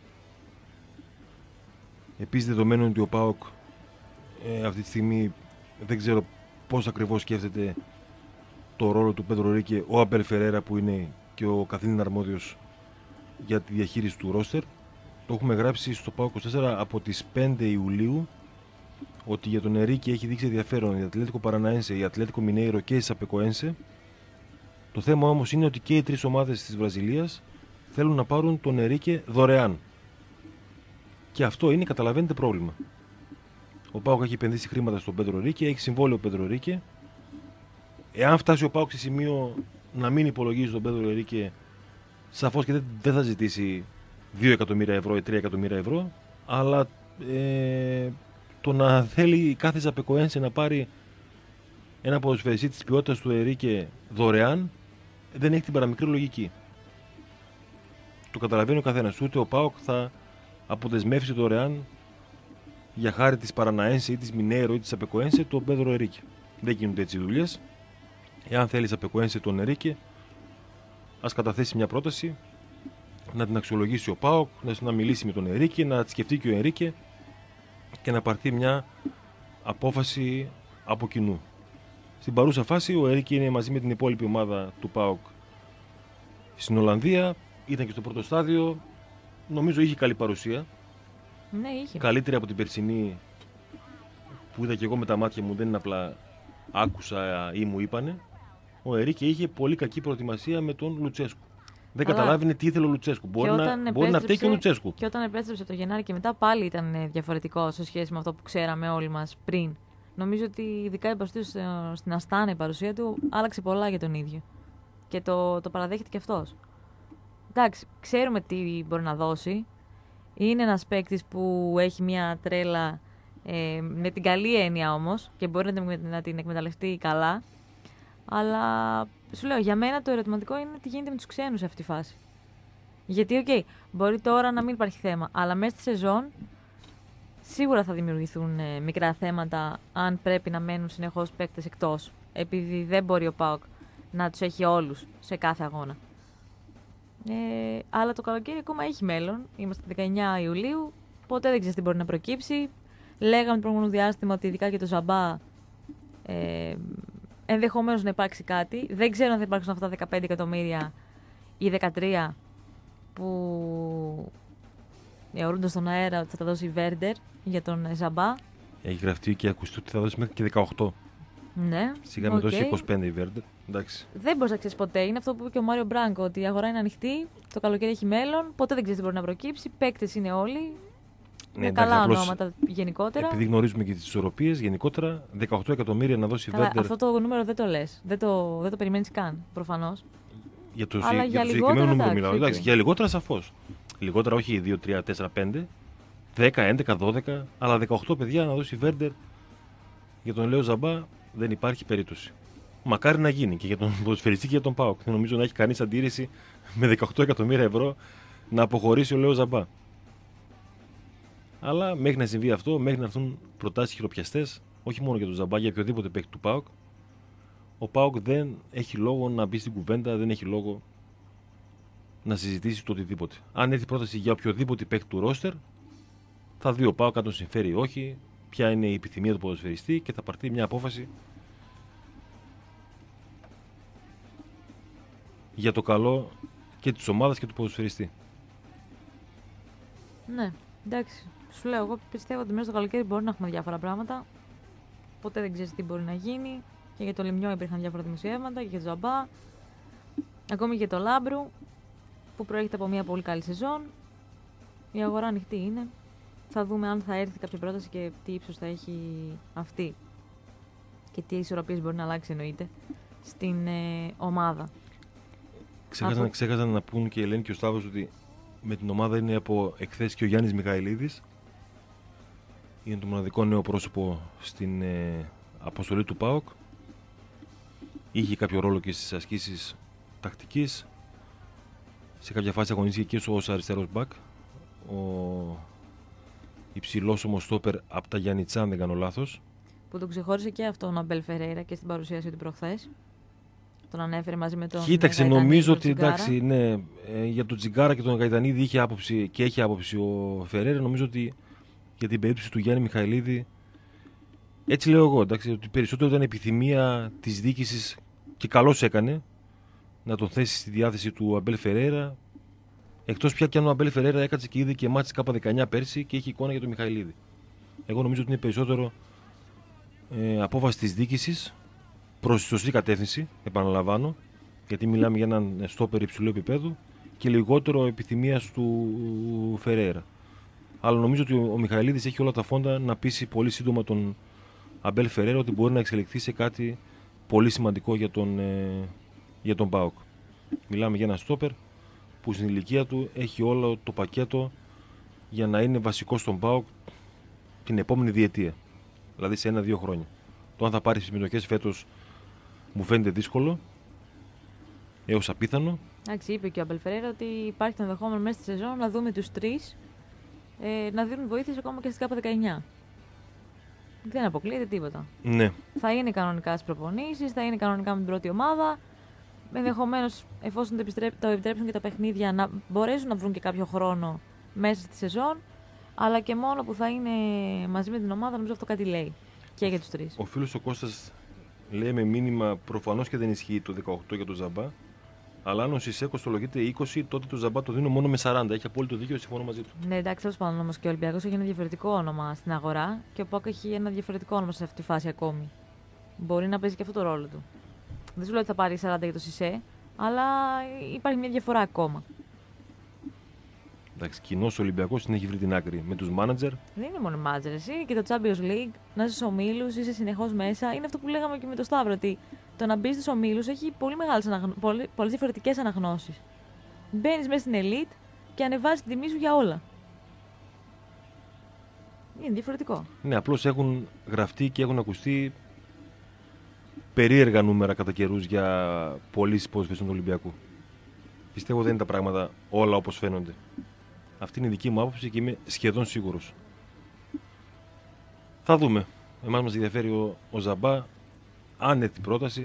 Επίσης, δεδομένου ότι ο ΠΑΟΚ ε, αυτή τη στιγμή δεν ξέρω πώς ακριβώς σκέφτεται το ρόλο του Πέντρο Ρίκε, ο Αμπέλ Φερέρα που είναι και ο καθήλυνα αρμόδιος για τη διαχείριση του ρόστερ. Το έχουμε γράψει στο ΠΑΟΚ είκοσι τέσσερα από τις πέντε Ιουλίου ότι για τον Ερίκη έχει δείξει ενδιαφέρον η Ατλέτικο Παραναένσε, η Ατλέτικο Μινέιρο και η Σαπεκοένσε. Το θέμα όμως είναι ότι και οι τρεις ομάδες της Βραζιλίας θέλουν να πάρουν τον Ερίκε δωρεάν. Και αυτό είναι, καταλαβαίνετε, πρόβλημα. Ο ΠΑΟΚ έχει επενδύσει χρήματα στον Πέντρο Ρίκε, έχει συμβόλαιο ο Πέντρο Ρίκε. Εάν φτάσει ο ΠΑΟΚ σε σημείο να μην υπολογίζει τον Πέντρο Ρίκε, σαφώς και δεν θα ζητήσει δύο εκατομμύρια ευρώ ή τρία εκατομμύρια ευρώ, αλλά ε, το να θέλει κάθε Σαπεκοένσε να πάρει ένα ποδοσφαιριστή της ποιότητας του Ερίκε δωρεάν δεν έχει την παραμικρή λογική. Το καταλαβαίνει ο καθένας. Ούτε ο ΠΑΟΚ θα αποδεσμεύσει δωρεάν για χάρη της Παραναένσε ή της Μινέιρο ή της Σαπεκοένσε τον Πέντρο Ερίκε. Δεν γίνονται έτσι δουλειές. Εάν θέλει Σαπεκοένσε τον Ερίκε, ας καταθέσει μια πρόταση, να την αξιολογήσει ο ΠΑΟΚ, να μιλήσει με τον Ενρίκε, να τη σκεφτεί και ο Ενρίκε και να πάρθει μια απόφαση από κοινού. Στην παρούσα φάση ο Ενρίκε είναι μαζί με την υπόλοιπη ομάδα του ΠΑΟΚ στην Ολλανδία, ήταν και στο πρώτο στάδιο, νομίζω είχε καλή παρουσία. Ναι, είχε. Καλύτερη από την περσινή που είδα και εγώ με τα μάτια μου, δεν είναι απλά άκουσα ή μου είπανε. Ο Ενρίκε είχε πολύ κακή προετοιμασία με τον Λουτσέσκου. Δεν Αλλά... καταλάβαινε τι ήθελε ο Λουτσέσκου. Μπορεί να, μπορεί να φταίει και ο Λουτσέσκου. Και όταν επέστρεψε το Γενάρη και μετά πάλι ήταν διαφορετικό σε σχέση με αυτό που ξέραμε όλοι μας πριν. Νομίζω ότι ειδικά η παρουσία του στην Αστάνα, η παρουσία του άλλαξε πολλά για τον ίδιο. Και το, το παραδέχεται και αυτός. Εντάξει, ξέρουμε τι μπορεί να δώσει. Είναι ένας παίκτης που έχει μια τρέλα ε, με την καλή έννοια όμως και μπορεί να την εκμεταλλευτεί καλά. Αλλά σου λέω, για μένα το ερωτηματικό είναι τι γίνεται με τους ξένους σε αυτή τη φάση. Γιατί, οκ, okay, μπορεί τώρα να μην υπάρχει θέμα, αλλά μέσα στη σεζόν σίγουρα θα δημιουργηθούν ε, μικρά θέματα αν πρέπει να μένουν συνεχώς παίκτες εκτός. Επειδή δεν μπορεί ο ΠΑΟΚ να τους έχει όλους σε κάθε αγώνα. Ε, αλλά το καλοκαίρι ακόμα έχει μέλλον. Είμαστε δεκαεννιά Ιουλίου, ποτέ δεν ξέρεις τι μπορεί να προκύψει. Λέγαμε το προηγούμενο διάστημα ότι ειδικά και το Ζαμπά ε, ενδεχομένως να υπάρξει κάτι. Δεν ξέρω αν θα υπάρξουν αυτά τα δεκαπέντε εκατομμύρια ή δεκατρία που αιωρούνται στον αέρα ότι θα τα δώσει η Βέρντερ για τον Ζαμπά. Έχει γραφτεί και ακουστεί ότι θα δώσει μέχρι και δεκαοκτώ. Ναι. Σιγά με δώσει είκοσι πέντε η Βέρντερ. Εντάξει. Δεν μπορεί να ξέρει ποτέ. Είναι αυτό που είπε και ο Μάριο Μπράγκο, ότι η αγορά είναι ανοιχτή, το καλοκαίρι έχει μέλλον, ποτέ δεν ξέρει τι μπορεί να προκύψει. Παίκτες είναι όλοι. Ναι, με καλά ονόματα γενικότερα. Επειδή γνωρίζουμε και τις ισορροπίες, γενικότερα δεκαοκτώ εκατομμύρια να δώσει η Βέρντερ. Αυτό το νούμερο δεν το λες. Δεν το, δεν το περιμένεις καν, προφανώς. Για το, Αλλά για για το συγκεκριμένο νούμερο μιλάω. Εντάξει, okay. Για λιγότερα σαφώς. Λιγότερα όχι δύο, τρία, τέσσερα, πέντε, δέκα, έντεκα, δώδεκα, αλλά δεκαοκτώ παιδιά να δώσει η Βέρντερ για τον Λέο Ζαμπά δεν υπάρχει περίπτωση. Μακάρι να γίνει και για τον ποδοσφαιριστή και για τον ΠΑΟΚ. Δεν νομίζω να έχει κανείς αντίρρηση με δεκαοκτώ εκατομμύρια ευρώ να αποχωρήσει ο Λέο Ζαμπά. Αλλά μέχρι να συμβεί αυτό, μέχρι να έρθουν προτάσεις χειροπιαστές, όχι μόνο για τον Ζαμπά, για οποιοδήποτε παίκτη του ΠΑΟΚ, ο ΠΑΟΚ δεν έχει λόγο να μπει στην κουβέντα, δεν έχει λόγο να συζητήσει το οτιδήποτε. Αν έρθει πρόταση για οποιοδήποτε παίκτη του ρόστερ, θα δει ο ΠΑΟΚ αν τον συμφέρει ή όχι, ποια είναι η επιθυμία του ποδοσφαιριστή και θα πάρθει μια απόφαση για το καλό και της ομάδας και του ποδοσφαιριστή. Ναι, εντάξει. Σου λέω, εγώ πιστεύω ότι μέσα στο καλοκαίρι μπορεί να έχουμε διάφορα πράγματα. Ποτέ δεν ξέρεις τι μπορεί να γίνει. Και για το Λιμιό υπήρχαν διάφορα δημοσιεύματα και για το Ζαμπά. Ακόμη και για το Λάμπρου, που προέρχεται από μια πολύ καλή σεζόν. Η αγορά ανοιχτή είναι. Θα δούμε αν θα έρθει κάποια πρόταση και τι ύψος θα έχει αυτή. Και τι ισορροπίες μπορεί να αλλάξει, εννοείται, στην ε, ομάδα. Ξέχασαν, από... ξέχασαν να πούν και η Ελένη και ο Σταύρος ότι με την ομάδα είναι από εχθές και ο Γιάννης Μιχαηλίδης. Είναι το μοναδικό νέο πρόσωπο στην ε, αποστολή του ΠΑΟΚ. Είχε κάποιο ρόλο και στις ασκήσεις τακτικής. Σε κάποια φάση αγωνίστηκε και ως αριστερός μπακ. Ο υψηλός όμως στόπερ από τα Γιάννητσά, αν δεν κάνω λάθος. Που τον ξεχώρισε και αυτόν ο Αμπέλ Φερέιρα και στην παρουσίαση του προχθές. Τον ανέφερε μαζί με τον. Κοίταξε, νομίζω ότι εντάξει, ναι, ε, για τον Τζιγκάρα και τον Γαϊτανίδη είχε άποψη και έχει άποψη ο Φερέιρα. Νομίζω ότι για την περίπτωση του Γιάννη Μιχαηλίδη, έτσι λέω εγώ, εντάξει, ότι περισσότερο ήταν επιθυμία της διοίκησης και καλώς έκανε να τον θέσει στη διάθεση του Αμπέλ Φερέιρα. Εκτός πια και αν ο Αμπέλ Φερέιρα έκατσε και είδε και μάτς Κάπα δεκαεννιά πέρσι και είχε εικόνα για τον Μιχαηλίδη. Εγώ νομίζω ότι είναι περισσότερο ε, απόφαση της διοίκησης προς τη σωστή κατεύθυνση, επαναλαμβάνω, γιατί μιλάμε για έναν στόπερ υψηλού επίπεδου και λιγότερο επιθυμίας του Φερέιρα. Αλλά νομίζω ότι ο Μιχαηλίδης έχει όλα τα φόντα να πείσει πολύ σύντομα τον Αμπέλ Φερέιρα ότι μπορεί να εξελιχθεί σε κάτι πολύ σημαντικό για τον, ε, για τον ΠΑΟΚ. Μιλάμε για ένα στόπερ που στην ηλικία του έχει όλο το πακέτο για να είναι βασικό στον ΠΑΟΚ την επόμενη διετία. Δηλαδή σε ένα-δύο χρόνια. Το αν θα πάρει συμμετοχές φέτος μου φαίνεται δύσκολο, έως απίθανο. Εντάξει, είπε και ο Αμπέλ Φερέιρα ότι υπάρχει το ενδεχόμενο μέσα στη σεζόν να δούμε τους τρεις ε, να δίνουν βοήθειες ακόμα και στις Κάπα δεκαεννιά. Δεν αποκλείεται τίποτα. Ναι. Θα είναι κανονικά στις προπονήσεις, θα είναι κανονικά με την πρώτη ομάδα. ενδεχομένως, εφόσον το, επιστρέ... το επιτρέψουν και τα παιχνίδια, να μπορέσουν να βρουν και κάποιο χρόνο μέσα στη σεζόν. Αλλά και μόνο που θα είναι μαζί με την ομάδα, νομίζω αυτό κάτι λέει. Και για τους τρεις. Ο φίλος ο Κώστας λέει με μήνυμα προφανώς και δεν ισχύει το δεκαοκτώ για τον Ζαμπά. Αλλά αν ο Σισέκο το λογείται είκοσι, τότε το Ζαμπά το δίνω μόνο με σαράντα. Έχει απόλυτο δίκιο, συμφωνώ μαζί του. Ναι, εντάξει, τέλος πάντων όμως και ο Ολυμπιακός έχει ένα διαφορετικό όνομα στην αγορά και ο ΠΑΟΚ έχει ένα διαφορετικό όνομα σε αυτή τη φάση ακόμη. Μπορεί να παίζει και αυτό το ρόλο του. Δεν σου λέω ότι θα πάρει σαράντα για το Σισέ, αλλά υπάρχει μια διαφορά ακόμα. Εντάξει, κοινός Ολυμπιακός την έχει βρει την άκρη με τους μάνατζερ. Δεν είναι μόνο μάνατζερ, εσύ είναι και το Champions League, να είσαι στους ομίλους, είσαι συνεχώς μέσα. Είναι αυτό που λέγαμε και με το Σταύρο, ότι το να μπει στους ομίλους έχει πολύ μεγάλες αναγνω... πολύ... πολλές διαφορετικές αναγνώσεις. Μπαίνεις μέσα στην elite και ανεβάζεις την τιμή σου για όλα. Είναι διαφορετικό. Ναι, απλώς έχουν γραφτεί και έχουν ακουστεί περίεργα νούμερα κατά καιρούς για πωλήσεις ποδοσφαιριστών του Ολυμπιακού. Πιστεύω δεν είναι τα πράγματα όλα όπως φαίνονται. Αυτή είναι η δική μου άποψη και είμαι σχεδόν σίγουρος. Θα δούμε. Εμάς μας ενδιαφέρει ο, ο Ζαμπά, άνετη πρόταση.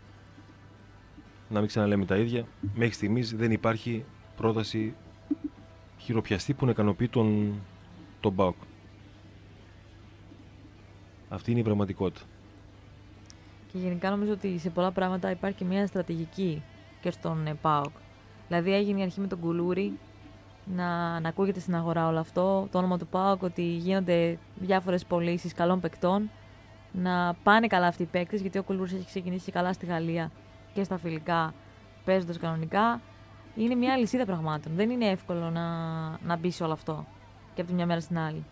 Να μην ξαναλέμε τα ίδια. Μέχρι στιγμής δεν υπάρχει πρόταση χειροπιαστή που να ικανοποιεί τον, τον ΠΑΟΚ. Αυτή είναι η πραγματικότητα. Και γενικά νομίζω ότι σε πολλά πράγματα υπάρχει και μια στρατηγική και στον ΠΑΟΚ. Δηλαδή έγινε η αρχή με τον Κουλούρη, να, να ακούγεται στην αγορά όλο αυτό, το όνομα του ΠΑΟΚ, ότι γίνονται διάφορες πωλήσεις καλών παικτών, να πάνε καλά αυτοί οι παίκτες, γιατί ο Κουλούρης έχει ξεκινήσει καλά στη Γαλλία και στα φιλικά, παίζοντας κανονικά. Είναι μια αλυσίδα πραγμάτων. Δεν είναι εύκολο να, να μπει σε όλο αυτό και από τη μια μέρα στην άλλη.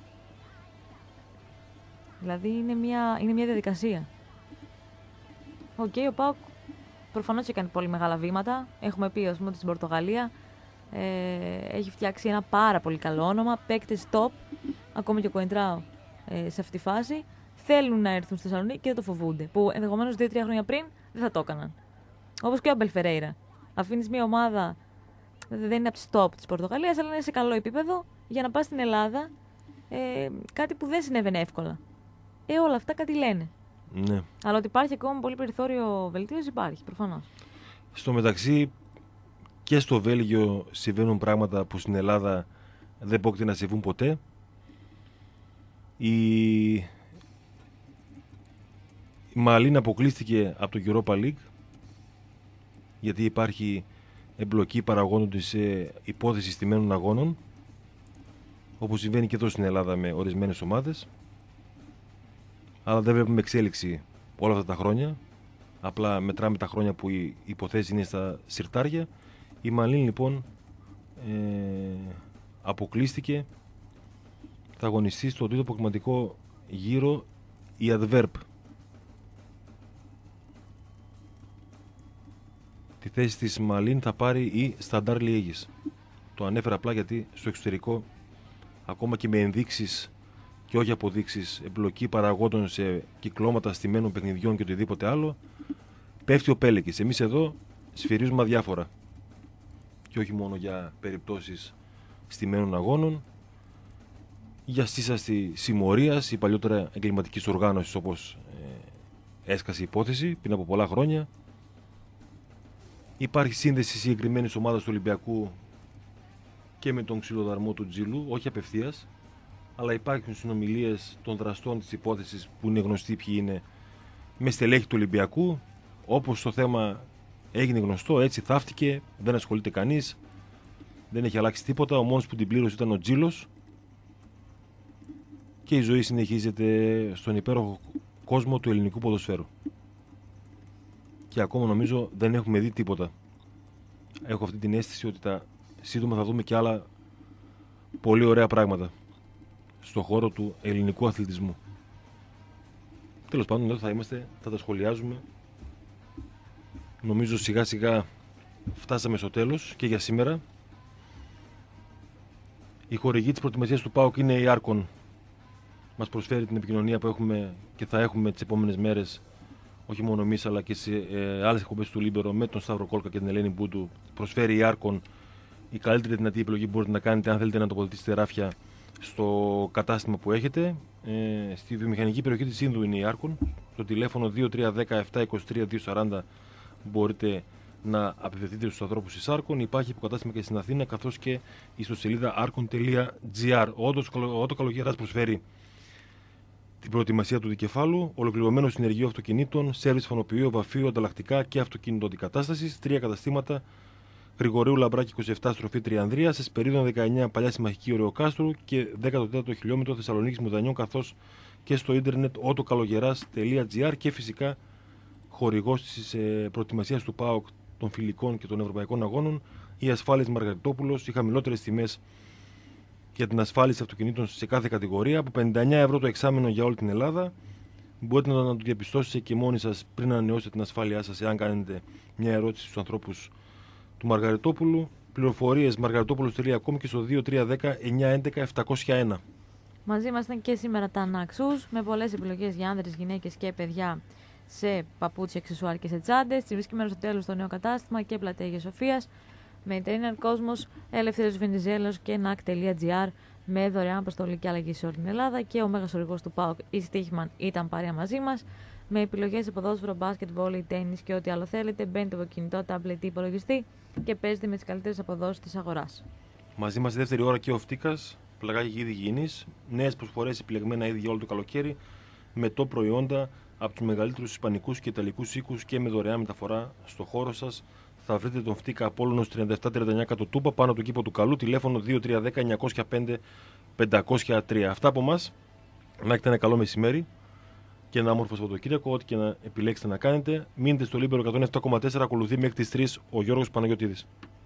Δηλαδή είναι μια, είναι μια διαδικασία. Οκ, okay, ο ΠΑΟΚ προφανώς έχει κάνει πολύ μεγάλα βήματα. Έχουμε πει, ας πούμε, ότι στην Πορτογαλία ε, έχει φτιάξει ένα πάρα πολύ καλό όνομα. Παίκτες top, ακόμα και ο Κοεντράο ε, σε αυτή τη φάση, θέλουν να έρθουν στη Θεσσαλονίκη και δεν το φοβούνται. Που ενδεχομένως δύο τρία χρόνια πριν δεν θα το έκαναν. Όπως και ο Αμπέλ Φερέιρα. Αφήνεις μια ομάδα, δεν είναι από τις top της Πορτογαλίας, αλλά είναι σε καλό επίπεδο για να πας στην Ελλάδα. Ε, κάτι που δεν συνέβαινε εύκολα. Ε, όλα αυτά κάτι λένε. Ναι. Αλλά ότι υπάρχει ακόμα πολύ περιθώριο βελτίωση, υπάρχει προφανώς. Στο μεταξύ και στο Βέλγιο συμβαίνουν πράγματα που στην Ελλάδα δεν πρόκειται να συμβούν ποτέ. Η, η Μαλίν αποκλείστηκε από το Europa League γιατί υπάρχει εμπλοκή παραγόντων σε υπόθεση στημένων αγώνων, όπως συμβαίνει και εδώ στην Ελλάδα με ορισμένες ομάδες. Αλλά δεν βλέπουμε εξέλιξη όλα αυτά τα χρόνια. Απλά μετράμε τα χρόνια που η υποθέση είναι στα συρτάρια. Η Μαλίν λοιπόν ε, αποκλείστηκε. Θα αγωνιστεί στο τρίτο αποκριματικό γύρο η Adverb. Τη θέση της Μαλίν θα πάρει η Standard Liège. Το ανέφερα απλά γιατί στο εξωτερικό, ακόμα και με ενδείξεις και όχι αποδείξεις, εμπλοκή παραγόντων σε κυκλώματα στημένων παιχνιδιών και οτιδήποτε άλλο, πέφτει ο πέλεκης. Εμείς εδώ σφυρίζουμε αδιάφορα. Και όχι μόνο για περιπτώσεις στημένων αγώνων, για σύσταση συμμορίας ή παλιότερα εγκληματικής οργάνωσης, όπως ε, έσκασε η υπόθεση πριν από πολλά χρόνια. Υπάρχει σύνδεση συγκεκριμένης ομάδας του Ολυμπιακού και με τον ξυλοδαρμό του Τζιλού, όχι απευθείας, αλλά υπάρχουν συνομιλίες των δραστών της υπόθεσης που είναι γνωστοί ποιοι είναι με στελέχη του Ολυμπιακού. Όπως το θέμα έγινε γνωστό, έτσι θαύτηκε, δεν ασχολείται κανείς, δεν έχει αλλάξει τίποτα. Ο μόνος που την πλήρωσε ήταν ο Τζίλος και η ζωή συνεχίζεται στον υπέροχο κόσμο του ελληνικού ποδοσφαίρου. Και ακόμα νομίζω δεν έχουμε δει τίποτα. Έχω αυτή την αίσθηση ότι τα σύντομα θα δούμε και άλλα πολύ ωραία πράγματα στον χώρο του ελληνικού αθλητισμού. Τέλος πάντων, εδώ θα είμαστε, θα τα σχολιάζουμε. Νομίζω σιγά σιγά φτάσαμε στο τέλος και για σήμερα. Η χορηγή της προετοιμασίας του ΠΑΟΚ είναι η Arcon. Μας προσφέρει την επικοινωνία που έχουμε και θα έχουμε τις επόμενες μέρες, όχι μόνο εμείς αλλά και σε ε, άλλες εκπομπές του Λίμπερο με τον Σταύρο Κόλκα και την Ελένη Μπούντου. Προσφέρει η Arcon, η καλύτερη δυνατή επιλογή που μπορείτε να κάνετε αν θέλετε να τοποθετήσετε ράφια στο κατάστημα που έχετε. Ε, στη βιομηχανική περιοχή της Ίνδου είναι η Arcon. Στο τηλέφωνο δύο τρία ένα μηδέν επτά δύο τρία δύο τέσσερα μπορείτε να απευθυνθείτε στους ανθρώπους της Άρκον. Υπάρχει υποκατάστημα και στην Αθήνα, καθώς και η ιστοσελίδα άρκον τελεία τζι άρ. Ο Ότο Καλογεράς προσφέρει την προετοιμασία του δικεφάλου, ολοκληρωμένο συνεργείο αυτοκινήτων, σέρβις φανοποιείο, βαφείο, ανταλλακτικά και αυτοκίνητο αντικατάστασης. Τρία καταστήματα. Γρηγορίου Λαμπράκη είκοσι επτά, στροφή Τριανδρία, σε Σπερίδων δεκαεννιά, Παλιά Συμμαχική Ωρεοκάστρου και δέκατο τέταρτο χιλιόμετρο Θεσσαλονίκης Μουδανιών, καθώς και στο ίντερνετ ότο καλογεράς τελεία τζι άρ και φυσικά χορηγός της ε, προετοιμασίας του ΠΑΟΚ των φιλικών και των ευρωπαϊκών αγώνων, η Ασφάλειες Μαργαριτόπουλος, οι χαμηλότερες τιμές για την ασφάλιση αυτοκινήτων σε κάθε κατηγορία, από πενήντα εννιά ευρώ το εξάμηνο για όλη την Ελλάδα. Μπορείτε να το διαπιστώσετε και μόνοι σας πριν ανανεώσετε την ασφάλειά σας, εάν κάνετε μια ερώτηση στους ανθρώπους του Μαργαριτόπουλου. Πληροφορίες μαργαριτόπουλος τελεία κομ και στο δύο τρία ένα μηδέν εννιά ένα ένα επτακόσια ένα. Μαζί μας ήταν και σήμερα τα Naxos, με πολλές επιλογές για άνδρες, γυναίκες και παιδιά σε παπούτσια, αξεσουάρ και σε τσάντες. Τη βρίσκει μέρος στο τέλος στο νέο κατάστημα και πλατεία Αγίας Σοφίας, με Trainer Κόσμος, Ελευθέριος Βενιζέλος και νακ τελεία τζι άρ, με δωρεάν αποστολή και αλλαγή σε όλη την Ελλάδα. Και ο μέγας χορηγός του ΠΑΟΚ, η Στίχημαν, ήταν παρέα μαζί μας, με επιλογές σε ποδόσφαιρο, μπάσκετ, βόλεϊ, τένις και ό,τι άλλο θέλετε. Μπαίνετε από κινητό, τάμπλετ ή υπολογιστή και παίζετε με τις καλύτερες αποδόσεις της αγοράς. Μαζί μας η δεύτερη ώρα και ο Φτίκας, πλαγάκι και είδη υγιεινής, νέες προσφορές επιλεγμένα είδη για όλο το καλοκαίρι, με το προϊόντα από τους μεγαλύτερους ισπανικούς και ιταλικούς οίκους και με δωρεάν μεταφορά στο χώρο σας. Θα βρείτε τον Φτίκα Απόλλωνος τριάντα επτά τριάντα εννιά κάτω Τούπα, πάνω από το κήπο του Καλού, τηλέφωνο δύο τρία ένα μηδέν εννιά μηδέν πέντε πέντε τρία. Αυτά από εμάς. Να έχετε ένα καλό μεσημέρι και ένα όμορφο Σαββατοκύριακο, ό,τι και να επιλέξετε να κάνετε. Μείνετε στο Λίμπερο εκατόν επτά κόμμα τέσσερα, ακολουθεί μέχρι τις τρεις ο Γιώργος Παναγιωτίδης.